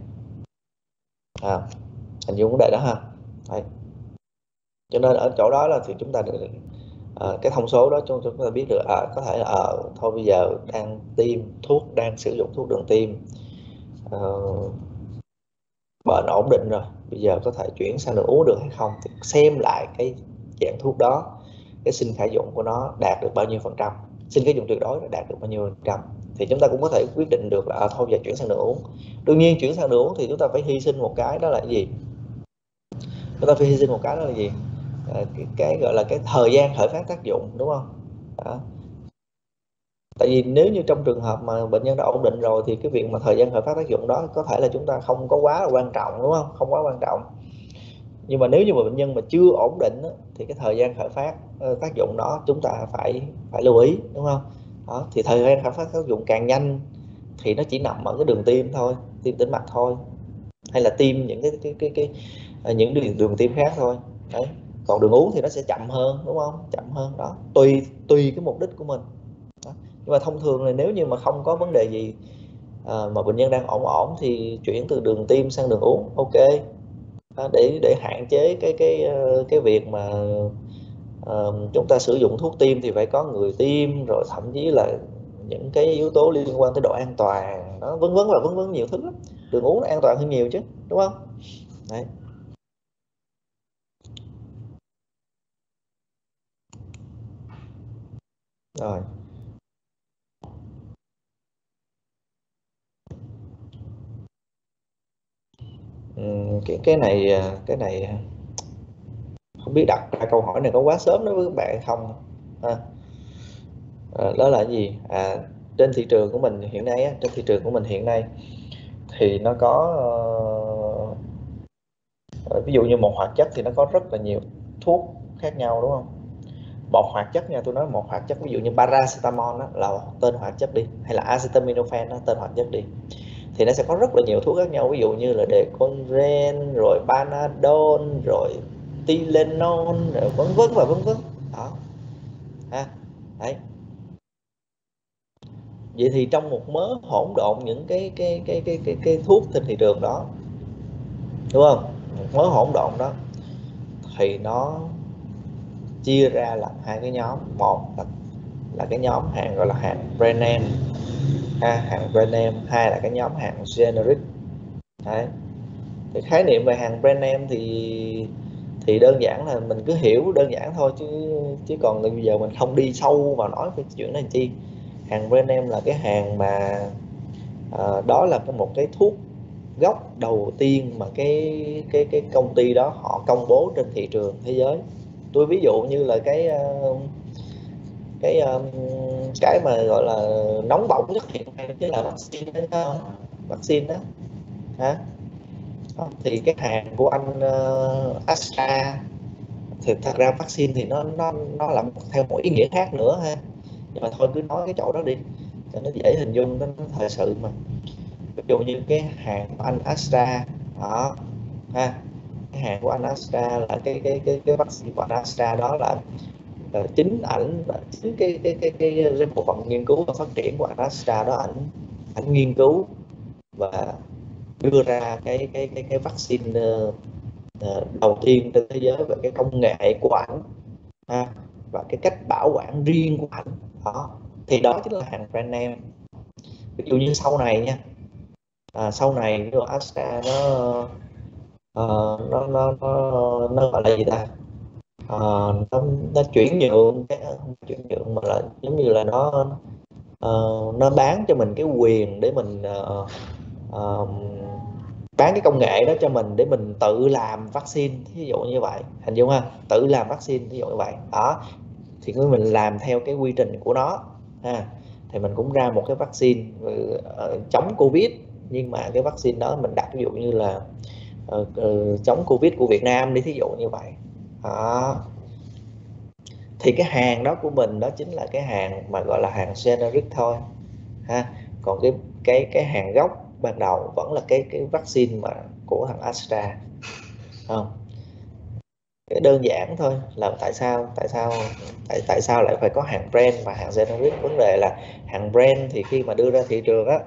À, hình dung vấn đề đó ha. Đấy. Cho nên ở chỗ đó là thì chúng ta được à, cái thông số đó chúng, chúng ta biết được à, có thể là à, thôi bây giờ đang tiêm thuốc, đang sử dụng thuốc đường tiêm à, bệnh ổn định rồi, bây giờ có thể chuyển sang đường uống được hay không, thì xem lại cái dạng thuốc đó, cái sinh khả dụng của nó đạt được bao nhiêu phần trăm, sinh khả dụng tuyệt đối đạt được bao nhiêu phần trăm, thì chúng ta cũng có thể quyết định được là à, thôi giờ chuyển sang đường uống. Đương nhiên chuyển sang đường uống thì chúng ta phải hy sinh một cái, đó là cái gì, chúng ta phải hy sinh một cái đó là gì, à, cái, cái gọi là cái thời gian khởi phát tác dụng đúng không. Đó. Tại vì nếu như trong trường hợp mà bệnh nhân đã ổn định rồi thì cái việc mà thời gian khởi phát tác dụng đó có thể là chúng ta không có quá là quan trọng đúng không, không quá quan trọng. Nhưng mà nếu như mà bệnh nhân mà chưa ổn định đó, thì cái thời gian khởi phát uh, tác dụng đó chúng ta phải phải lưu ý đúng không. Đó, thì thời gian khởi phát tác dụng càng nhanh thì nó chỉ nằm ở cái đường tiêm thôi, tiêm tĩnh mạch thôi, hay là tiêm những cái cái cái, cái, cái những đường, đường tiêm khác thôi. Đấy. còn đường uống thì nó sẽ chậm hơn, đúng không, chậm hơn đó, tùy tùy cái mục đích của mình đó. Nhưng mà thông thường là nếu như mà không có vấn đề gì à, mà bệnh nhân đang ổn ổn thì chuyển từ đường tiêm sang đường uống, ok, à, để để hạn chế cái cái cái việc mà uh, chúng ta sử dụng thuốc tiêm thì phải có người tiêm, rồi thậm chí là những cái yếu tố liên quan tới độ an toàn, nó vân vân và vân vân nhiều thứ lắm. Đường uống nó an toàn hơn nhiều chứ, đúng không? Đấy. Rồi. Uhm, cái cái này cái này không biết đặt ra câu hỏi này có quá sớm đối với các bạn không à, à, đó là gì à, trên thị trường của mình hiện nay á, trên thị trường của mình hiện nay thì nó có uh, ví dụ như một hoạt chất thì nó có rất là nhiều thuốc khác nhau, đúng không? Một hoạt chất nha, tôi nói một hoạt chất ví dụ như paracetamol đó, là tên hoạt chất đi, hay là acetaminophen đó, tên hoạt chất đi, thì nó sẽ có rất là nhiều thuốc khác nhau, ví dụ như là Deconren, rồi Panadol, rồi Tylenol, rồi vân vân và vân vân đó ha. Đấy. Vậy thì trong một mớ hỗn độn những cái cái cái cái cái, cái thuốc trên thị trường đó, đúng không, một mớ hỗn độn đó thì nó chia ra làm hai cái nhóm. Một là, là cái nhóm hàng gọi là hàng brand name ha, hàng brand name. Hai là cái nhóm hàng generic. Đấy. Thì khái niệm về hàng brand name thì thì đơn giản là mình cứ hiểu đơn giản thôi, chứ chứ còn bây giờ mình không đi sâu vào nói cái chuyện này chi. Hàng brand name là cái hàng mà à, đó là một cái thuốc gốc đầu tiên mà cái cái cái công ty đó họ công bố trên thị trường thế giới. Tôi ví dụ như là cái cái cái mà gọi là nóng bỏng nhất hiện nay chính là vaccine đó, vaccine đó hả? Thì cái hàng của anh uh, Astra thì thật ra vaccine thì nó nó nó là theo một ý nghĩa khác nữa ha, nhưng mà thôi cứ nói cái chỗ đó đi cho nó dễ hình dung, nó thời sự mà. Ví dụ như cái hàng của anh Astra đó ha, cái hàng của anh Astra là cái cái cái cái vaccine của anh Astra đó là, là chính ảnh chính cái cái cái cái, cái bộ phận nghiên cứu và phát triển của anh Astra đó, ảnh ảnh nghiên cứu và đưa ra cái cái cái cái vaccine uh, uh, đầu tiên trên thế giới về cái công nghệ của ảnh ha, và cái cách bảo quản riêng của ảnh đó, thì đó chính là hàng brand name. Ví dụ như sau này nha, à, sau này cái Astra nó, uh, nó nó nó nó gọi là gì ta, uh, nó, nó chuyển nhượng cái không chuyển nhượng mà là giống như là nó uh, nó bán cho mình cái quyền để mình uh, uh, bán cái công nghệ đó cho mình để mình tự làm vaccine, ví dụ như vậy, hình dung ha, tự làm vaccine ví dụ như vậy đó. Thì mình làm theo cái quy trình của nó ha, thì mình cũng ra một cái vaccine uh, chống Covid, nhưng mà cái vaccine đó mình đặt ví dụ như là uh, uh, chống Covid của Việt Nam đi, thí dụ như vậy đó. Thì cái hàng đó của mình đó chính là cái hàng mà gọi là hàng generic thôi ha, còn cái cái cái hàng gốc ban đầu vẫn là cái cái vaccine mà của thằng Astra không. Cái đơn giản thôi là tại sao tại sao tại tại sao lại phải có hàng brand và hàng generic. Vấn đề là hàng brand thì khi mà đưa ra thị trường á,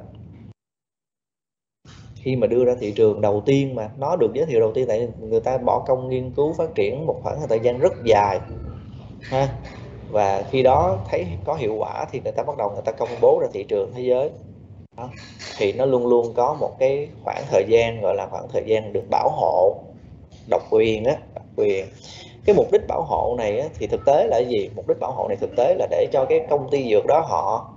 khi mà đưa ra thị trường đầu tiên mà nó được giới thiệu đầu tiên, tại người ta bỏ công nghiên cứu phát triển một khoảng thời gian rất dài ha, và khi đó thấy có hiệu quả thì người ta bắt đầu người ta công bố ra thị trường thế giới đó. Thì nó luôn luôn có một cái khoảng thời gian gọi là khoảng thời gian được bảo hộ độc quyền á, độc quyền. Cái mục đích bảo hộ này á, thì thực tế là gì? Mục đích bảo hộ này thực tế là để cho cái công ty dược đó họ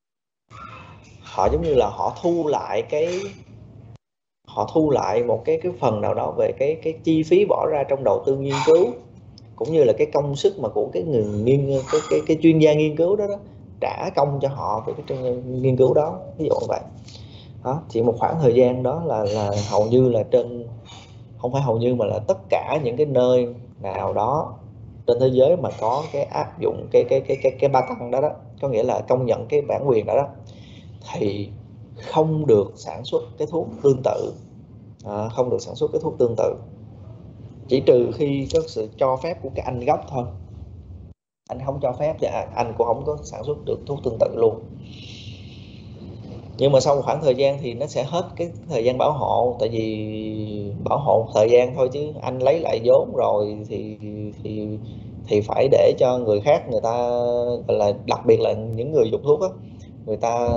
họ giống như là họ thu lại cái họ thu lại một cái cái phần nào đó về cái cái chi phí bỏ ra trong đầu tư nghiên cứu, cũng như là cái công sức mà của cái người nghiên cái cái cái chuyên gia nghiên cứu đó, đó trả công cho họ về cái nghiên cứu đó, ví dụ như vậy đó. Chỉ một khoảng thời gian đó là là hầu như là trên, không phải hầu như mà là tất cả những cái nơi nào đó trên thế giới mà có cái áp dụng cái cái cái cái cái ba tăng đó đó, có nghĩa là công nhận cái bản quyền đó đó, thì không được sản xuất cái thuốc tương tự, à, không được sản xuất cái thuốc tương tự chỉ trừ khi có sự cho phép của cái anh gốc thôi. Anh không cho phép thì anh cũng không có sản xuất được thuốc tương tự luôn. Nhưng mà sau một khoảng thời gian thì nó sẽ hết cái thời gian bảo hộ, tại vì bảo hộ một thời gian thôi, chứ anh lấy lại vốn rồi thì thì thì phải để cho người khác người ta, gọi là đặc biệt là những người dùng thuốc á, người ta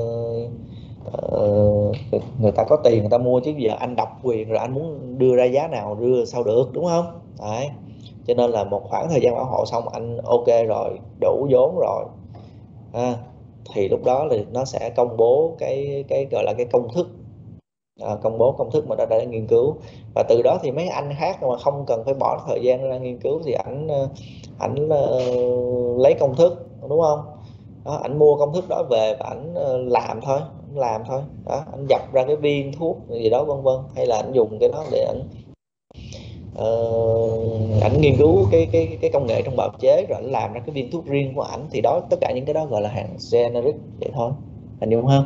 uh, người ta có tiền người ta mua, chứ giờ anh độc quyền rồi anh muốn đưa ra giá nào đưa sao được, đúng không? Đấy, cho nên là một khoảng thời gian bảo hộ xong anh ok rồi, đủ vốn rồi à, thì lúc đó thì nó sẽ công bố cái cái gọi là cái công thức, à, công bố công thức mà đã đã nghiên cứu, và từ đó thì mấy anh khác mà không cần phải bỏ thời gian ra nghiên cứu thì ảnh ảnh uh, lấy công thức, đúng không? Đó, ảnh mua công thức đó về và ảnh uh, làm thôi, ảnh làm thôi đó, ảnh dập ra cái viên thuốc gì đó vân vân, hay là ảnh dùng cái đó để ảnh uh, ảnh nghiên cứu cái cái cái công nghệ trong bào chế rồi ảnh làm ra cái viên thuốc riêng của ảnh, thì đó tất cả những cái đó gọi là hàng generic vậy thôi, hình dung không?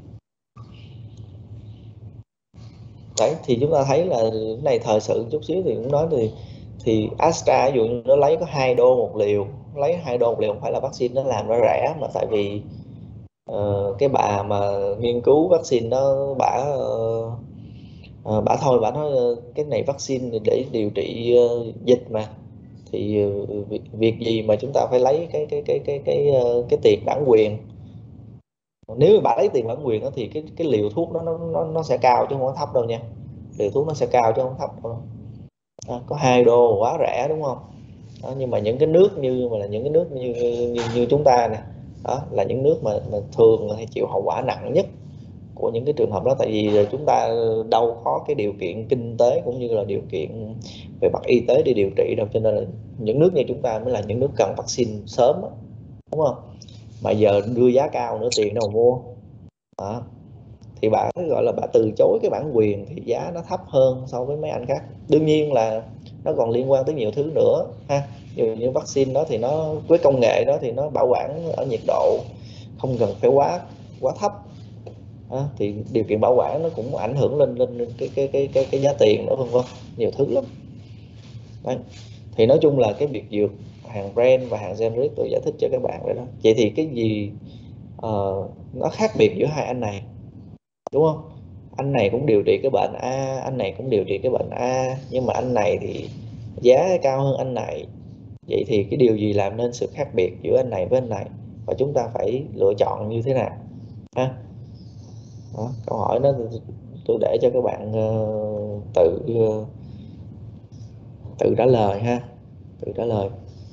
Đấy, thì chúng ta thấy là cái này thời sự chút xíu thì cũng nói thì thì Astra ví dụ như nó lấy có hai đô một liều, lấy hai đô một liều không phải là vaccine nó làm ra rẻ, mà tại vì uh, cái bà mà nghiên cứu vaccine đó bả uh, uh, bả thôi bả nói uh, cái này vaccine để điều trị uh, dịch mà, thì uh, việc, việc gì mà chúng ta phải lấy cái cái cái cái cái uh, cái tiền bản quyền. Nếu mà bà lấy tiền bản quyền đó thì cái cái liều thuốc đó nó nó nó sẽ cao chứ không có thấp đâu nha, liều thuốc nó sẽ cao chứ không thấp đâu. Đó, có hai đô quá rẻ đúng không? Đó, nhưng mà những cái nước như mà là những cái nước như như, như chúng ta nè, đó là những nước mà, mà thường hay chịu hậu quả nặng nhất của những cái trường hợp đó, tại vì chúng ta đâu có cái điều kiện kinh tế cũng như là điều kiện về mặt y tế để điều trị đâu, cho nên là những nước như chúng ta mới là những nước cần vaccine sớm đó, đúng không? Mà giờ đưa giá cao nữa tiền đâu mà mua. Đó, thì bà gọi là bà từ chối cái bản quyền thì giá nó thấp hơn so với mấy anh khác. Đương nhiên là nó còn liên quan tới nhiều thứ nữa ha, như, như vaccine đó thì nó với công nghệ đó thì nó bảo quản ở nhiệt độ không cần phải quá quá thấp à, thì điều kiện bảo quản nó cũng ảnh hưởng lên lên cái cái cái cái, cái giá tiền nữa, vân vân, nhiều thứ lắm. Đấy, thì nói chung là cái việc dược hàng brand và hàng generic tôi giải thích cho các bạn vậy đó. Vậy thì cái gì uh, nó khác biệt giữa hai anh này, đúng không? Anh này cũng điều trị cái bệnh A, anh này cũng điều trị cái bệnh A, nhưng mà anh này thì giá cao hơn anh này. Vậy thì cái điều gì làm nên sự khác biệt giữa anh này với anh này, và chúng ta phải lựa chọn như thế nào ha? Đó, câu hỏi đó tôi để cho các bạn uh, tự uh, tự trả lời ha, tự trả lời.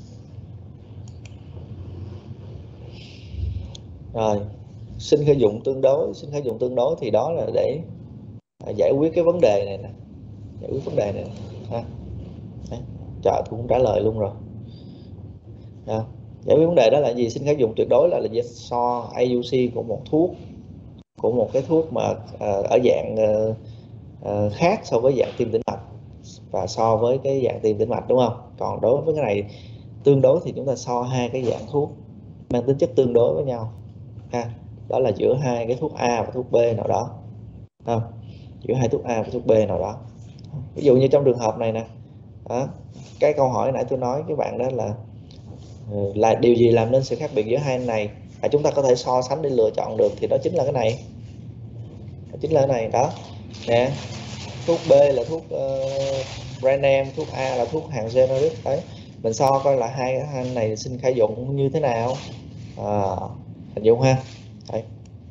Rồi, sinh khởi dụng tương đối, sinh khởi dụng tương đối thì đó là để giải quyết cái vấn đề này nè, giải quyết vấn đề này ha. Trời, tôi cũng trả lời luôn rồi. Đó, giải quyết vấn đề đó là gì? Sinh khởi dụng tuyệt đối là là so a u xê của một thuốc, của một cái thuốc mà uh, ở dạng uh, uh, khác so với dạng tiêm tĩnh mạch và so với cái dạng tiêm tĩnh mạch, đúng không? Còn đối với cái này tương đối thì chúng ta so hai cái dạng thuốc mang tính chất tương đối với nhau ha, đó là giữa hai cái thuốc A và thuốc B nào đó ha. Giữa hai thuốc A và thuốc B nào đó, ví dụ như trong trường hợp này nè, đó, cái câu hỏi nãy tôi nói cái bạn đó là là điều gì làm nên sự khác biệt giữa hai này, là chúng ta có thể so sánh để lựa chọn được, thì đó chính là cái này, đó chính là cái này đó nè. Thuốc B là thuốc uh, brand name, thuốc A là thuốc hàng generic. Đấy, mình so coi là hai anh này sinh khởi dụng như thế nào, à, hình dung ha. Đấy.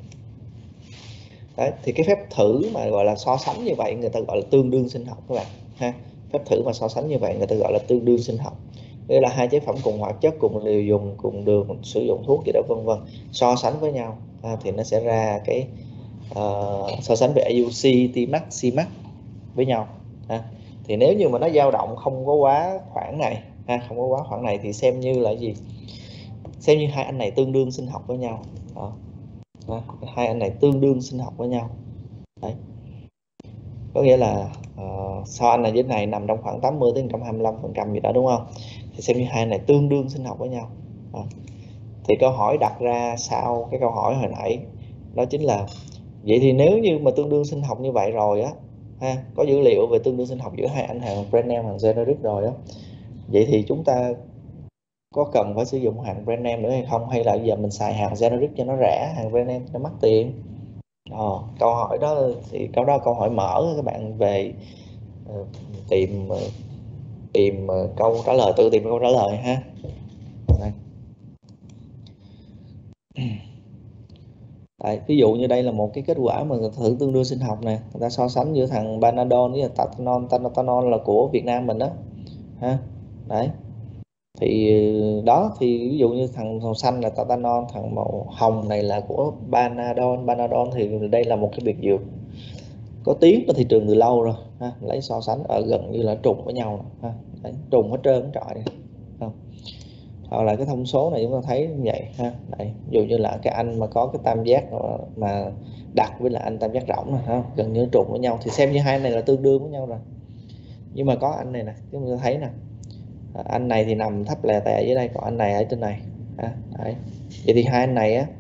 Đấy, thì cái phép thử mà gọi là so sánh như vậy người ta gọi là tương đương sinh học các bạn ha. Phép thử mà so sánh như vậy người ta gọi là tương đương sinh học. Đây là hai chế phẩm cùng hoạt chất, cùng liều dùng, cùng đường sử dụng thuốc gì đó vân vân, so sánh với nhau à, thì nó sẽ ra cái uh, so sánh về a u xê, Tmax, Cmax với nhau ha. Thì nếu như mà nó dao động không có quá khoảng này ha, không có quá khoảng này thì xem như là gì? Xem như hai anh này tương đương sinh học với nhau. Đó. Đó. Hai anh này tương đương sinh học với nhau. Đấy. Có nghĩa là uh, so anh này với này nằm trong khoảng tám mươi đến một trăm hai mươi lăm phần trăm gì đó, đúng không? Thì xem như hai này tương đương sinh học với nhau. Đó. Thì câu hỏi đặt ra sau cái câu hỏi hồi nãy đó chính là vậy thì nếu như mà tương đương sinh học như vậy rồi á ha, có dữ liệu về tương đương sinh học giữa hai anh hàng brand name hàng generic rồi đó. Vậy thì chúng ta có cần phải sử dụng hàng brand name nữa hay không, hay là giờ mình xài hàng generic cho nó rẻ, hàng brand name cho nó mắc tiền? Ờ, câu hỏi đó thì câu đó câu hỏi mở, các bạn về uh, tìm uh, tìm uh, câu trả lời, tự tìm câu trả lời ha. Đây. Đấy, ví dụ như đây là một cái kết quả mà thử tương đương sinh học này, người ta so sánh giữa thằng Panadol với Tatanol. Tatanol là của Việt Nam mình đó ha. Đấy, thì đó, thì ví dụ như thằng màu xanh là Tatanol, thằng màu hồng này là của Panadol. Panadol thì đây là một cái biệt dược có tiếng ở thị trường từ lâu rồi ha. Lấy so sánh ở gần như là trùng với nhau ha. Đấy, trùng hết trơn trọi này không. Hoặc là cái thông số này chúng ta thấy như vậy ha. Đây, ví dụ như là cái anh mà có cái tam giác mà đặc với là anh tam giác rỗng này, ha, gần như trùng với nhau thì xem như hai này là tương đương với nhau rồi. Nhưng mà có anh này nè, chúng ta thấy nè, anh này thì nằm thấp lè tè dưới đây, còn anh này ở trên này ha. Đấy. Vậy thì hai anh này á,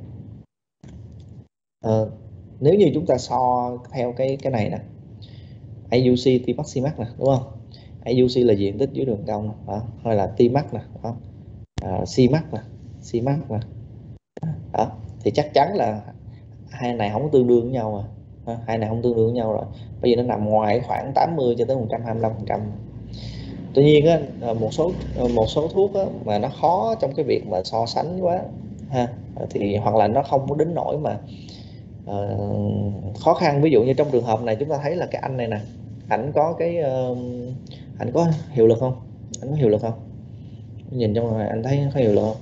uh, nếu như chúng ta so theo cái cái này nè, a u xê T max C max nè, đúng không? a u xê là diện tích dưới đường cong đó, hay là T max nè, đó. À, C max nè, C max nè, đó, thì chắc chắn là hai này không tương đương với nhau mà, hai này không tương đương với nhau rồi, bởi vì nó nằm ngoài khoảng tám mươi cho tới một trăm hai mươi lăm phần trăm. Tuy nhiên á, một số một số thuốc á, mà nó khó trong cái việc mà so sánh quá ha, thì hoặc là nó không có đến nỗi mà uh, khó khăn. Ví dụ như trong trường hợp này chúng ta thấy là cái anh này nè, ảnh có cái uh, ảnh có hiệu lực không, ảnh có hiệu lực không, nhìn trong này anh thấy có hiệu lực không?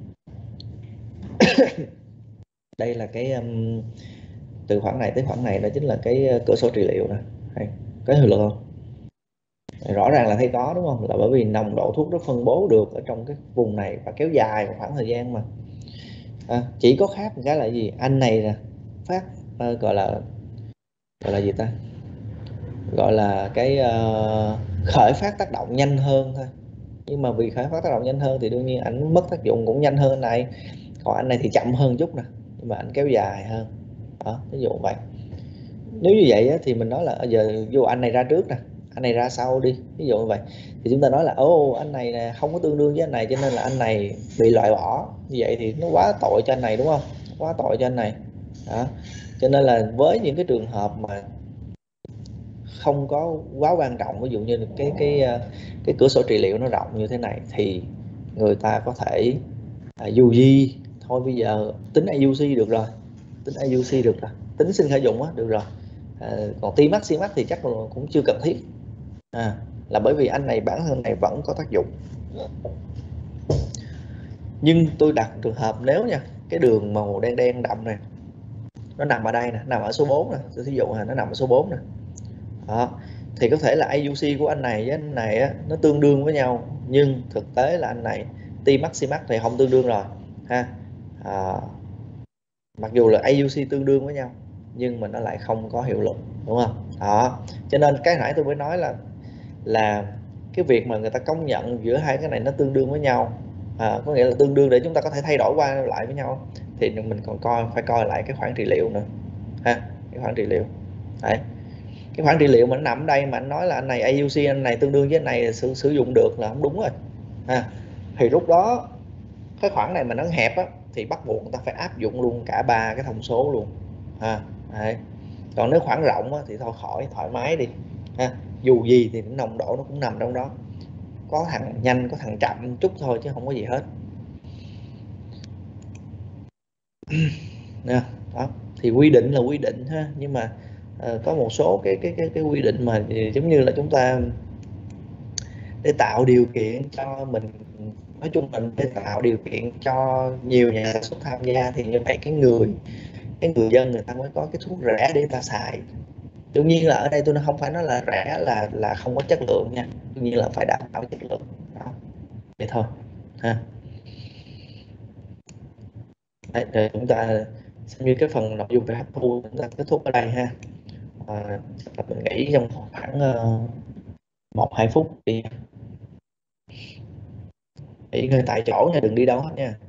Đây là cái um, từ khoảng này tới khoảng này đó chính là cái cửa sổ trị liệu nè, có hiệu lực không? Rõ ràng là thấy có, đúng không? Là bởi vì nồng độ thuốc nó phân bố được ở trong cái vùng này và kéo dài một khoảng thời gian mà. À, chỉ có khác một cái là gì? Anh này nè phát uh, gọi là gọi là gì ta? Gọi là cái uh, khởi phát tác động nhanh hơn thôi. Nhưng mà vì khởi phát tác động nhanh hơn thì đương nhiên ảnh mất tác dụng cũng nhanh hơn anh này. Còn anh này thì chậm hơn chút nè, nhưng mà ảnh kéo dài hơn. Đó, ví dụ vậy. Nếu như vậy á, thì mình nói là giờ vô anh này ra trước nè, anh này ra sau đi, ví dụ như vậy, thì chúng ta nói là ô anh này nè không có tương đương với anh này cho nên là anh này bị loại bỏ. Như vậy thì nó quá tội cho anh này, đúng không? Quá tội cho anh này. Đó. Cho nên là với những cái trường hợp mà không có quá quan trọng, ví dụ như cái cái cái cửa sổ trị liệu nó rộng như thế này, thì người ta có thể à, dù gì thôi bây giờ tính a u xê được rồi, tính a u xê được rồi, tính sinh khởi dụng á được rồi. À, còn T max C max thì chắc là cũng chưa cần thiết, à, là bởi vì anh này bản thân này vẫn có tác dụng. Nhưng tôi đặt trường hợp nếu nha, cái đường màu đen đen đậm này nó nằm ở đây nè, nằm ở số bốn nè, tôi thí dụ là nó nằm ở số bốn nè. Đó, thì có thể là a u xê của anh này với anh này á, nó tương đương với nhau, nhưng thực tế là anh này T max C max thì không tương đương rồi ha. À, mặc dù là a u xê tương đương với nhau nhưng mà nó lại không có hiệu lực, đúng không? Đó, cho nên cái nãy tôi mới nói là là cái việc mà người ta công nhận giữa hai cái này nó tương đương với nhau, à, có nghĩa là tương đương để chúng ta có thể thay đổi qua lại với nhau, thì mình còn coi phải coi lại cái khoản trị liệu nữa ha, cái khoản trị liệu. Đấy, cái khoản trị liệu mà nó nằm ở đây mà anh nói là anh này a u xê anh này tương đương với anh này sử, sử dụng được là không đúng rồi ha. Thì lúc đó cái khoản này mà nó hẹp á, thì bắt buộc người ta phải áp dụng luôn cả ba cái thông số luôn ha. Đấy. Còn nếu khoảng rộng á, thì thôi khỏi, thoải mái đi ha. Dù gì thì nồng độ nó cũng nằm trong đó, có thằng nhanh có thằng chậm chút thôi chứ không có gì hết. Nè, đó thì quy định là quy định ha, nhưng mà uh, có một số cái cái cái cái quy định mà giống như là chúng ta để tạo điều kiện cho mình, nói chung mình để tạo điều kiện cho nhiều nhà sản xuất tham gia, thì như vậy cái người cái người dân người ta mới có cái thuốc rẻ để ta xài. Đương nhiên là ở đây tôi nó không phải nói là rẻ là là không có chất lượng nha, đương nhiên là phải đảm bảo chất lượng. Đó, vậy thôi ha. Đấy, để chúng ta xem như cái phần nội dung về hấp thu chúng ta kết thúc ở đây ha. À, mình nghĩ trong khoảng uh, một hai phút đi nghỉ ngơi tại chỗ nha, đừng đi đâu hết nha.